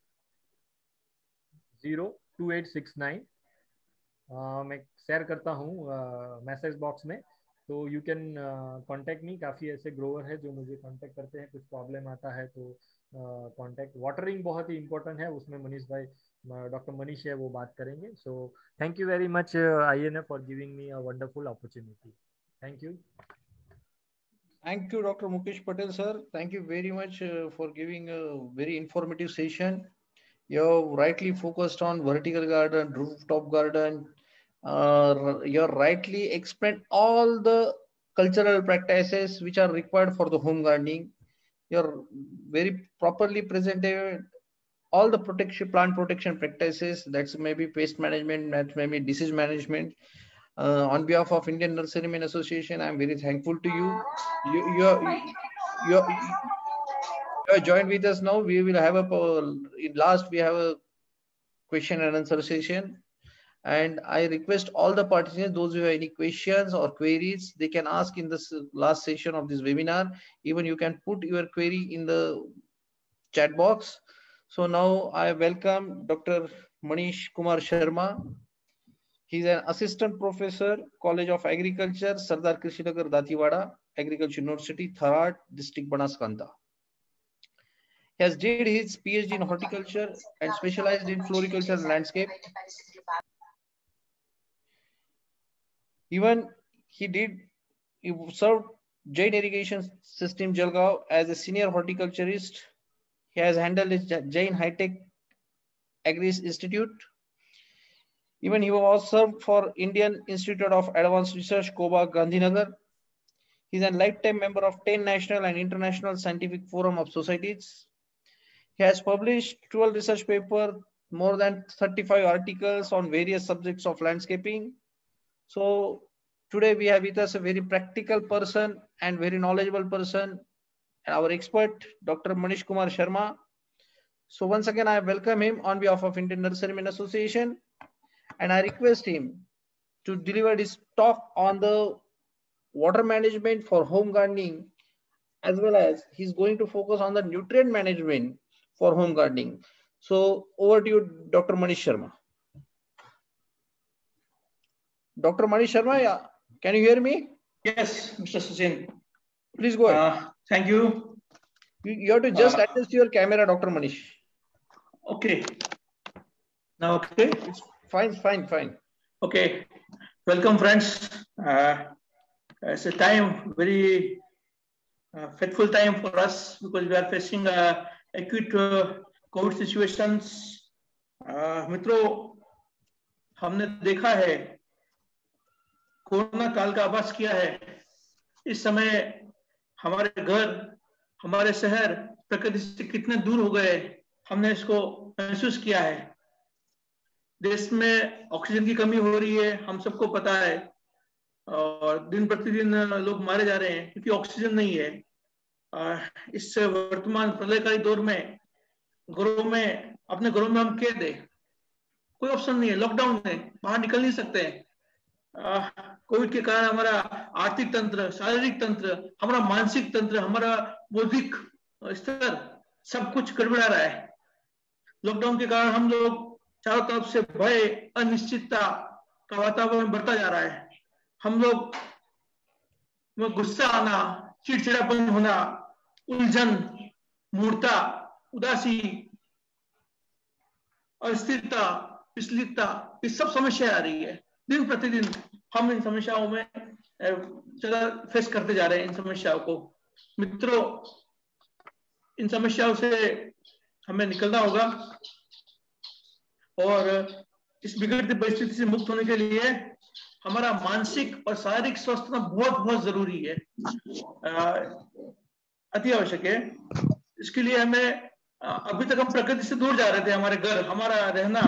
zero two eight six nine. मैं शेयर करता हूँ मैसेज बॉक्स में, तो यू कैन कांटेक्ट मी। काफ़ी ऐसे ग्रोवर है जो मुझे कांटेक्ट करते हैं, कुछ प्रॉब्लम आता है तो कांटेक्ट। वाटरिंग बहुत ही इंपॉर्टेंट है, उसमें मनीष भाई, डॉक्टर मनीष है, वो बात करेंगे। So thank you very much I N A for giving me a wonderful opportunity. Thank you. Thank you, Doctor Mukesh Patel, sir. Thank you very much uh, for giving a very informative session. You're rightly focused on vertical garden, rooftop garden. Uh, you're rightly explained all the cultural practices which are required for the home gardening. You're very properly presented all the protection, plant protection practices. That's maybe pest management, that maybe disease management. Uh, on behalf of Indian Nurserymen Association, I'm very thankful to you. You, you're, you're, you're joined with us now. We will have a, in last, we have a question and answer session. And I request all the participants, those who have any questions or queries, they can ask in this last session of this webinar. Even you can put your query in the chat box. So now I welcome Doctor Manish Kumar Sharma. He's an assistant professor, College of Agriculture, Sardar Krishinagar, Datiwada, Agriculture University, Tharad, District Banaskantha. He has did his PhD in horticulture and specialized in floriculture and landscape. Even he did, he served Jain Irrigation System Jalgaon as a senior horticulturist. He has handled the Jain High Tech Agri Institute. Even he was served for Indian Institute of Advanced Research, Koba, Gandhinagar. He is a lifetime member of ten national and international scientific forum of societies. He has published twelve research papers, more than thirty-five articles on various subjects of landscaping. So today we have with us a very practical person and very knowledgeable person, our expert, Doctor Manish Kumar Sharma. So once again, I welcome him on behalf of Indian Nurserymen Association, and I request him to deliver his talk on the water management for home gardening, as well as he's going to focus on the nutrient management for home gardening. So over to you, Doctor Manish Sharma. Doctor Manish Sharma, yeah. Can you hear me? Yes, Mister Sachin. Please go ahead. Uh, thank you. you. You have to just uh, adjust your camera, Doctor Manish. Okay. Now, okay. It's fine, fine, fine. Okay. Welcome, friends. Uh, it's a time, very uh, fateful time for us because we are facing uh, acute uh, COVID situations. Uh, मित्रों, हमने देखा है, corona काल का आभास किया है। इस समय हमारे घर, हमारे शहर प्रकृति से कितने दूर हो गए, हमने इसको महसूस किया है। देश में ऑक्सीजन की कमी हो रही है, हम सबको पता है, और दिन प्रतिदिन लोग मारे जा रहे हैं क्योंकि ऑक्सीजन नहीं है। इस वर्तमान प्रलयकारी दौर में घरों में, अपने घरों में हम कैद है, कोई ऑप्शन नहीं है, लॉकडाउन है, बाहर निकल नहीं सकते हैं। कोविड के कारण हमारा आर्थिक तंत्र, शारीरिक तंत्र, हमारा मानसिक तंत्र, हमारा बौद्धिक स्तर सब कुछ गड़बड़ा रहा है। लॉकडाउन के कारण हम लोग चारों तरफ से भय, अनिश्चितता का वातावरण बढ़ता जा रहा है। हम लोग में गुस्सा आना, चिड़चिड़ापन होना, उलझन, मूर्छा, उदासी, अस्थिरता, विचलितता, ये सब समस्या आ रही है। दिन प्रतिदिन हम इन समस्याओं में ज्यादा फेस करते जा रहे हैं इन समस्याओं को। मित्रों, इन समस्याओं से हमें निकलना होगा और इस बिगड़ती परिस्थिति से मुक्त होने के लिए हमारा मानसिक और शारीरिक स्वास्थ्य बहुत बहुत जरूरी है, अति आवश्यक है। इसके लिए हमें, अभी तक हम प्रकृति से दूर जा रहे थे, हमारे घर, हमारा रहना,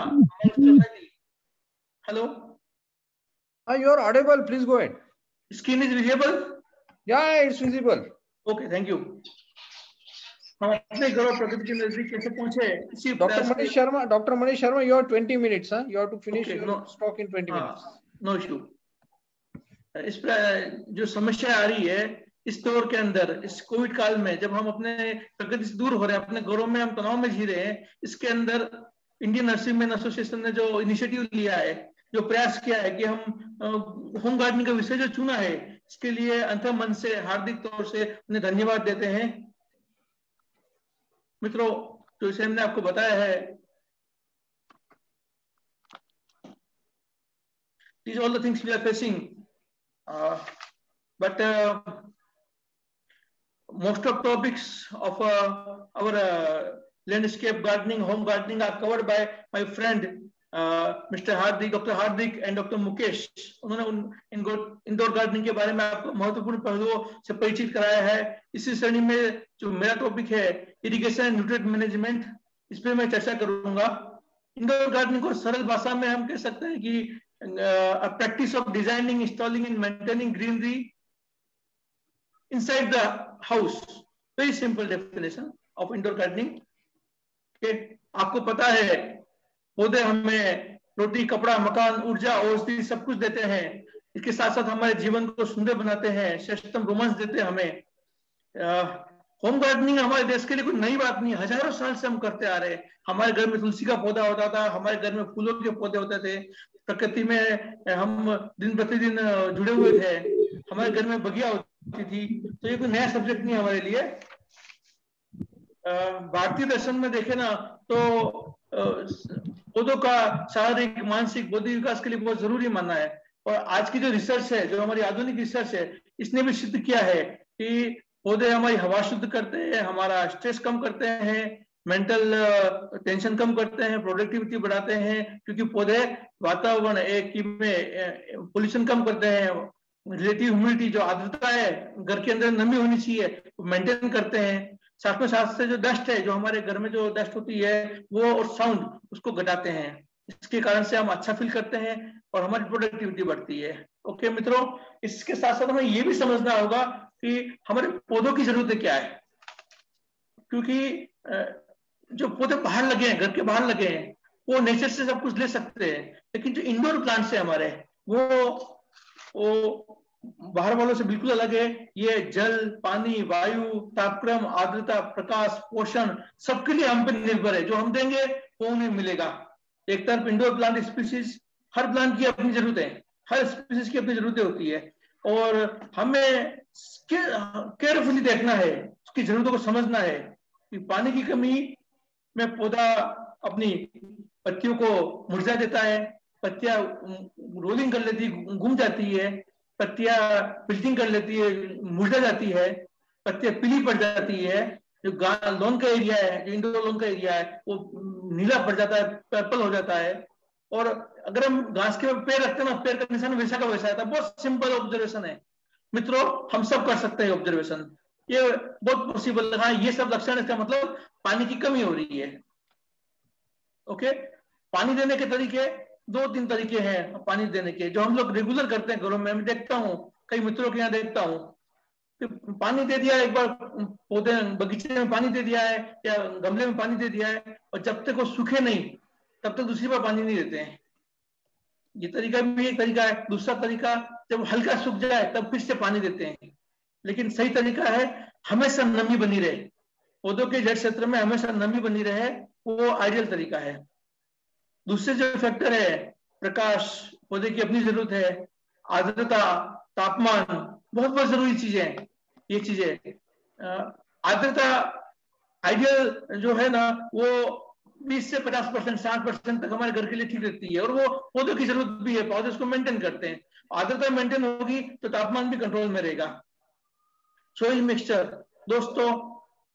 hello, you are audible, please go ahead. Screen is visible? या it's visible. Okay, thank you. हम अपने घर प्रकृति के नजदीक कैसे पहुंचे? इसी doctor Manish Sharma, doctor Manish Sharma, you are twenty minutes, you have to finish okay, your no, talk in twenty minutes. No issue. इस पर जो समस्या आ रही है इस दौर के अंदर, इस कोविड काल में, जब हम अपने प्रकृति से दूर हो रहे हैं, अपने घरों में हम तनाव में जी रहे हैं, इसके अंदर इंडियन नर्सिंगमैन एसोसिएशन ने जो इनिशिएटिव लिया है, जो प्रयास किया है कि हम होम गार्डनिंग का विषय जो चुना है, इसके लिए अंतः मन से हार्दिक तौर से उन्हें धन्यवाद देते हैं। मित्रों, जो इसे हमने आपको बताया है, these are all the things we are facing, uh, but uh, most of topics of uh, our uh, landscape gardening, home gardening are covered by my friend uh, Mister Hardik, Doctor Hardik and Doctor Mukesh. उन्होंने उन indoor gardening के बारे में आपको महत्वपूर्ण पहलुओं से परिचित कराया है। इसी श्रेणी में जो मेरा टॉपिक है, इरिगेशन एंड न्यूट्रिएंट मैनेजमेंट, इस पे मैं चर्चा करूंगा। इंडोर गार्डनिंग को सरल भाषा में हम कह सकते हैं कि a practice of designing, installing and maintaining greenery inside the house. Very simple definition of indoor gardening. Okay, आपको पता है पौधे हमें रोटी, कपड़ा, मकान, ऊर्जा, औषधि सब कुछ देते हैं। इसके साथ साथ हमारे जीवन को सुंदर बनाते हैं, श्रेष्ठतम रोमांस देते हैं हमें। होम गार्डनिंग हमारे देश के लिए कोई नई बात नहीं, हजारों साल से हम करते आ रहे हैं। हमारे घर में तुलसी का पौधा होता था, हमारे घर में फूलों के पौधे होते थे, प्रकृति में हम दिन प्रतिदिन जुड़े हुए थे, हमारे घर में बगिया होती थी। तो ये कोई नया सब्जेक्ट नहीं हमारे लिए। भारतीय दर्शन में देखे ना तो पौधों का शारीरिक, मानसिक, बौद्धिक विकास के लिए बहुत जरूरी माना है। और आज की जो रिसर्च है, जो हमारी आधुनिक रिसर्च है, इसने भी सिद्ध किया है कि पौधे हमारी हवा शुद्ध करते हैं, हमारा स्ट्रेस कम करते हैं, मेंटल टेंशन कम करते हैं, प्रोडक्टिविटी बढ़ाते हैं, क्योंकि पौधे वातावरण एक में पोल्यूशन कम करते हैं, रिलेटिव ह्यूमिडिटी जो आर्द्रता है, घर के अंदर नमी होनी चाहिए, वो मेंटेन करते हैं। साथ में साथ से जो डस्ट है, जो हमारे घर में जो डस्ट होती है वो, और साउंड, उसको घटाते हैं। इसके कारण से हम अच्छा फील करते हैं और हमारी प्रोडक्टिविटी बढ़ती है। ओके मित्रों, इसके साथ साथ हमें ये भी समझना होगा कि हमारे पौधों की जरूरतें क्या है, क्योंकि जो पौधे बाहर लगे हैं, घर के बाहर लगे हैं, वो नेचर से सब कुछ ले सकते हैं, लेकिन जो इंडोर प्लांट्स है हमारे, वो वो बाहर वालों से बिल्कुल अलग है। ये जल, पानी, वायु, तापक्रम, आर्द्रता, प्रकाश, पोषण सबके लिए हम पे निर्भर है। जो हम देंगे वो उन्हें मिलेगा। एक तरफ इंडोर प्लांट स्पीसीज, हर प्लांट की अपनी जरूरतें हैं, हर स्पीसीज की अपनी जरूरतें होती है, और हमें केयरफुली देखना है, उसकी जरूरतों को समझना है कि पानी की कमी में पौधा अपनी पत्तियों को मुरझा देता है, पत्तियां रोलिंग कर लेती, घूम जाती है, पत्तियां विल्टिंग कर लेती है, मुरझा जाती है, पत्तियां पीली पड़ जाती है। जो लॉन का एरिया है, जो इंडोर लॉन का एरिया है, वो नीला पड़ जाता है, पर्पल हो जाता है। और अगर हम घास के पैर रखते हैं ना, पैर का निशान वैसा का वैसा आता है। बहुत सिंपल ऑब्जर्वेशन है मित्रों, हम सब कर सकते हैं ऑब्जर्वेशन, ये बहुत पॉसिबल है। ये सब लक्षण, इसका मतलब पानी की कमी हो रही है। ओके, पानी देने के तरीके दो तीन तरीके हैं पानी देने के, जो हम लोग रेगुलर करते हैं घरों में। मैं देखता हूँ कई मित्रों के यहाँ देखता हूँ कि पानी दे दिया, एक बार पौधे बगीचे में पानी दे दिया है या गमले में पानी दे दिया है, और जब तक वो सूखे नहीं तब तक दूसरी बार पानी नहीं देते हैं। ये तरीका भी एक तरीका है। दूसरा तरीका, जब हल्का सूख जाए तब फिर से पानी देते हैं। लेकिन सही तरीका है हमेशा नमी बनी रहे, पौधों के जड़ क्षेत्र में हमेशा नमी बनी रहे, वो आइडियल तरीका है। दूसरे जो फैक्टर है, प्रकाश, पौधे की अपनी जरूरत है, आर्द्रता, तापमान, बहुत बहुत जरूरी चीजें हैं ये चीजें। आर्द्रता आइडियल जो है ना, वो बीस से पचास परसेंट साठ परसेंट तक हमारे घर के लिए ठीक रहती है, और वो पौधों की जरूरत भी है, पौधे उसको मेंटेन करते हैं। आर्द्रता मेंटेन होगी तो तापमान भी कंट्रोल में रहेगा। सोइल मिक्सचर, दोस्तों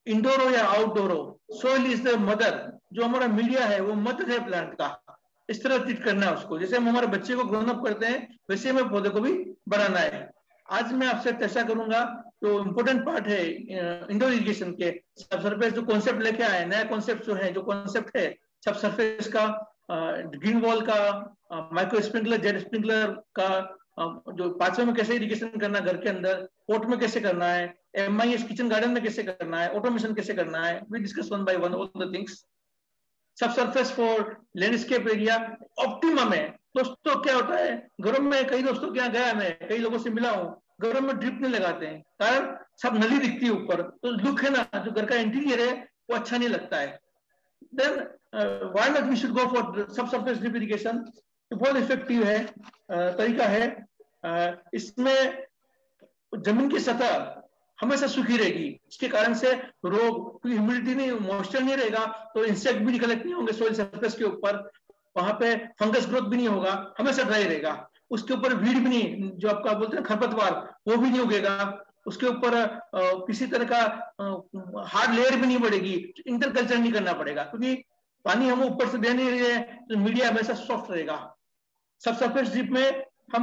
इंडोर हो या आउटडोर हो, सोइल इज द मदर। जो हमारा मीडिया है वो मदर है प्लांट का, इस तरह ट्रीट करना है उसको। जैसे हम हमारे बच्चे को ग्रोन अप करते हैं वैसे हमें पौधे को भी बढ़ाना है। आज मैं आपसे चर्चा करूंगा जो इम्पोर्टेंट पार्ट है इंडोर इरिगेशन के। सब सरफेस जो कॉन्सेप्ट लेके आए, नया कॉन्सेप्ट जो है, जो कॉन्सेप्ट है सब सरफेस का, ग्रीन वॉल का, माइक्रो स्प्रिंकलर, जेट स्प्रिंकलर का, जो पांचवे में कैसे इरिगेशन करना है घर के अंदर, पोर्ट में कैसे करना है, M I S kitchen garden में कैसे करना है, ऑटोमेशन कैसे करना है, we discuss one by one all the things. Sub surface for landscape area optimum है। दोस्तों क्या होता है, घरों में कई दोस्तों के यहाँ गया, मैं कई लोगों से मिला हूँ, घरों में ड्रिप नहीं लगाते हैं, कारण सब नली दिखती है ऊपर, तो लुक है ना जो घर का इंटीरियर है वो अच्छा नहीं लगता है। Then why not we should go for सब सरफेस ड्रिप इरिगेशन, बहुत इफेक्टिव है, uh, तरीका है। uh, इसमें जमीन की सतह हमेशा सूखी रहेगी, इसके कारण से रोग, क्योंकि ह्यूमिडिटी नहीं, मॉइस्चर नहीं रहेगा तो इंसेक्ट भी कलेक्ट नहीं होंगे सोइल सरफेस के ऊपर, वहां पे फंगस ग्रोथ भी नहीं होगा, हमेशा ड्राई रहेगा। उसके ऊपर वीड भी नहीं, जो आपका बोलते हैं खरपतवार, वो भी नहीं उगेगा। उसके ऊपर किसी तरह का हार्ड लेयर भी नहीं बढ़ेगी, इंटरकल्चर नहीं करना पड़ेगा, क्योंकि पानी हम ऊपर से दे नहीं रहे हैं तो मीडिया हमेशा सॉफ्ट रहेगा। सब सरफेस ड्रिप में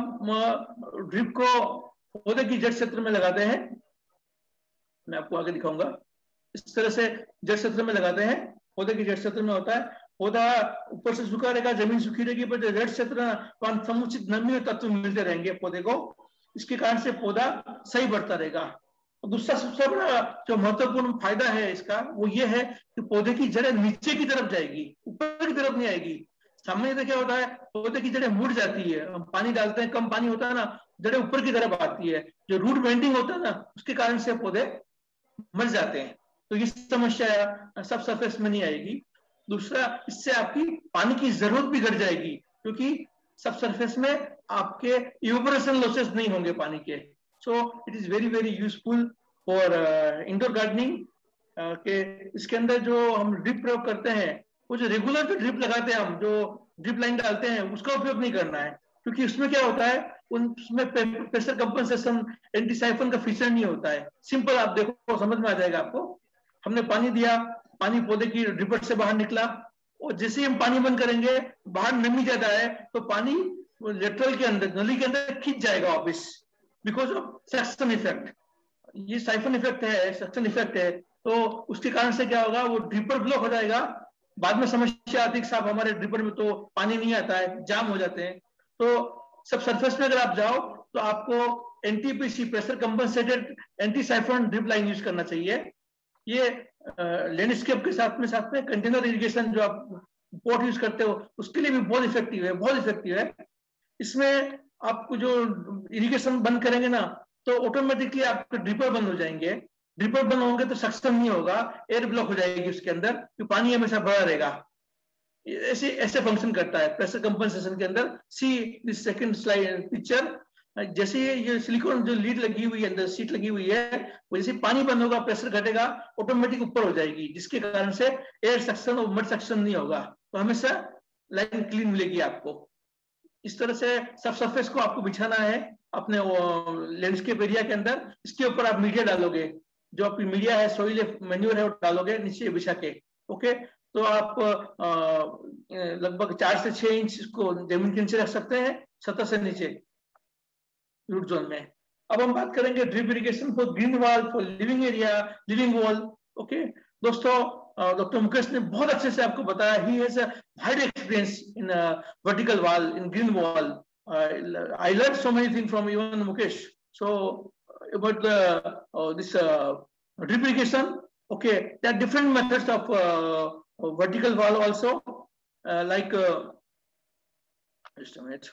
हम ड्रिप को पौधे की जड़ क्षेत्र में लगाते हैं, मैं आपको आगे दिखाऊंगा। इस तरह से जड़ क्षेत्र में लगाते हैं, पौधे की जड़ क्षेत्र में होता है, पौधा ऊपर से सूखा रहेगा, जमीन सूखी रहेगी, पर जड़ क्षेत्र समुचित नमी और तत्व मिलते रहेंगे पौधे को, इसके कारण से पौधा सही बढ़ता रहेगा। दूसरा सबसे बड़ा जो महत्वपूर्ण फायदा है इसका वो ये है कि पौधे की जड़ें नीचे की तरफ जाएगी, ऊपर की तरफ नहीं आएगी। सामान्यतः क्या होता है, पौधे की जड़ें मुड़ जाती है, हम पानी डालते हैं, कम पानी होता है ना, जड़ें ऊपर की तरफ आती है, जो रूट बेंडिंग होता है ना उसके कारण से पौधे मर जाते हैं। तो ये समस्या सब सरफेस में नहीं आएगी। दूसरा, इससे आपकी पानी की जरूरत भी घट जाएगी, क्योंकि सब सरफेस में आपके इवेपोरेशन लॉसेस नहीं होंगे पानी के। So it is very very useful for indoor gardening के। इसके अंदर जो हम ड्रिप प्रयोग करते हैं, वो जो रेगुलर जो ड्रिप लगाते हैं, हम जो ड्रिप लाइन डालते हैं, उसका उपयोग नहीं करना है, क्योंकि उसमें क्या होता है, उसमें प्रेशर कंपनसेशन, एंटी साइफन का फीचर नहीं होता है। सिंपल आप देखो, समझ में आ जाएगा आपको। हमने पानी दिया, पानी पौधे की ड्रिपर से बाहर निकला, और जैसे ही हम पानी बंद करेंगे, बाहर नमी ज्यादा है तो पानी लेटरल के अंदर, नली के अंदर खींच जाएगा वापिस, बिकॉज ऑफ सक्शन इफेक्ट। ये साइफन इफेक्ट है, सक्शन इफेक्ट है, तो उसके कारण से क्या होगा, वो ड्रिपर ब्लॉक हो जाएगा। बाद में समस्या आती है, साहब हमारे ड्रिपर में तो पानी नहीं आता है, जाम हो जाते हैं। तो सब सरफेस में अगर आप जाओ तो आपको NTPC, pressure compensated anti siphon drip line use करना चाहिए। ये लैंडस्केप के साथ में साथ में कंटेनर इरिगेशन जो आप पोर्ट यूज करते हो उसके लिए भी बहुत इफेक्टिव है, बहुत इफेक्टिव है। इसमें आपको जो इरिगेशन बंद करेंगे ना तो ऑटोमेटिकली आपके ड्रिपर बंद हो जाएंगे। ड्रिपर बंद होंगे तो सक्शन नहीं होगा, एयर ब्लॉक हो जाएगी उसके अंदर, तो पानी हमेशा भरा रहेगा। ऐसे ऐसे फंक्शन करता है प्रेशर कंपनसेशन के अंदर। See this second slide picture, जैसे ये सिलिकॉन जो लीड लगी हुई है, अंदर सीट लगी हुई है, वो जैसे पानी बंद होगा, प्रेशर घटेगा, ऑटोमेटिक ऊपर हो जाएगी, जिसके कारण से एयर सक्शन और मड सक्शन नहीं होगा, तो हमेशा लाइन क्लीन मिलेगी आपको। इस तरह से सब सरफेस को आपको बिछाना है अपने लैंडस्केप एरिया के अंदर। इसके ऊपर आप मीडिया डालोगे, जो आपकी मीडिया है, सोइल मैन्योर है, वो डालोगे नीचे बिछा के। ओके, तो आप लगभग चार से छह इंच इसको जमीन के नीचे रख सकते हैं, सतह से नीचे रूट जोन में। अब हम बात करेंगे drip irrigation for green wall, for living area, living wall. Okay दोस्तों, डॉक्टर मुकेश ने बहुत अच्छे से आपको बताया, he has a wide experience in vertical wall, in green wall. I learn so many thing from even Mukesh. So about the this drip irrigation, okay, there are different methods of uh, vertical wall also, uh, like uh, just a minute.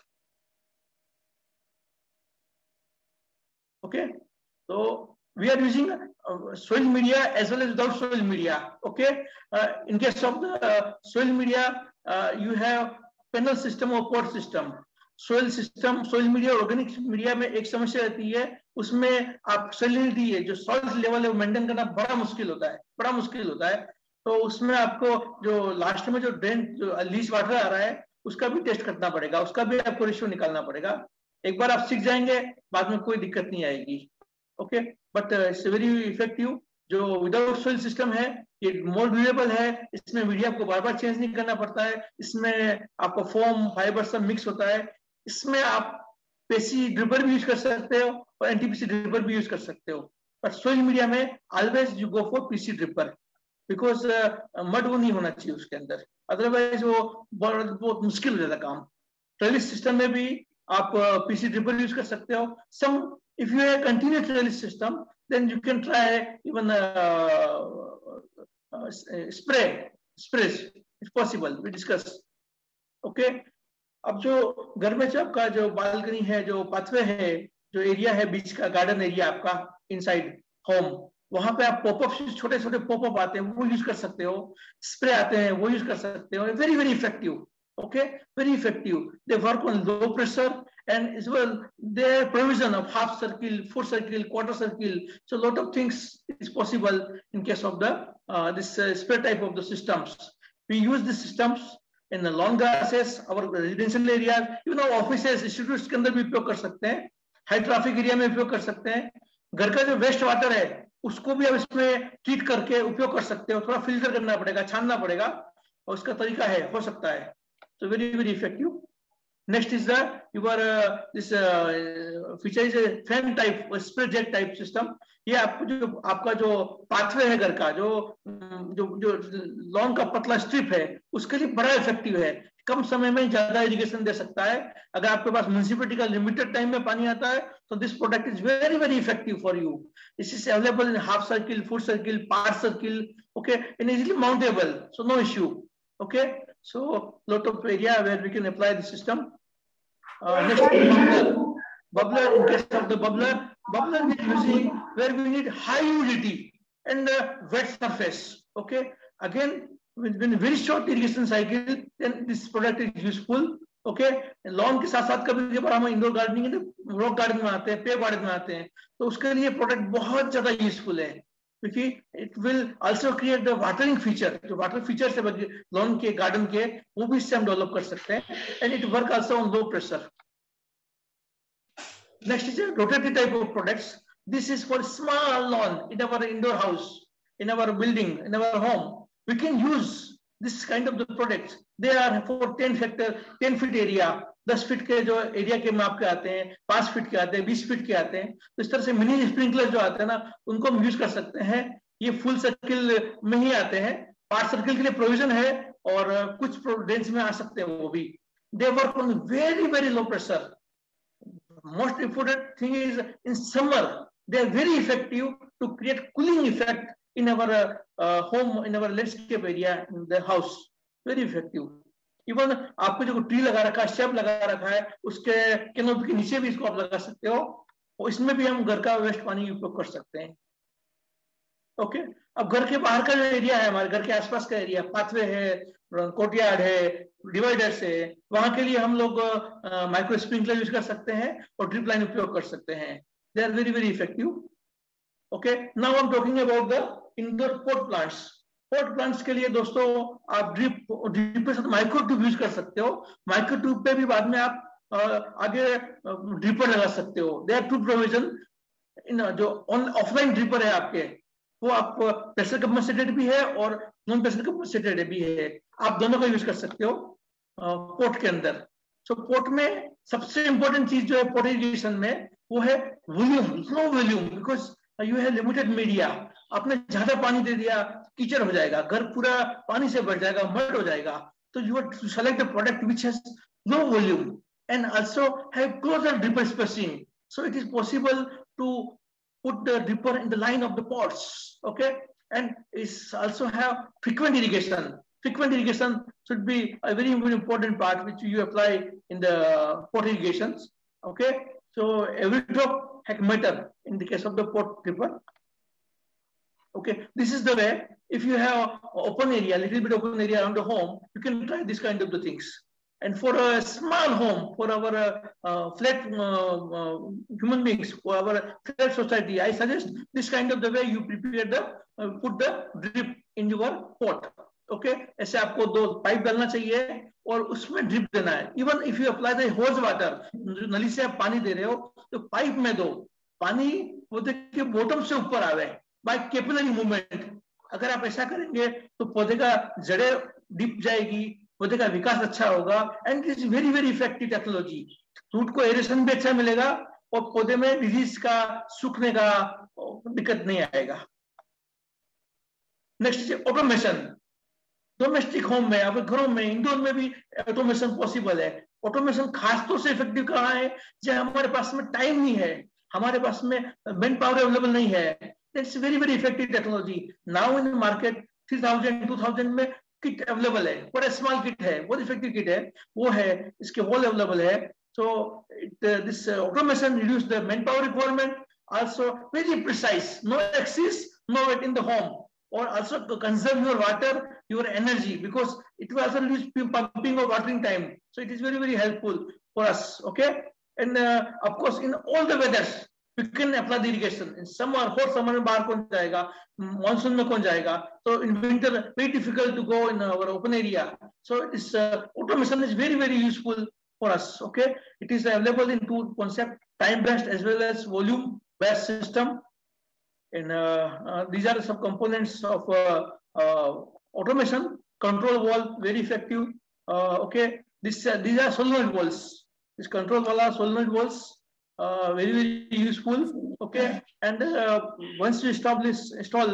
Okay, so we are using uh, soil media as well as without soil media. Okay, uh, in case of the uh, soil media, uh, you have panel system or pot system. Soil system, soil media, organic media में एक समस्या रहती है, उसमें आप salinity है, जो soil level है वो मेंटेन करना बड़ा मुश्किल होता है, बड़ा मुश्किल होता है। तो उसमें आपको जो लास्ट में जो ड्रेन, जो लीच वाटर आ रहा है, उसका भी टेस्ट करना पड़ेगा, उसका भी आपको रेशियो निकालना पड़ेगा। एक बार आप सीख जाएंगे, बाद में कोई दिक्कत नहीं आएगी। Okay, but it's very effective. जो विदाउट सोइल सिस्टम है ये मोर ड्यूरेबल है, इसमें मीडिया आपको बार बार चेंज नहीं करना पड़ता है, इसमें आपको फोम फाइबर सब मिक्स होता है, इसमें आप पीसी ड्रिपर भी यूज कर सकते हो और एनटीपीसी ड्रिपर भी यूज कर सकते हो। पर सोइल मीडिया में always you go for PC dripper, because mud वो नहीं होना चाहिए उसके अंदर, अदरवाइज वो बहुत बहुत मुश्किल हो जाता काम। ट्रेलिस सिस्टम में भी आप पीसी ड्रिपर यूज कर सकते हो। Some if you have continuous trellis system then you can try even spray sprays it's possible, we discuss. Okay, अब जो घर में जो आपका जो बालकनी है, जो पाथवे है, जो एरिया है बीच का गार्डन एरिया आपका इनसाइड होम, वहां पे आप पॉपअप छोटे छोटे पॉपअप आते हैं वो यूज कर सकते हो, स्प्रे आते हैं वो यूज कर सकते हो, very very effective. okay, very effective. They work on low pressure and as well their provision of half circle, full circle, quarter circle, so a lot of things is possible in case of the uh, this uh, spray type of the systems. We use the systems in the lawn grasses, our residential areas, even our offices, institutes के अंदर भी उपयोग कर सकते हैं, high traffic area में उपयोग कर सकते हैं। घर का जो वेस्ट वाटर है उसको भी आप इसमें ट्रीट करके उपयोग कर सकते हो, थोड़ा फिल्टर करना पड़ेगा, छानना पड़ेगा, और उसका तरीका है, हो सकता है। So very very effective. Next is the your uh, this uh, feature is a fan type or spray jet type system. ये आपको जो आपका जो पाथवे है घर का, जो जो जो लॉन का पतला स्ट्रिप है, उसके लिए बड़ा इफेक्टिव है, कम समय में ज्यादा इरिगेशन दे सकता है। अगर आपके पास म्युनिसिपैलिटी का लिमिटेड टाइम में पानी आता है तो this product is very very effective for you. This is available in half circle, full circle, part circle, okay, and easily mountable, so no issue. Okay, so lot of area where we can apply the system. Uh, next is bubbler. Bubbler, in case of the bubbler, bubbler we are using where we need high humidity and uh, wet surface. Okay, again with very short irrigation cycle, then this product is useful. Okay, lawn के साथ साथ कभी कभी हम indoor gardening rock garden में आते हैं, पे गार्डन में आते हैं, तो उसके लिए प्रोडक्ट बहुत ज्यादा यूजफुल है, क्योंकि it will also create the watering feature. जो वाटर फीचर्स है लॉन के, गार्डन के, वो भी इससे हम डेवलप कर सकते हैं, and it work also on low pressure. Next is rotatory type of products. This is for small lawn in our indoor house, in our building, in our home, we can use this kind of the products. They are for ten factor ten feet area, दस feet के जो area के माप के आते हैं, पांच feet के आते हैं, बीस फीट के आते हैं, तो इस तरह से मिनी स्प्रिंकलर जो आते हैं ना, उनको हम यूज कर सकते हैं। ये फुल सर्किल में ही आते हैं, पार्ट सर्किल के लिए प्रोविजन है, और कुछ रेंज में आ सकते हैं वो भी। They work on very very low pressure. Most important thing is in summer they are very effective to create cooling effect in our home, in our landscape area, in the house, very effective. Even आपको जो tree लगा रखा है, shape लगा रखा है, उसके canopy के नीचे भी इसको आप लगा सकते हो, और इसमें भी हम घर का वेस्ट पानी उपयोग कर सकते हैं। ओके, अब घर के बाहर का जो एरिया है, हमारे घर के आसपास का एरिया, पाथवे है, कोर्टयार्ड है, डिवाइडर्स है, वहां के लिए हम लोग माइक्रो स्प्रिंकलर यूज कर सकते हैं और ड्रिप लाइन उपयोग कर सकते हैं। They are very very effective. Okay, now I am talking about the indoor pot plants. Pot plants के लिए दोस्तों आप ड्रिप ड्रिप के साथ माइक्रो ट्यूब यूज कर सकते हो। माइक्रो ट्यूब पे भी बाद में आप आगे ड्रिपर लगा सकते हो। They are two provision. जो ऑफलाइन ड्रिपर है आपके, वो आप प्रेशर कंपनसेटेड भी है और नॉन प्रेशर कंपनसेटेड भी है, आप दोनों का यूज कर सकते हो पोर्ट के अंदर। सो so, पोर्ट में सबसे इंपॉर्टेंट चीज जो है पोर्ट इरिगेशन में, वो है volume, low volume, because you have limited media. आपने ज्यादा पानी दे दिया, कीचड़ हो जाएगा, घर पूरा पानी से भर जाएगा, मड हो जाएगा। तो you have to select the product which has low volume and also have closer dripper spacing, so it is possible to put the dripper in the line of the pots, okay, and it's also have frequent irrigation. Frequent irrigation should be a very, very important part which you apply in the pot irrigations, okay. So every drop has matter in the case of the pot dripper. Okay, this is the way. If you have open area, little bit open area around the home, you can try this kind of the things. And for a small home, for our uh, uh, flat uh, uh, human beings, for our flat society, I suggest this kind of the way you prepare the uh, put the drip in your pot. Okay, ऐसे आपको दो pipe डालना चाहिए और उसमें drip देना है। Even if you apply the hose water, नली से आप पानी दे रहे हो तो पाइप में दो, पानी वो देखिए बॉटम से ऊपर आवे, बाय कैपिलरी मूवमेंट। अगर आप ऐसा करेंगे तो पौधे का जड़ें डीप जाएगी, पौधे का विकास अच्छा होगा, and it is very very effective technology. Root को एरेशन भी अच्छा मिलेगा और पौधे में डिजीज का सूखने का दिक्कत नहीं आएगा। Next automation. डोमेस्टिक होम में, अपने घरों में, इंडोर में भी ऑटोमेशन पॉसिबल है। ऑटोमेशन खास तौर से इफेक्टिव कहाँ है, जब हमारे पास में टाइम नहीं है, हमारे पास में मैन पावर अवेलेबल नहीं है। It's very very effective technology. Now in market three thousand two thousand में किट अवेलेबल है, बड़ा स्मॉल किट है, बहुत इफेक्टिव किट है, वो है, इसके वॉल अवेलेबल है। So this automation reduce the man power requirement, also very precise, no excess, no wet in the home, or also to conserve your water, your energy, because it will also reduce pumping or watering time. So it is very very helpful for us. Okay, and uh, of course in all the weathers you can apply the irrigation. In summer, hot summer में बाहर कौन जाएगा, monsoon में कौन जाएगा, so in winter very difficult to go in our open area. So this uh, automation is very very useful for us. Okay, it is available in two concept, time based as well as volume based system. And uh, uh, these are some components of uh, uh, automation. Control valve, very effective. Uh, okay, this uh, these are solenoid valves. This control valve are solenoid valves, uh, very very useful. Okay, and uh, once you establish install,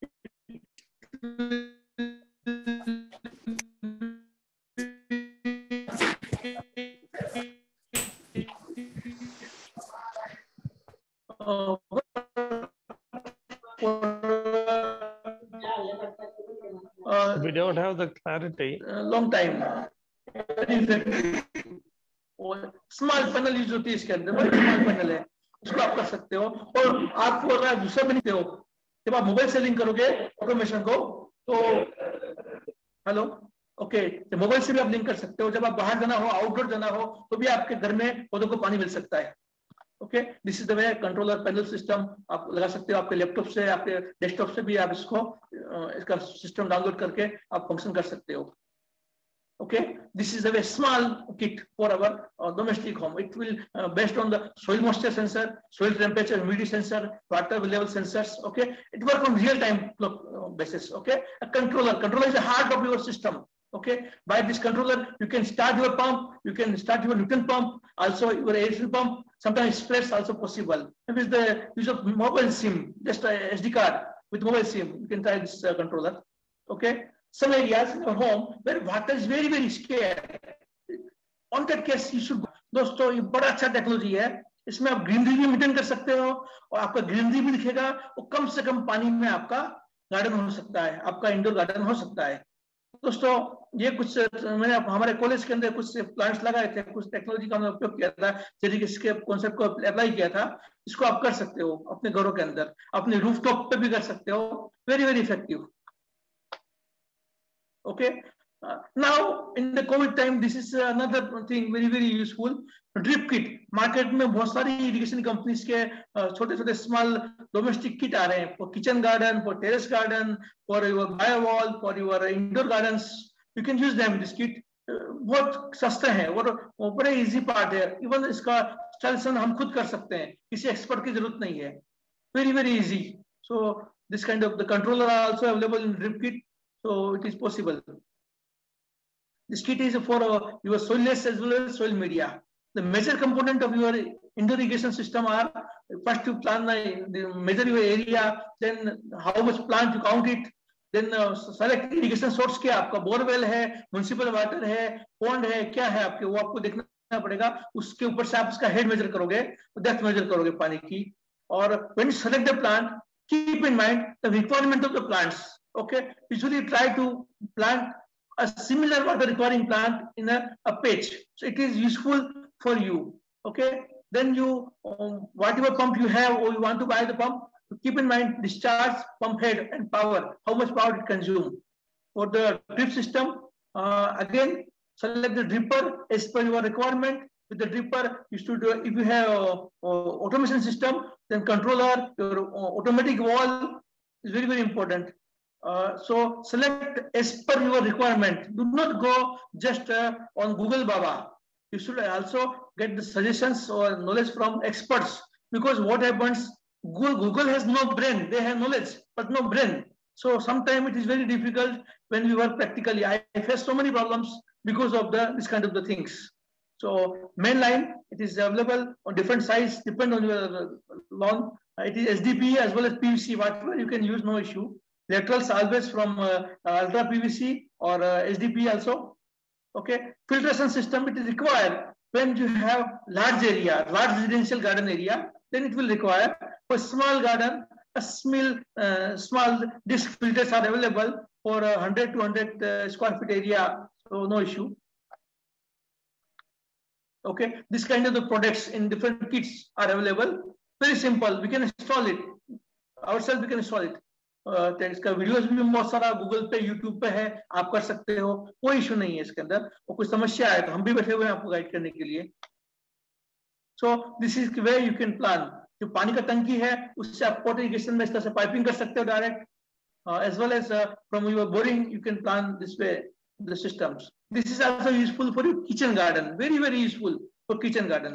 uh, Uh, we don't have the clarity. Uh, long time. Small panel use होती है इसके अंदर, बड़ी small panel है, उसको आप कर सकते हो। और आपको अगर दूसरा भी नहीं हो, जब आप मोबाइल से लिंक करोगे ऑटोमेशन को, तो हेलो ओके, मोबाइल से भी आप लिंक कर सकते हो। जब आप बाहर जाना हो, आउटडोर जाना हो, तो भी आपके घर में पौधों को पानी मिल सकता है। Okay, this is the way controller panel system आप लगा सकते हो। आपके लैपटॉप से, आपके डेस्कटॉप से भी आप इसको इसका सिस्टम डाउनलोड करके आप फंक्शन कर सकते हो। Okay, this is a way small kit for our domestic home. It will based on the soil moisture sensor, soil temperature, humidity sensor, water level sensors. Okay, it work on real time basis. Okay, a controller. Controller is the heart of your system. Okay, by this controller you can start your pump, you can start your Newton pump, also your air pump. Sometimes spreads also possible. Maybe the use of mobile SIM, just a S D card with mobile SIM, you can try this uh, controller. Okay, some areas in your home where water is very very scarce. On that case you should. दोस्तों ये बड़ा अच्छा technology है, इसमें आप greenery भी maintain कर सकते हो और आपका ग्रीनरी भी दिखेगा और कम से कम पानी में आपका गार्डन हो सकता है, आपका इंडोर गार्डन हो सकता है। दोस्तों ये कुछ मैंने हमारे कॉलेज के अंदर कुछ प्लांट्स लगाए थे, कुछ टेक्नोलॉजी का हमने उपयोग किया था, जैसे इसके कॉन्सेप्ट को अप्लाई किया था। इसको आप कर सकते हो अपने घरों के अंदर, अपने रूफटॉप पे भी कर सकते हो। Very very effective. Okay, now in the covid time this is another thing very very useful. Drip kit, market में बहुत सारी इरिगेशन कंपनीज के छोटे छोटे स्मॉल डोमेस्टिक किट आ रहे हैं for kitchen garden, for terrace garden, for your bio wall, for your indoor gardens. You can use them. This kit बहुत सस्ते हैं और बड़े इजी पार्ट है। इवन इसका इंस्टॉलेशन हम खुद कर सकते हैं, किसी एक्सपर्ट की जरूरत नहीं है। Very very easy. So this kind of the controller are also available in drip kit, so it is possible. This kit is for uh, your soilless as well as soil media. The major component of your indoor irrigation system are first you plan the, the measure your area, then how much plant you count it, then uh, select irrigation source क्या आपका borewell है, municipal water है, pond है, क्या है आपके, वो आपको देखना पड़ेगा। उसके ऊपर से आप इसका हेड मेजर करोगे, डेप्थ मेजर करोगे पानी की। और when you select the plant, keep in mind the requirement of the plants. Okay, usually try to plant a similar water requiring plant in a, a patch, so it is useful for you. Okay, then you um, whatever pump you have or you want to buy the pump, keep in mind discharge, pump head and power, how much power it consumes. For the drip system, uh, again select the dripper as per your requirement. With the dripper you should uh, if you have uh, uh, automation system, then controller, your uh, automatic valve is very very important. Uh, so select as per your requirement. Do not go just uh, on Google Baba. You should also get the suggestions or knowledge from experts, because what happens, Google, Google has no brain. They have knowledge, but no brain. So sometimes it is very difficult when we work practically. I face so many problems because of the this kind of the things. So mainline, it is available on different size, depend on your lawn. It is S D P as well as P V C, whatever you can use, no issue. Laterals always from uh, ultra P V C or uh, S D P also. Okay, filtration system, it is required when you have large area, large residential garden area, then it will require. For small garden, a small, uh, small disc filters are available for uh, one hundred to one hundred uh, square feet area, so no issue. Okay, this kind of the products in different kits are available. Very simple, we can install it ourselves, we can install it. Uh, इसका videos भी बहुत सारा Google पे YouTube पे है, आप कर सकते हो, कोई इशू नहीं है इसके अंदर। और कोई समस्या है तो हम भी बैठे हुए हैं आपको गाइड करने के लिए। So this is way you can plan. जो पानी का टंकी है उससे आप वाटर इरिगेशन में इस तरह से पाइपिंग कर सकते हो direct, as well as from your boring you can plan this way the systems. This is also useful for your kitchen garden, very very useful for kitchen garden.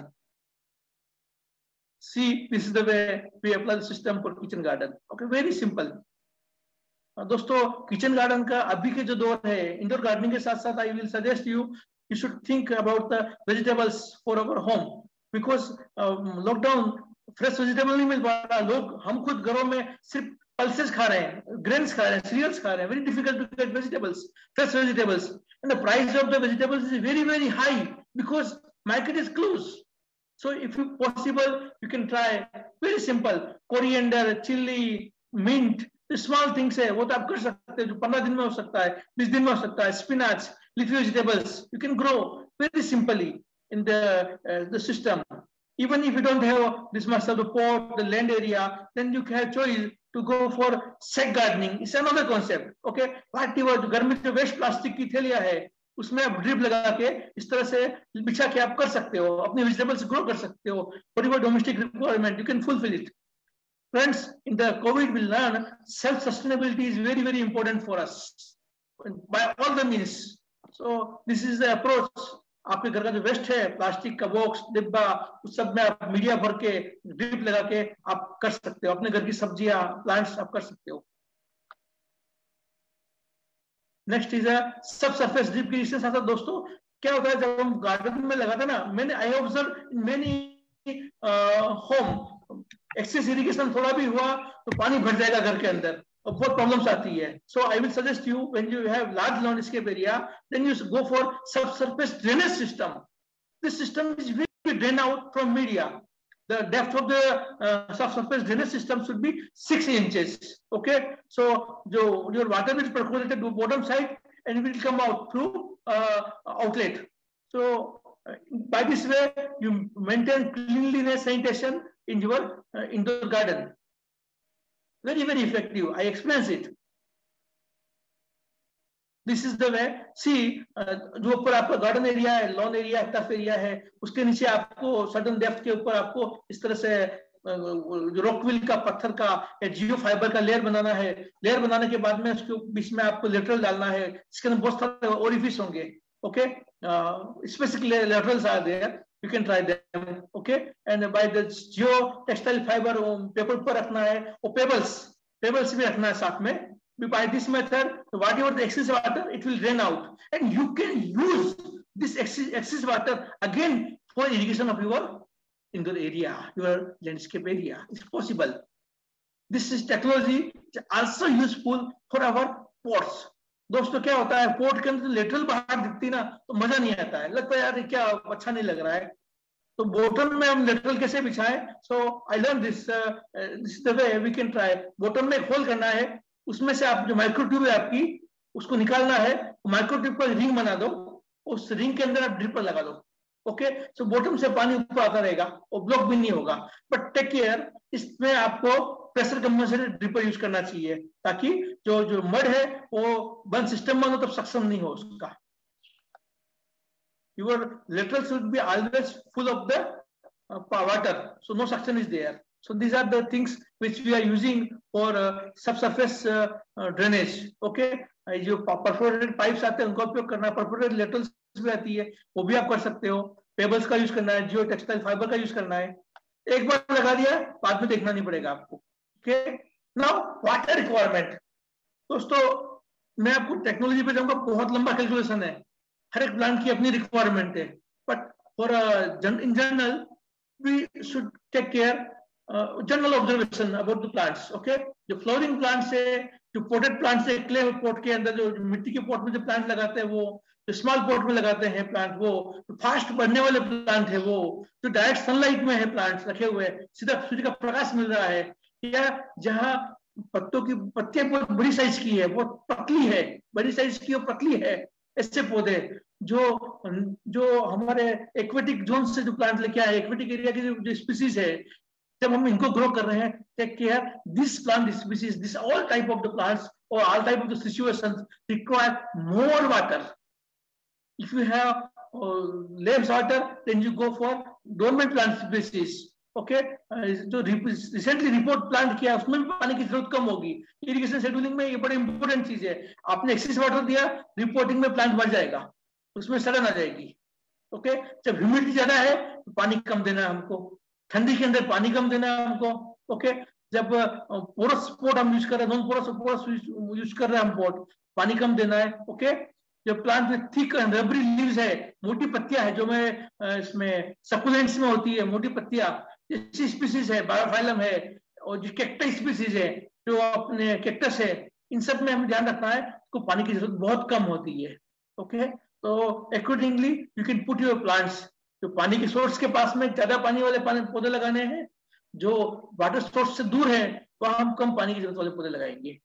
See, this is the way we apply the system for kitchen garden. Okay, very simple. दोस्तों kitchen garden का अभी के जो दौर है, indoor gardening के साथ साथ I will suggest you you should think about the vegetables for our home, because lockdown fresh vegetable नहीं मिल पा रहा। लोग, हम खुद घरों में सिर्फ पल्सेस खा रहे हैं, ग्रेन्स खा रहे हैं, सीरियल्स खा रहे हैं। Very difficult to get vegetables, fresh vegetables, and the price of the vegetables is very very high because market is close. So if you possible, you can try very simple coriander, chili, mint, small things है वो तो आप कर सकते हैं, जो पंद्रह दिन में हो सकता है, बीस दिन में हो सकता है. Spinach, leafy vegetables, you can grow very simply in the uh, the system. Even if you don't have this much of the pot, the land area, then you have choice to go for sack gardening. It's another concept. Okay, whatever घर में जो waste plastic की थैलियां है उसमें आप drip लगा के इस तरह से बिछा के आप कर सकते हो, अपने वेजिटेबल्स ग्रो कर सकते हो. Whatever domestic requirement you can fulfil it. Friends, in the covid we learn self sustainability is very very important for us by all the means. So this is the approach. आपके घर का जो waste है, plastic का box, डिब्बा, उस सब में आप मीडिया भर के ड्रिप लगा के आप कर सकते हो. अपने घर की सब्जियां, प्लांट्स आप कर सकते हो. नेक्स्ट इज सब सरफेस ड्रिप इरिगेशन. साथ दोस्तों क्या होता है जब हम गार्डन में लगाते हैं ना, मैंने I observe in many home excess irrigation थोड़ा भी हुआ तो पानी भर जाएगा घर के अंदर और बहुत प्रॉब्लम्स आती है. So I will suggest you when you have large landscape area then you go for सब surface drainage system. This system is very drain out from media. The depth of the uh, subsurface drainage system should be six inches. Okay, so jo, your water will percolate to bottom side and it will come out through uh, outlet. So uh, by this way you maintain cleanliness, sanitation in your uh, indoor garden. Very very effective. I explain it. This is the way. See जो ऊपर आपका garden area है, lawn area, turf area है, उसके नीचे आपको certain depth के ऊपर आपको इस तरह से जो रॉकविल का, पत्थर का या जियो फाइबर का लेयर बनाना है. लेयर बनाने के बाद में उसके बीच में आपको लेटरल डालना है. इसके अंदर बहुत सारे ओरिफिस होंगे. Okay, specific laterals are there, you can try them. Okay, and by the geotextile fibre paper पर रखना है, और पेबल्स पेबल्स भी रखना है साथ में. By this method, whatever the excess water, it will drain out, and you can use this excess, excess water again for irrigation of your indoor area, your landscape area. It's possible. This is technology is also useful for our pots. दोस्तों क्या होता है, pot के अंदर lateral बाहर दिखती ना तो मजा नहीं आता है, लगता है यार क्या अच्छा नहीं लग रहा है. तो बॉटम में हम लेटरल कैसे बिछाएं. So I learn this this is the way we can try. Bottom में होल करना है, उसमें से आप जो माइक्रो ट्यूब है आपकी उसको निकालना है, माइक्रो ट्यूब पर रिंग बना दो, उस रिंग के अंदर आप ड्रिपर लगा दो. ओके, सो बॉटम से पानी ऊपर आता रहेगा और ब्लॉक भी नहीं होगा. बट टेक केयर, इसमें आपको प्रेशर कंपनसेटेड ड्रिपर यूज करना चाहिए ताकि जो जो मड है वो वन सिस्टम में हो तब सक्षम नहीं हो उसका. Your lateral should be always full of the water, so no suction is there. So these are the things which we are using for uh, subsurface uh, uh, drainage. Okay, uh, जो perforated pipes आते हैं उनका उपयोग करना है. perforated laterals भी आती है, वो भी आप कर सकते हो. पेबल्स का यूज करना है, जियो टेक्सटाइल फाइबर का यूज करना है. एक बार लगा दिया, बाद में देखना नहीं पड़ेगा आपको। Okay, now water requirement. दोस्तों मैं आपको टेक्नोलॉजी पे जाऊंगा, बहुत लंबा कैलकुलेशन है, हर एक प्लांट की अपनी रिक्वायरमेंट है, but for in general we should take care general observation about the plants. Okay, जो फ्लोरिंग प्लांट्स है, जो पोटेड प्लांट्स है, क्ले पॉट के अंदर जो मिट्टी के पॉट में जो प्लांट लगाते हैं, वो जो स्मॉल पॉट में लगाते हैं प्लांट, वो फास्ट बढ़ने वाले प्लांट है, वो जो डायरेक्ट सनलाइट में है प्लांट्स रखे हुए, सीधा सूर्य का प्रकाश मिल रहा है, या जहाँ पत्तों की पत्तियां बहुत बड़ी साइज की है, बहुत पतली है, बड़ी साइज की और पतली है, ऐसे पौधे जो जो हमारे एक्वेटिक जोन से जो प्लांट लेके आए, एक्वेटिक एरिया की जो स्पीसीज है, जब हम इनको ग्रो कर रहे हैं, take care this plant species, this all type of the plants और all type of the situations require more water. If you have uh, less water, then you go for dormant plant species. Okay, uh, जो recently repot plant किया उसमें भी पानी की जरूरत कम होगी। Irrigation scheduling में ये बड़ी इंपॉर्टेंट चीज है। आपने एक्सेस वाटर दिया, रिपोर्टिंग में प्लांट मर जाएगा, उसमें सड़न आ जाएगी। ओके, जब ह्यूमिडिटी ज्यादा है तो पानी कम देना है हमको, ठंडी के अंदर पानी कम देना है हमको। ओके, जब पोरस पोर्ट हम यूज कर रहे हैं, नॉन पोरस पोरस यूज कर रहे हैं हम पोर्ट, पानी कम देना है। ओके, जो प्लांट में थिक रबरी लीव्स है, मोटी पत्तियां है, जो में इसमें सकुलेंट्स में होती है मोटी पत्तियां, जैसी स्पीसीज है, बायोफाइलम है, और जो कैक्टस स्पीसीज है, जो अपने कैक्टस है, इन सब में हमें ध्यान रखना है, उसको पानी की जरूरत बहुत कम होती है। ओके, तो accordingly you can put your plants, जो पानी के सोर्स के पास में ज्यादा पानी वाले पानी पौधे लगाने हैं, जो वाटर सोर्स से दूर है वहां हम कम पानी की जरूरत वाले पौधे लगाएंगे।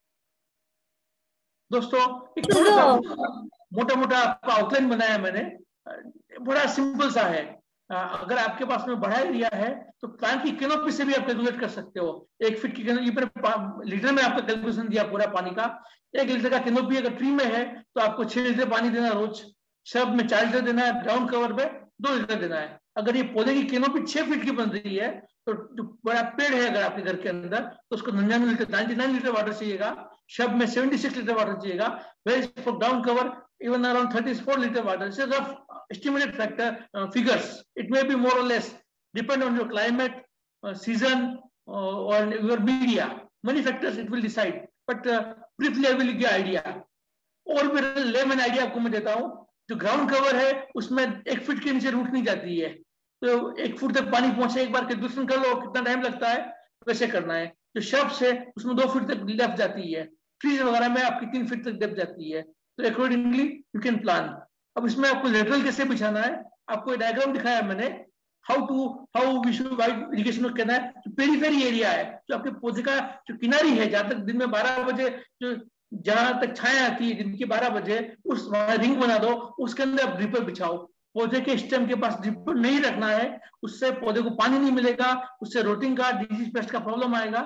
दोस्तों एक मोटा मोटा आपका आउटलाइन बनाया मैंने, बड़ा सिंपल सा है। अगर आपके पास में बड़ा एरिया है तो प्लांट की कैनोपी से भी आप कैलकुलेट कर सकते हो। एक फीट की कैनोपी, लीटर में आपका कैलकुलेशन दिया पूरा पानी का, एक लीटर का कैनोपी अगर ट्री में है तो आपको छह लीटर पानी देना रोज, सब में चार लीटर देना है, ग्राउंड कवर पे दो लीटर देना है। अगर ये पौधे की कैनोपी छह फीट की बन रही है तो जो बड़ा पेड़ है अगर आपके घर के अंदर, तो उसको निन्यानवे litre ninety nine litre water चाहिएगा, शब में छिहत्तर लीटर वाटर चाहिएगा, where for ground cover even around thirty four litre water. It's a rough estimated factor figures, it may be more और less depend on your climate, season और your media, many factors it will decide, but uh, briefly I will give you idea। और भी lemon idea आपको मैं देता हूँ, जो ground cover है उसमें एक फीट के नीचे रूट नहीं जाती है, तो एक फुट तक पानी पहुंचे, एक बार कैलकुलेशन कर लो कितना टाइम लगता है, वैसे करना है। जो शब्स है उसमें दो फीट तक डेप्थ जाती है, ट्रीज वगैरह में आपकी तीन फीट तक डेप्थ जाती है, तो अकॉर्डिंगली यू कैन प्लान। अब इसमें आपको लेटरल कैसे बिछाना है, आपको डायग्राम दिखाया मैंने, how to how we should wide irrigation कहना है। जो पेरीफेरी एरिया है, जो आपके पौधे का जो किनारी है, जहां तक दिन में बारह बजे जो जहां तक छाया आती है दिन के बारह बजे, उस रिंग बना दो, उसके अंदर आप ड्रिपर बिछाओ। पौधे के स्टेम के पास ड्रिपर नहीं रखना है, उससे पौधे को पानी नहीं मिलेगा, उससे रोटिंग का डिजीज पेस्ट का प्रॉब्लम आएगा।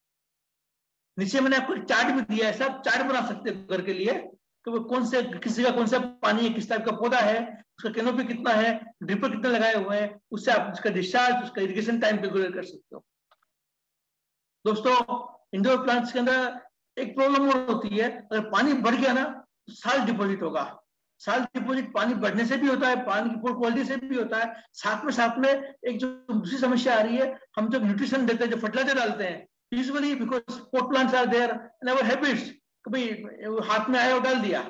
नीचे मैंने आपको चार्ट भी दिया है, सब चार्ट बना सकते हैं घर के लिए, तो वो कौन से किसी का कौन सा पानी है, किस टाइप का पौधा है, उसका कैनोपी कितना है, ड्रिपर कितने लगाए हुए हैं, उससे आप उसका डिस्चार्ज, उसका इरिगेशन टाइम कैलकुलेट कर सकते हो। दोस्तों इंडोर प्लांट्स के अंदर एक प्रॉब्लम और होती है, अगर पानी बढ़ गया ना तो साल्ट डिपॉजिट होगा। साल्ट डिपॉजिट पानी बढ़ने से भी होता है, पानी की पोर क्वालिटी से भी होता है, साथ में साथ में एक जो दूसरी समस्या आ रही है, हम जब न्यूट्रिशन देते हैं, जो फर्टिलाइजर डालते हैं, usually because pot plants are there in our habits, कभी हाथ में आया और डाल दिया,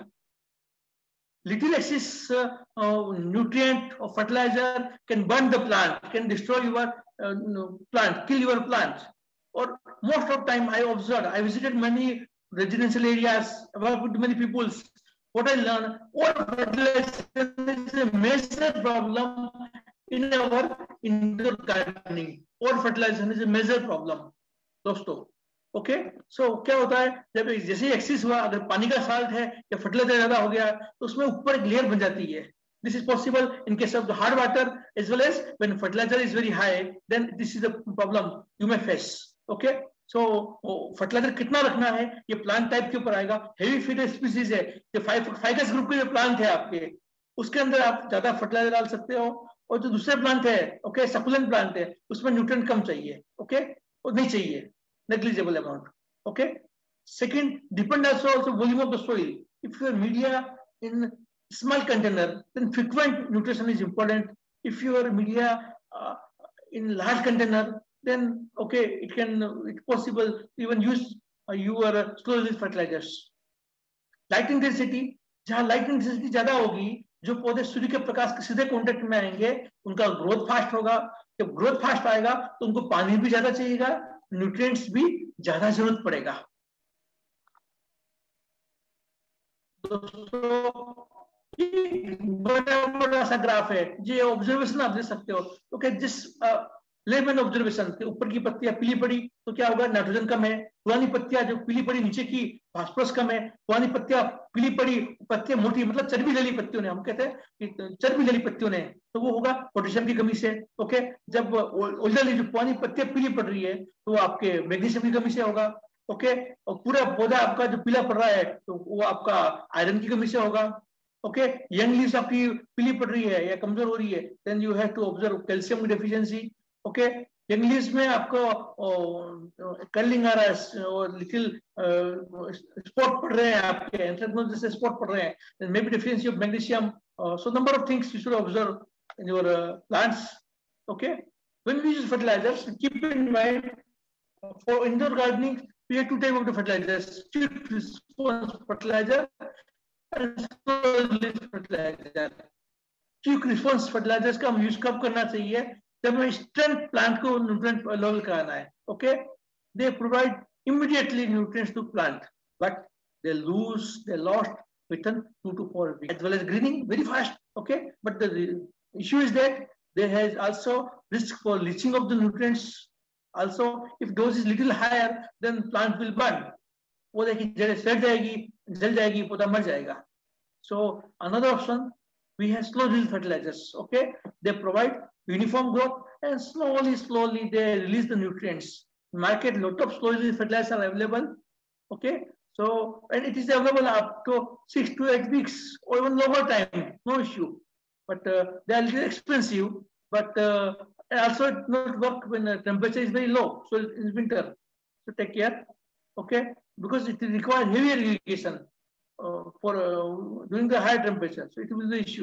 little excess uh, nutrient or fertilizer can burn the plant, can destroy your uh, plant, kill your plant. Or most of time I observed, I visited many residential areas, worked with many people. What I learned, all fertilizer is a major problem in our indoor gardening. All fertilizer is a major problem, दोस्तों। Okay okay? So so, क्या होता है, जब जैसे ही access हुआ, अगर पानी का साल्ट है या फर्टिलाइजर ज्यादा हो गया तो उसमें ऊपर एक लेयर बन जाती है। This is possible in case of the hard water as well as when fertiliser is very high, then this is the problem you may face. Okay, so fertiliser कितना रखना है ये प्लांट टाइप के ऊपर आएगा। हेवी फीडर स्पीसीज है, जो ficus group के जो प्लांट है आपके, उसके अंदर आप ज्यादा फर्टिलाइजर डाल सकते हो, और जो दूसरे प्लांट है, ओके सकुलेंट प्लांट है, उसमें न्यूट्रिएंट कम चाहिए, ओके okay? और नहीं चाहिए, negligible amount. Okay. Second, depend also also volume of the soil. If your media in small container, then frequent nutrition is important. If your media uh, in large container, then okay, it can it's possible to even use uh, your uh, slow release fertilizers. Light intensity, जहां light intensity ज्यादा होगी, जो पौधे सूर्य के प्रकाश के सीधे contact में आएंगे उनका ग्रोथ फास्ट होगा। जब ग्रोथ फास्ट आएगा तो उनको पानी भी ज्यादा चाहिएगा, न्यूट्रिएंट्स भी ज्यादा जरूरत पड़ेगा। दोस्तों बड़ा बड़ा सा ग्राफ है, ये ऑब्जर्वेशन आप दे सकते हो। ओके, जिस लेमन ऑब्जर्वेशन के ऊपर की पत्तियां पीली पड़ी तो क्या होगा, नाइट्रोजन कम है। पुरानी पत्तियां जो पीली पड़ी नीचे की, फास्फोरस कम है। पुरानी पत्तियां पीली पड़ी, पत्तियां मोटी मतलब चर्बी जली पत्तियों ने, हम कहते हैं कि चर्बी जली पत्तियों ने, तो वो होगा पोटेशियम की कमी से। ओके, जब ओरिजिनली जो पुरानी पत्तियां पीली पड़ रही है तो वो आपके मैग्नीशियम की कमी से होगा। ओके, और पूरा पौधा आपका जो पीला पड़ रहा है तो वो आपका आयरन की कमी से होगा। ओके, यंग लीव्स आपकी पीली पड़ रही है या कमजोर हो रही है, then you have to observe calcium की डेफिशिएंसी। ओके, यंग लीव्स में आपको कर्लिंग आ रहा है और लिटिल स्पॉट पड़ रहे हैं, आपके एंथ्रेक्नोज जैसे स्पॉट पड़ रहे हैं, then may be deficiency of magnesium. So number of things you should observe in your plants. Okay, when we use fertilisers, keep in mind for indoor gardening we have two type of the fertilizers, quick response fertilizer and slow release fertilizer. Quick response fertilizers का हम use कब करना चाहिए, जब हमें instant plant को nutrient level कराना है। okay, they provide immediately nutrients to plant but they lose they lost within two to four weeks, as well as greening very fast. okay, but the issue is that there has also risk for leaching of the nutrients. Also, if dose is little higher, then plant will burn. पौधे की जड़ें सड़ जाएगी, जल जाएगी, पौधा मर जाएगा। So another option, we have slow release fertilizers. Okay, they provide uniform growth and slowly, slowly they release the nutrients. Market lot of slow release fertilizers are available. Okay, so and it is available up to six to eight weeks or even longer time, no issue. But uh, they are a little expensive. But uh, and also it not work when the temperature is very low, so in winter. So take care, okay, because it requires heavier irrigation uh, for uh, during the high temperature, so it will be the issue.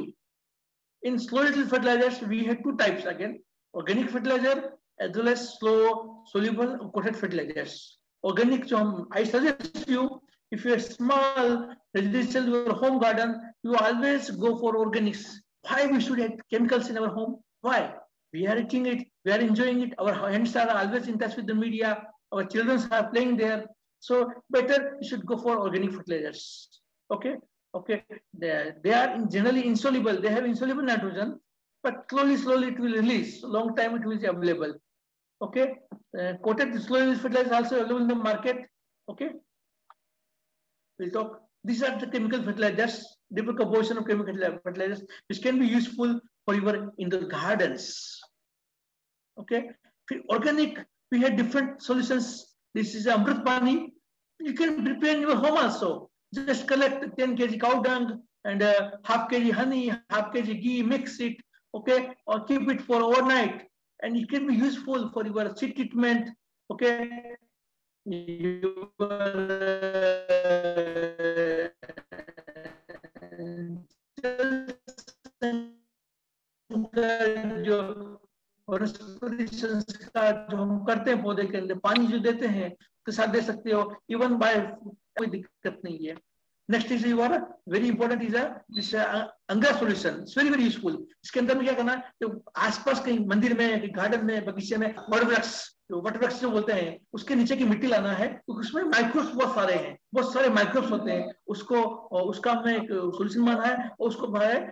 In slow release fertilizers, we have two types again: organic fertilizer as well as slow soluble coated fertilizers. Organic, so I suggest you, if you are small residential your home garden, you always go for organics. Why we should have chemicals in our home? Why? We are eating it, we are enjoying it, our hands are always in touch with the media, our children are playing there. So better you should go for organic fertilizers. Okay, okay. They are, they are generally insoluble, they have insoluble nitrogen, but slowly, slowly it will release. Long time it will be available. Okay, uh, coated slow release fertilizers also available in the market. Okay, we'll talk. These are the chemical fertilizers, different composition of chemical fertilizers, which can be useful for your indoor gardens. Okay, organic, we have different solutions. This is Amrit Pani. You can prepare in your home also. Just collect ten kilograms cow dung and uh, half kg honey, half kg ghee, mix it, okay, or keep it for overnight, and it can be useful for your seed treatment. Okay, your, जो का जो हम करते हैं पौधे के अंदर पानी जो देते हैं उसके साथ दे सकते हो, इवन बाय, कोई दिक्कत नहीं है। Next is your very important is this अंगा solution, it's very very useful. इसके अंदर में क्या करना है, जो आसपास कहीं मंदिर में, गार्डन में, बगीचे में वाटर वृक्ष, जो वाटर वृक्ष जो बोलते हैं, उसके नीचे की मिट्टी लाना है, तो उसमें माइक्रोब्स बहुत सारे हैं, बहुत सारे माइक्रोब्स होते हैं, उसको उसका हमें एक सोल्यूशन माना है और उसको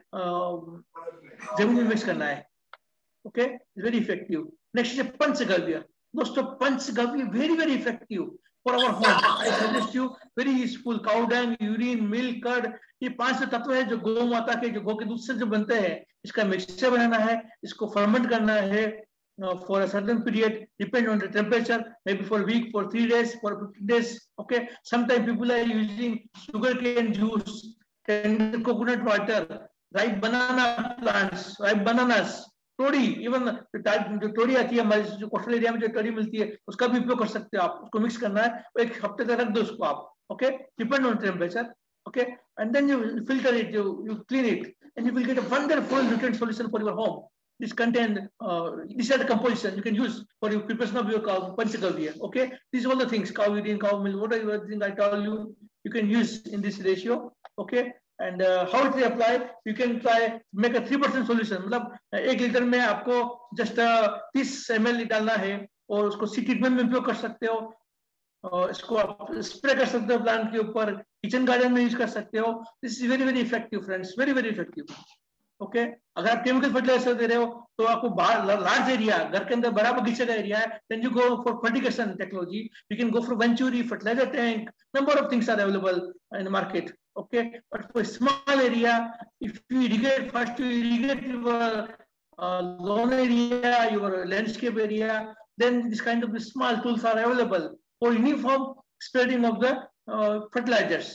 जमीन में मिक्स करना है। Okay, very effective. Next is a Panchagavya. Most of Panchagavya very very effective for our home. I suggest you, very useful. Cow dung, urine, milk, curd. ये पांच तत्व है जो गौ माता के, जो गौ के दूध से जो बनते हैं, इसका मिक्सचर बनाना है, इसको फर्मेंट करना है for a certain period, depend on the temperature, maybe for a week, for three days, for fifteen days. Okay, sometimes people are using sugarcane juice, canned coconut water, ripe banana plants, ripe bananas. टोड़ी, even जो टोड़ी आती है हमारे जो coastal area में जो टोड़ी मिलती है, उसका भी उपयोग कर सकते हो आप। उसको मिक्स करना है, एक हफ्ते तक रख दो उसको आप। Okay, depend on temperature. Okay, and then you filter it, you you clean it, and you will get a wonderful nutrient solution for your home. this contain, uh, these are the composition you can use for your preparation of your cow, Panchagavya. Okay, these are all the things, cow urine, cow milk, whatever thing I tell you, you can use in this ratio. Okay, and uh, how it will apply, you can try make a three percent solution. मतलब एक litre में आपको just तीस M L डालना है और उसको seed treatment में उपयोग कर सकते हो, और इसको आप स्प्रे कर सकते हो प्लांट के ऊपर, किचन गार्डन में यूज कर सकते हो. This is very very effective friends, very very effective. Okay, अगर आप केमिकल फर्टिलाइजर दे रहे हो तो आपको लार्ज एरिया, घर के अंदर बड़ा बगीचे का एरिया है, then you go for fertigation technology. You can go for venturi, fertilizer tank, number of things are available in market. Okay, but for a small area, if you irrigate, first you irrigate your uh, lawn area, your landscape area, then this kind of small tools are available for uniform spreading of the uh, fertilizers.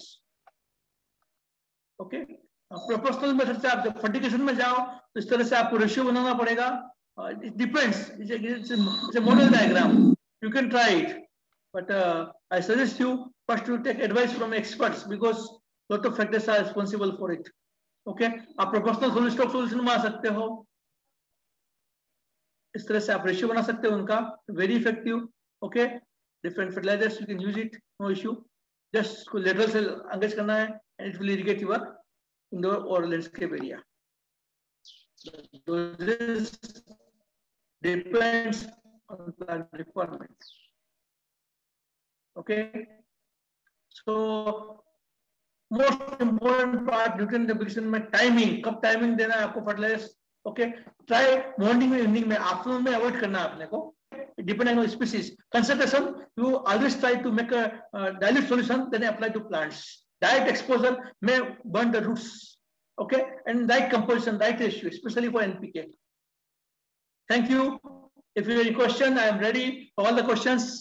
Okay, proportional method से आप जब fertigation में जाओ तो इस तरह से आपको रेशियो बनाना पड़ेगा. uh, it depends, it's a, it's, a, it's a model diagram, you can try it, but uh, I suggest you first to take advice from experts because lot of factors are responsible for it. Okay, आप proportional solid stock solution में आ सकते हो, इस तरह से आप ratio बना सकते हो उनका, very effective. Okay, different fertilizers you can use it, no issue. Just इसको lateral से engage करना है and it will irrigate your indoor or landscape area. This depends on plant requirements. Okay, so most important part nutrient application में timing, कब timing देना है आपको fertilizer. Okay, try morning में, evening में, afternoon में avoid करना है आपने को, depending on species. Concentration, you always try to make a uh, dilute solution, then apply to plants. Direct exposure may burn the roots. Okay, and right composition, right ratio, especially for N P K. Thank you. If you have any question, I am ready for all the questions.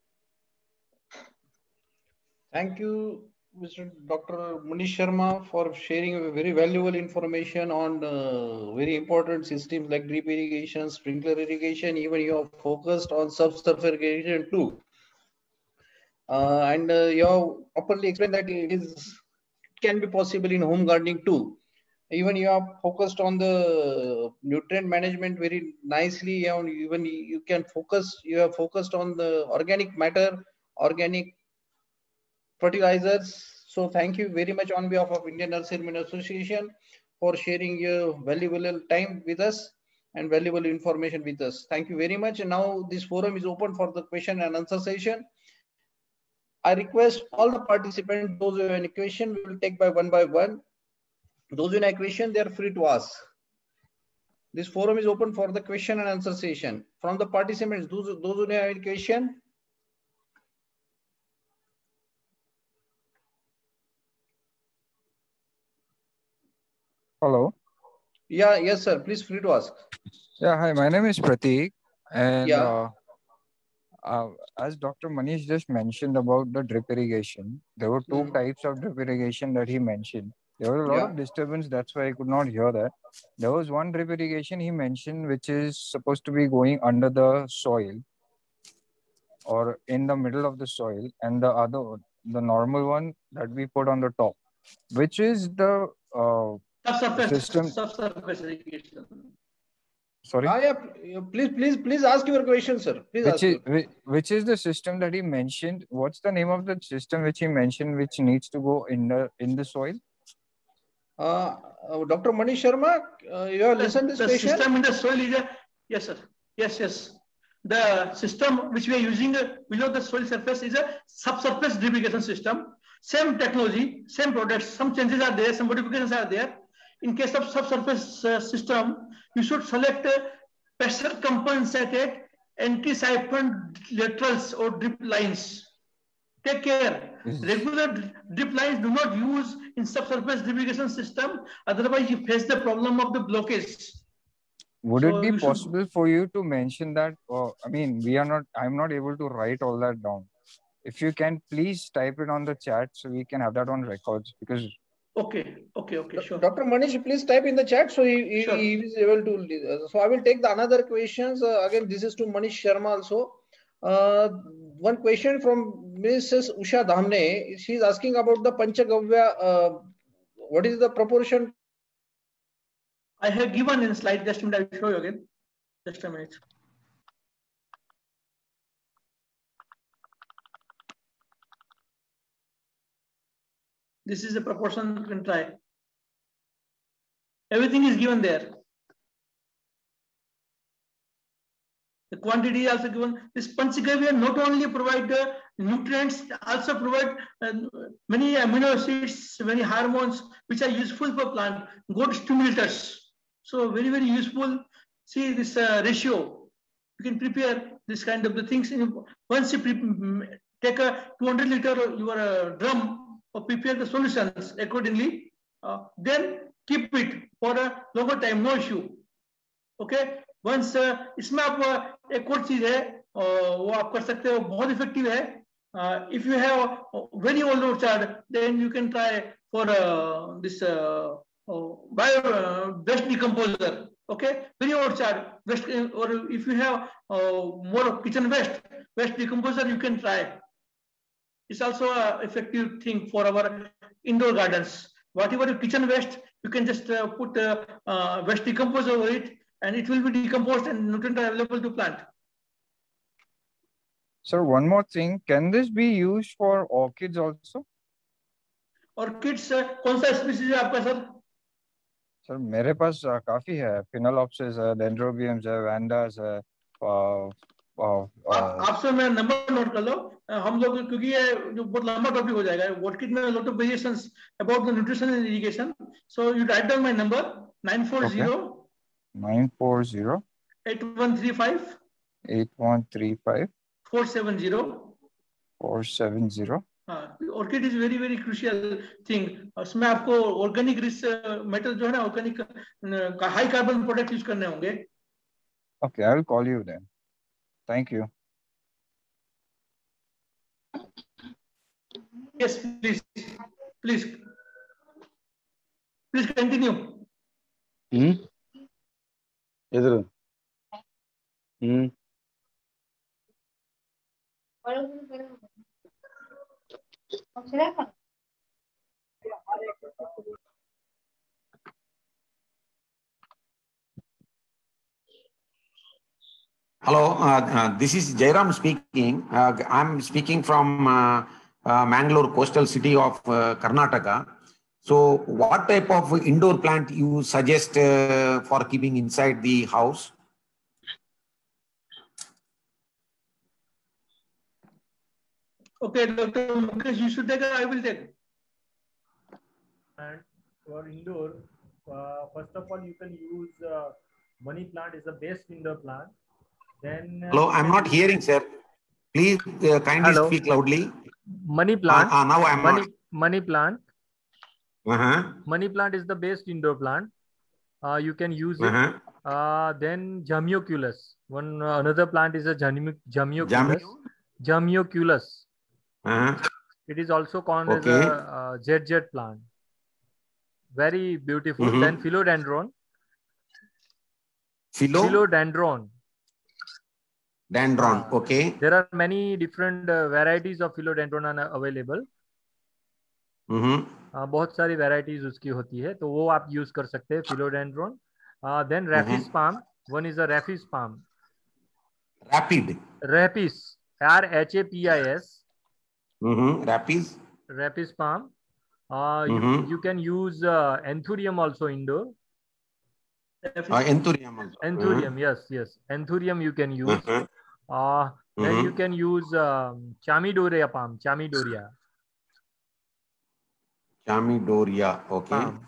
Thank you, Mister Doctor Manish Sharma, for sharing very valuable information on uh, very important systems like drip irrigation, sprinkler irrigation. Even you have focused on subsurface irrigation too, uh, and uh, you have properly explained that it is can be possible in home gardening too. Even you have focused on the nutrient management very nicely, and even you can focus. You have focused on the organic matter, organic fertilizers. So thank you very much on behalf of Indian Nurserymen Association for sharing your valuable time with us and valuable information with us. Thank you very much. And now this forum is open for the question and answer session. I request all the participants, those who have any question, we will take by one by one. Those who have any question, they are free to ask. This forum is open for the question and answer session. From the participants, those, those who have any question, hello. Yeah, yes, sir. Please free to ask. Yeah, hi. My name is Prateek, and yeah. uh, uh, as Doctor Manish just mentioned about the drip irrigation, there were two mm. types of drip irrigation that he mentioned. There was a lot yeah. of disturbance. That's why I could not hear that. There was one drip irrigation he mentioned, which is supposed to be going under the soil or in the middle of the soil, and the other, the normal one that we put on the top, which is the uh, subsurface system. Subsurface irrigation. Sorry. Ah, yeah. Please, please, please ask your question, sir. Please which ask is which, which is the system that he mentioned? What's the name of the system which he mentioned, which needs to go in the in the soil? Uh, uh, Doctor Manish Sharma, uh, you have listened to this the question? The system in the soil is a, yes, sir. Yes, yes. The system which we are using below the soil surface is a subsurface drip irrigation system. Same technology, same products. Some changes are there, some modifications are there. In case of subsurface uh, system, you should select uh, pressure compensated anti-siphon laterals or drip lines. Take care. Regular drip lines do not use in subsurface drip irrigation system. Otherwise, you face the problem of the blockage. Would So it be you should- possible for you to mention that? Or, I mean, we are not, I'm not able to write all that down. If you can, please type it on the chat so we can have that on records, because Okay, okay, okay, sure. Doctor Manish, please type in the chat so he, he, Sure. he is able to. So I will take the another questions. Uh, again, this is to Manish Sharma also. Uh, one question from Missus Usha Dhamne. She is asking about the Panchagavya. Uh, what is the proportion? I have given in slide. Just a minute, I will show you again. Just a minute. This is the proportion you can try. Everything is given there. The quantity is also given. This Panchagavya not only provide the nutrients, also provide uh, many amino acids, many hormones which are useful for plant, good stimulators. So very, very useful. See this uh, ratio. You can prepare this kind of the things. In, once you take a two hundred liter your uh, drum or prepare the solutions accordingly, uh, then keep it for a longer time, no issue. Okay. Once uh, इसमें आप एक और चीज है वो आप कर सकते हो, बहुत इफेक्टिव है. Uh, if you have a very old orchard, then you can try for uh, this uh, uh, bio uh, waste decomposer. Okay, very old orchard waste, or if you have uh, more kitchen waste waste decomposer, you can try. It's also an effective thing for our indoor gardens. Whatever your kitchen waste, you can just uh, put uh, uh, waste decomposer over it, and it will be decomposed and nutrients are available to plant. Sir, one more thing. Can this be used for orchids also? Orchids, कौन सा species है आपका sir? Sir मेरे पास uh, काफी है. Phalaenopsis है, Dendrobiums है, Vandas है. Uh, uh, आप आपसे मैं नंबर नोट कर लो. हम लोग क्योंकि ये जो बहुत लंबा टॉपिक हो जाएगा. Orchid में lot of variations about the nutrition and irrigation. So you write down my number nine four zero. nine four zero. eight one three five. eight one three five. four seven zero. four seven zero. हाँ, orchid is very very crucial thing. उसमें आपको organic metal जो है ना, organic high carbon product use करने होंगे. Okay, I will call you then. Thank you. Yes, please, please, please continue. Hmm. इधर. Hmm. Hello, uh, uh, this is Jairam speaking. Uh, I'm speaking from uh, uh, Mangalore, coastal city of uh, Karnataka. So what type of indoor plant you suggest uh, for keeping inside the house? Okay, Doctor Mukesh, you should take it, I will take. And for indoor, uh, first of all, you can use uh, money plant is the best indoor plant. Then uh, Hello, I'm not hearing, sir. Please uh, kindly Hello. speak loudly. Money plant. Uh, uh, now I'm money, not. money plant. Uh-huh. Money plant is the best indoor plant. Uh, you can use it. Uh-huh. Uh, then Jamioculus. One uh, another plant is a Jamioculus. Jamio? Jamioculus. Uh-huh. It is also called Okay. as a uh, jet jet plant. Very beautiful. Mm-hmm. Then philodendron. Philo? Philodendron. Dendron. Okay. There are many different uh, varieties of philodendron are available. Mm-hmm. uh, बहुत सारी varieties उसकी होती है, तो वो आप use कर सकते हैं philodendron. Uh, then Rhapis palm. One is a Rhapis palm. Rapid. Rhapis. R H A P I S. Mm-hmm. Rapis. Rhapis palm. Uh, Mm-hmm. you, you can use uh, Anthurium also indoor. Uh, Anthurium also. Anthurium, yes, yes. Anthurium you can use. Uh-huh. Uh, then Mhm. you can use um, Chamidoria palm. Chamidoria. Chamidoria. Okay. Palm.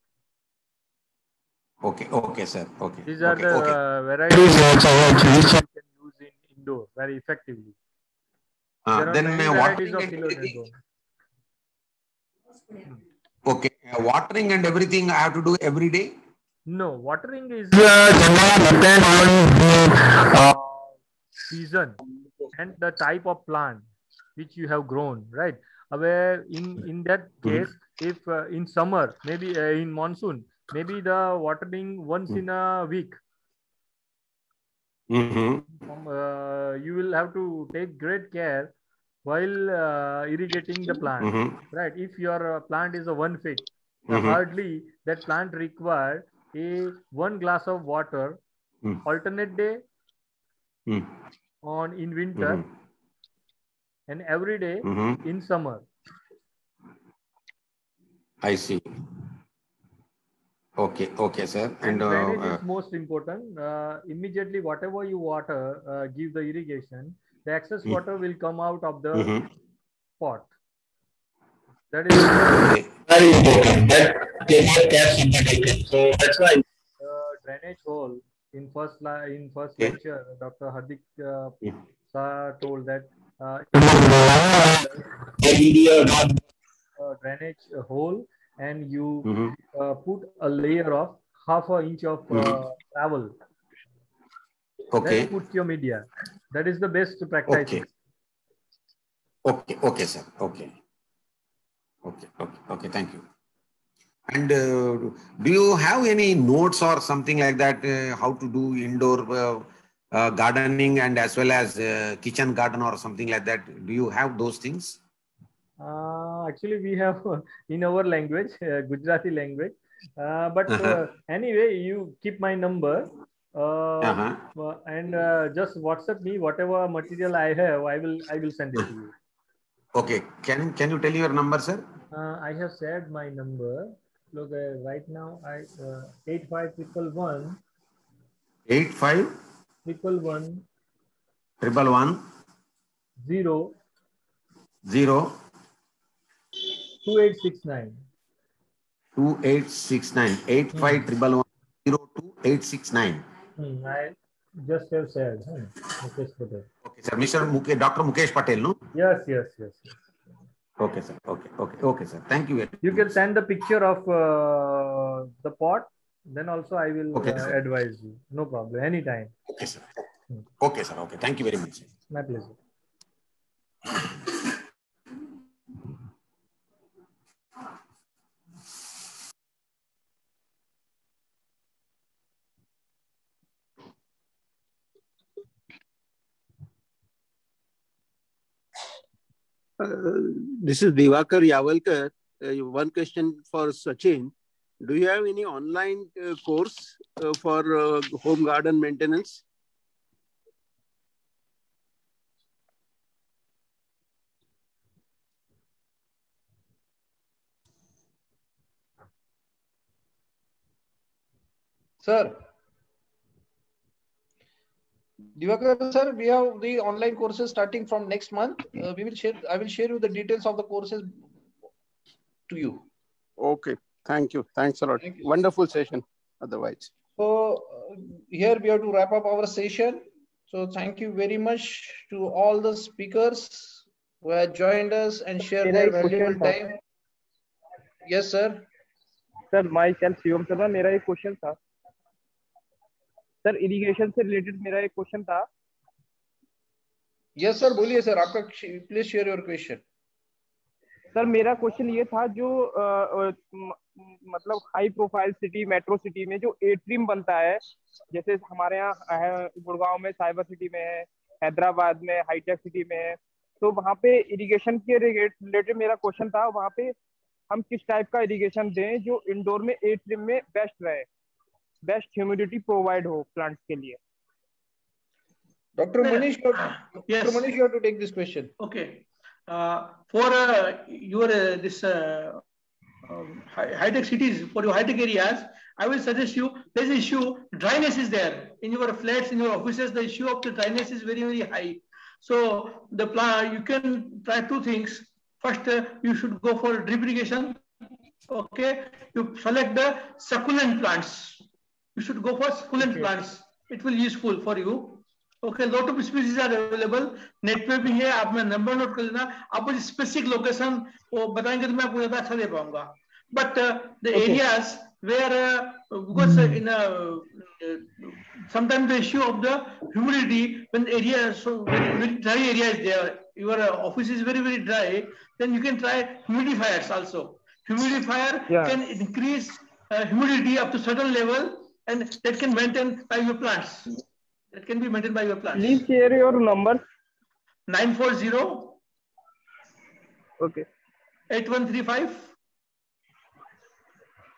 Okay. Okay, sir. Okay. These are okay. the okay. uh, varieties which you can use in indoor very effectively. Uh, There are then many uh, varieties watering of and everything. philodendron. Okay. Uh, watering and everything I have to do every day. No, watering is uh, depend on the uh, season and the type of plant which you have grown, right? Where in in that case, if uh, in summer, maybe uh, in monsoon, maybe the watering once in a week. Mm-hmm. Um, uh, you will have to take great care while uh, irrigating the plant, Mm-hmm. right? If your uh, plant is a one feet, uh, Mhm. hardly that plant require a one glass of water mm. alternate day mm. on in winter mm-hmm. and every day mm-hmm. in summer. I see. Okay, okay, sir. And, and uh, drainage uh, is most important. Uh, immediately, whatever you water, uh, give the irrigation, the excess mm. water will come out of the mm-hmm. pot. That is very important. So that's why uh, drainage hole in first in first okay. lecture, Doctor Hardik uh, yeah. sir told that uh, uh, drainage hole and you mm-hmm. uh, put a layer of half an inch of uh, mm-hmm. travel. Okay. Then put your media. That is the best practice. Okay. Okay. Okay, sir. Okay. Okay. Okay. Okay. Thank you. And uh, do you have any notes or something like that? Uh, how to do indoor uh, uh, gardening and as well as uh, kitchen garden or something like that? Do you have those things? Uh, actually, we have in our language, uh, Gujarati language. Uh, but uh-huh. uh, anyway, you keep my number uh, uh-huh. and uh, just WhatsApp me whatever material I have. I will I will send it to you. Okay. Can can you tell your number, sir? Uh, I have said my number. Look, uh, right now I uh, eight five triple one. Eight five. Triple one. Triple one. Zero. Zero. Two eight six nine. Two eight six nine. Eight hmm. five triple one zero two eight six nine. Hmm. I just have said. Hmm. Mukesh Patel. Okay, sir. Mister Mukesh, Doctor Mukesh Patel, no? Yes, yes, yes, yes. Okay, sir. Okay, okay, okay, sir. Thank you. You can send the picture of uh, the pot. Then also I will okay, uh, advise you. No problem. Anytime. Okay, sir. Okay, sir. Okay. Thank you very much. Sir. My pleasure. Uh, this is Divakar Yavalkar. Uh, one question for Sachin. Do you have any online uh, course uh, for uh, home garden maintenance? Sir, Divakar sir, we have the online courses starting from next month. Uh, we will share. I will share you the details of the courses to you. Okay. Thank you. Thanks a lot. Thank you. Wonderful session. Otherwise. So uh, here we have to wrap up our session. So thank you very much to all the speakers who have joined us and shared their valuable time. Yes, sir. Sir, myself Shivam Sharma. मेरा एक question था. Sir irrigation से related मेरा एक question था. Yes sir, बोलिए sir, आपका please share your question. Sir मेरा क्वेश्चन ये था, जो आ, म, मतलब high profile city, metro city में जो एट्रियम बनता है, जैसे हमारे यहाँ है गुड़गांव में, साइबर सिटी में है, हैदराबाद में, हाईटेक सिटी में है, तो वहाँ पे इरिगेशन के रिलेटेड मेरा क्वेश्चन था. वहाँ पे हम किस टाइप का इरिगेशन दें जो इंडोर में एट्रियम में बेस्ट रहे, बेस्ट ह्यूमिडिटी प्रोवाइड हो प्लांट्स के लिए. Doctor Manish, yes. Doctor Manish, you have to take this question. Okay. Uh, for uh, your uh, this uh, um, high-tech cities, for your high-tech areas, I will suggest you. There's an issue. Dryness is there in your flats, in your offices. The issue of the dryness is very, very high. So the plan, you can try two things. First, uh, you should go for drip irrigation. Okay. You select the succulent plants. You should go for succulent okay. plants. It will be useful for you. Okay, lot of species are available, net पे भी है, आप मैं number note कर लेना. आप मुझे specific location वो बताएंगे तो मैं आपको ज्यादा अच्छा दे पाऊंगा. But the areas where because in sometimes the issue of the humidity when area so very dry area is there, your office is very very dry, then you can try humidifiers also. Humidifier can increase humidity up to certain level and that can maintain by your plants. It can be maintained by your plants. Please share your number. nine four zero. Okay. eight one three five.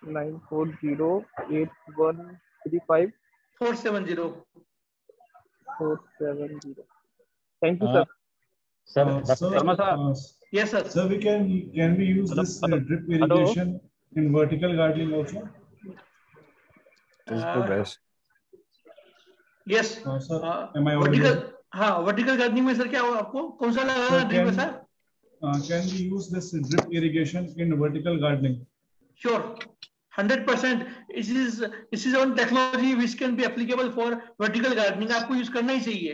nine four zero eight one three five four seven zero. four seven zero. Thank you, Uh, sir. Uh, Sir, sir, Sharma sir. uh, Yes, sir. Sir, we can can we use Hello, this uh, hello, drip hello. irrigation in vertical gardening also? This is the Uh, best. yes. Uh, sir, Uh, am I vertical, audible? हाँ vertical gardening में sir क्या हुआ आपको कौन सा लगाना Sir, drip है can sir? uh, can we use this drip irrigation in vertical gardening? Sure, hundred percent. This is this is one technology which can be applicable for vertical gardening. आपको use करना ही चाहिए.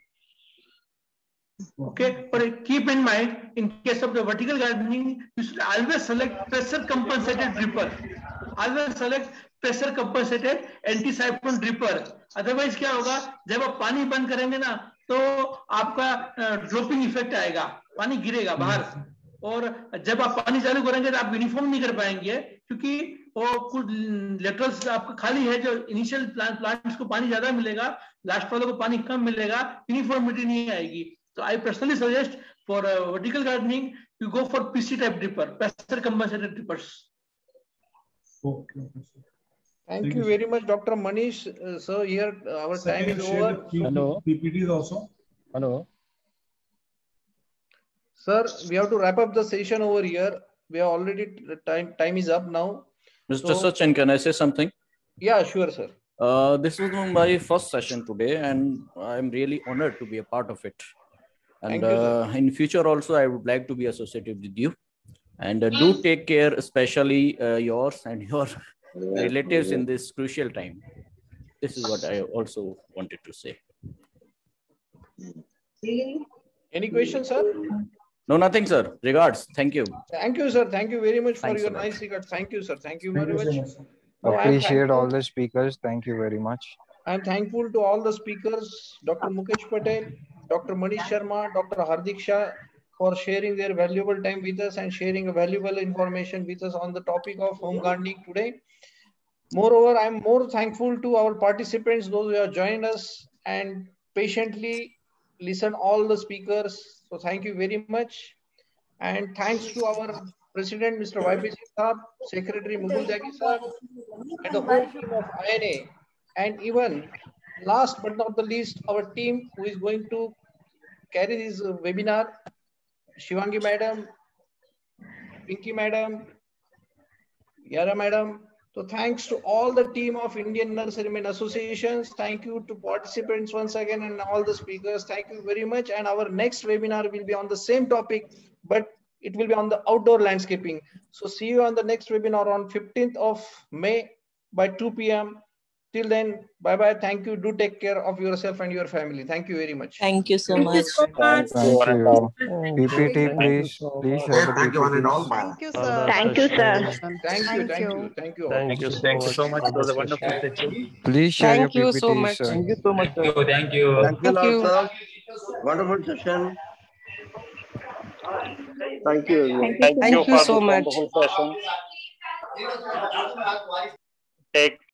Okay, but keep in mind, in case of the vertical gardening, you should always select pressure compensated dripper. Always select pressure compensated anti-siphon dripper. Otherwise क्या होगा, जब आप पानी बंद करेंगे ना, तो आपका ड्रॉपिंग इफेक्ट आएगा, पानी गिरेगा बाहर. और जब आप पानी चालू करेंगे तो आप यूनिफॉर्म नहीं कर पाएंगे, क्योंकि वो कुछ लेटरल्स आपका खाली है. जो इनिशियल प्लांट प्लांट्स को पानी ज्यादा मिलेगा, लास्ट वालों को पानी कम मिलेगा, यूनिफॉर्मिटी नहीं आएगी. So I personally suggest for uh, vertical gardening, you go for P C type dripper, pressure compensated drippers. Okay. okay, sir. Thank, Thank you you, very much, Doctor Manish. Uh, so here uh, our Sir, time can is you share over. the P- Hello. P P Ts also? Hello. Sir, we have to wrap up the session over here. We are already time time is up now. Mister So, Sachin, can I say something? yeah, sure, sir. Uh, this was my first session today, and I'm really honored to be a part of it. And Thank you, sir. uh, in future also, I would like to be associated with you. And uh, do take care, especially uh, yours and your relatives in this crucial time. This is what I also wanted to say. Any questions, sir? No, nothing, sir. Regards. Thank you. Thank you, sir. Thank you very much for Thanks your a lot. nice regards. Thank you, sir. Thank you Thank very you so much. much, sir. No, I am Appreciate all thankful. the speakers. Thank you very much. I am thankful to all the speakers, Doctor Mukesh Patel, Doctor Manish Sharma, Doctor Hardik Shah, for sharing their valuable time with us and sharing valuable information with us on the topic of home gardening today. Moreover, I am more thankful to our participants, those who have joined us and patiently listen all the speakers. So thank you very much. And thanks to our President, Mister Y P Singh Saab, Secretary Mukul Jagi Sir, and the whole team of I N A. And even last but not the least, our team who is going to carry this uh, webinar, Shivangi Madam, Pinky Madam, Yara Madam. So thanks to all the team of Indian Nurserymen Associations. Thank you to participants once again and all the speakers. Thank you very much. And our next webinar will be on the same topic, but it will be on the outdoor landscaping. So see you on the next webinar on fifteenth of May by two P M Till then, bye-bye. Thank you. Do take care of yourself and your family. Thank you very much. Thank you so much. Thank you. P P T, please, please share the Thank you, one and all. P P Ts. Bye. Thank you, sir. Thank you, sir. Thank you. Thank you. Thank you. all. Thank you, thank you so much. It was a wonderful session. Please share Thank your you so P P Ts, much. sir. Thank you so much, Thank sir. you, thank you. Thank you, Thank Lord, you. sir. Wonderful session. Thank you. everyone. Thank you so much. Take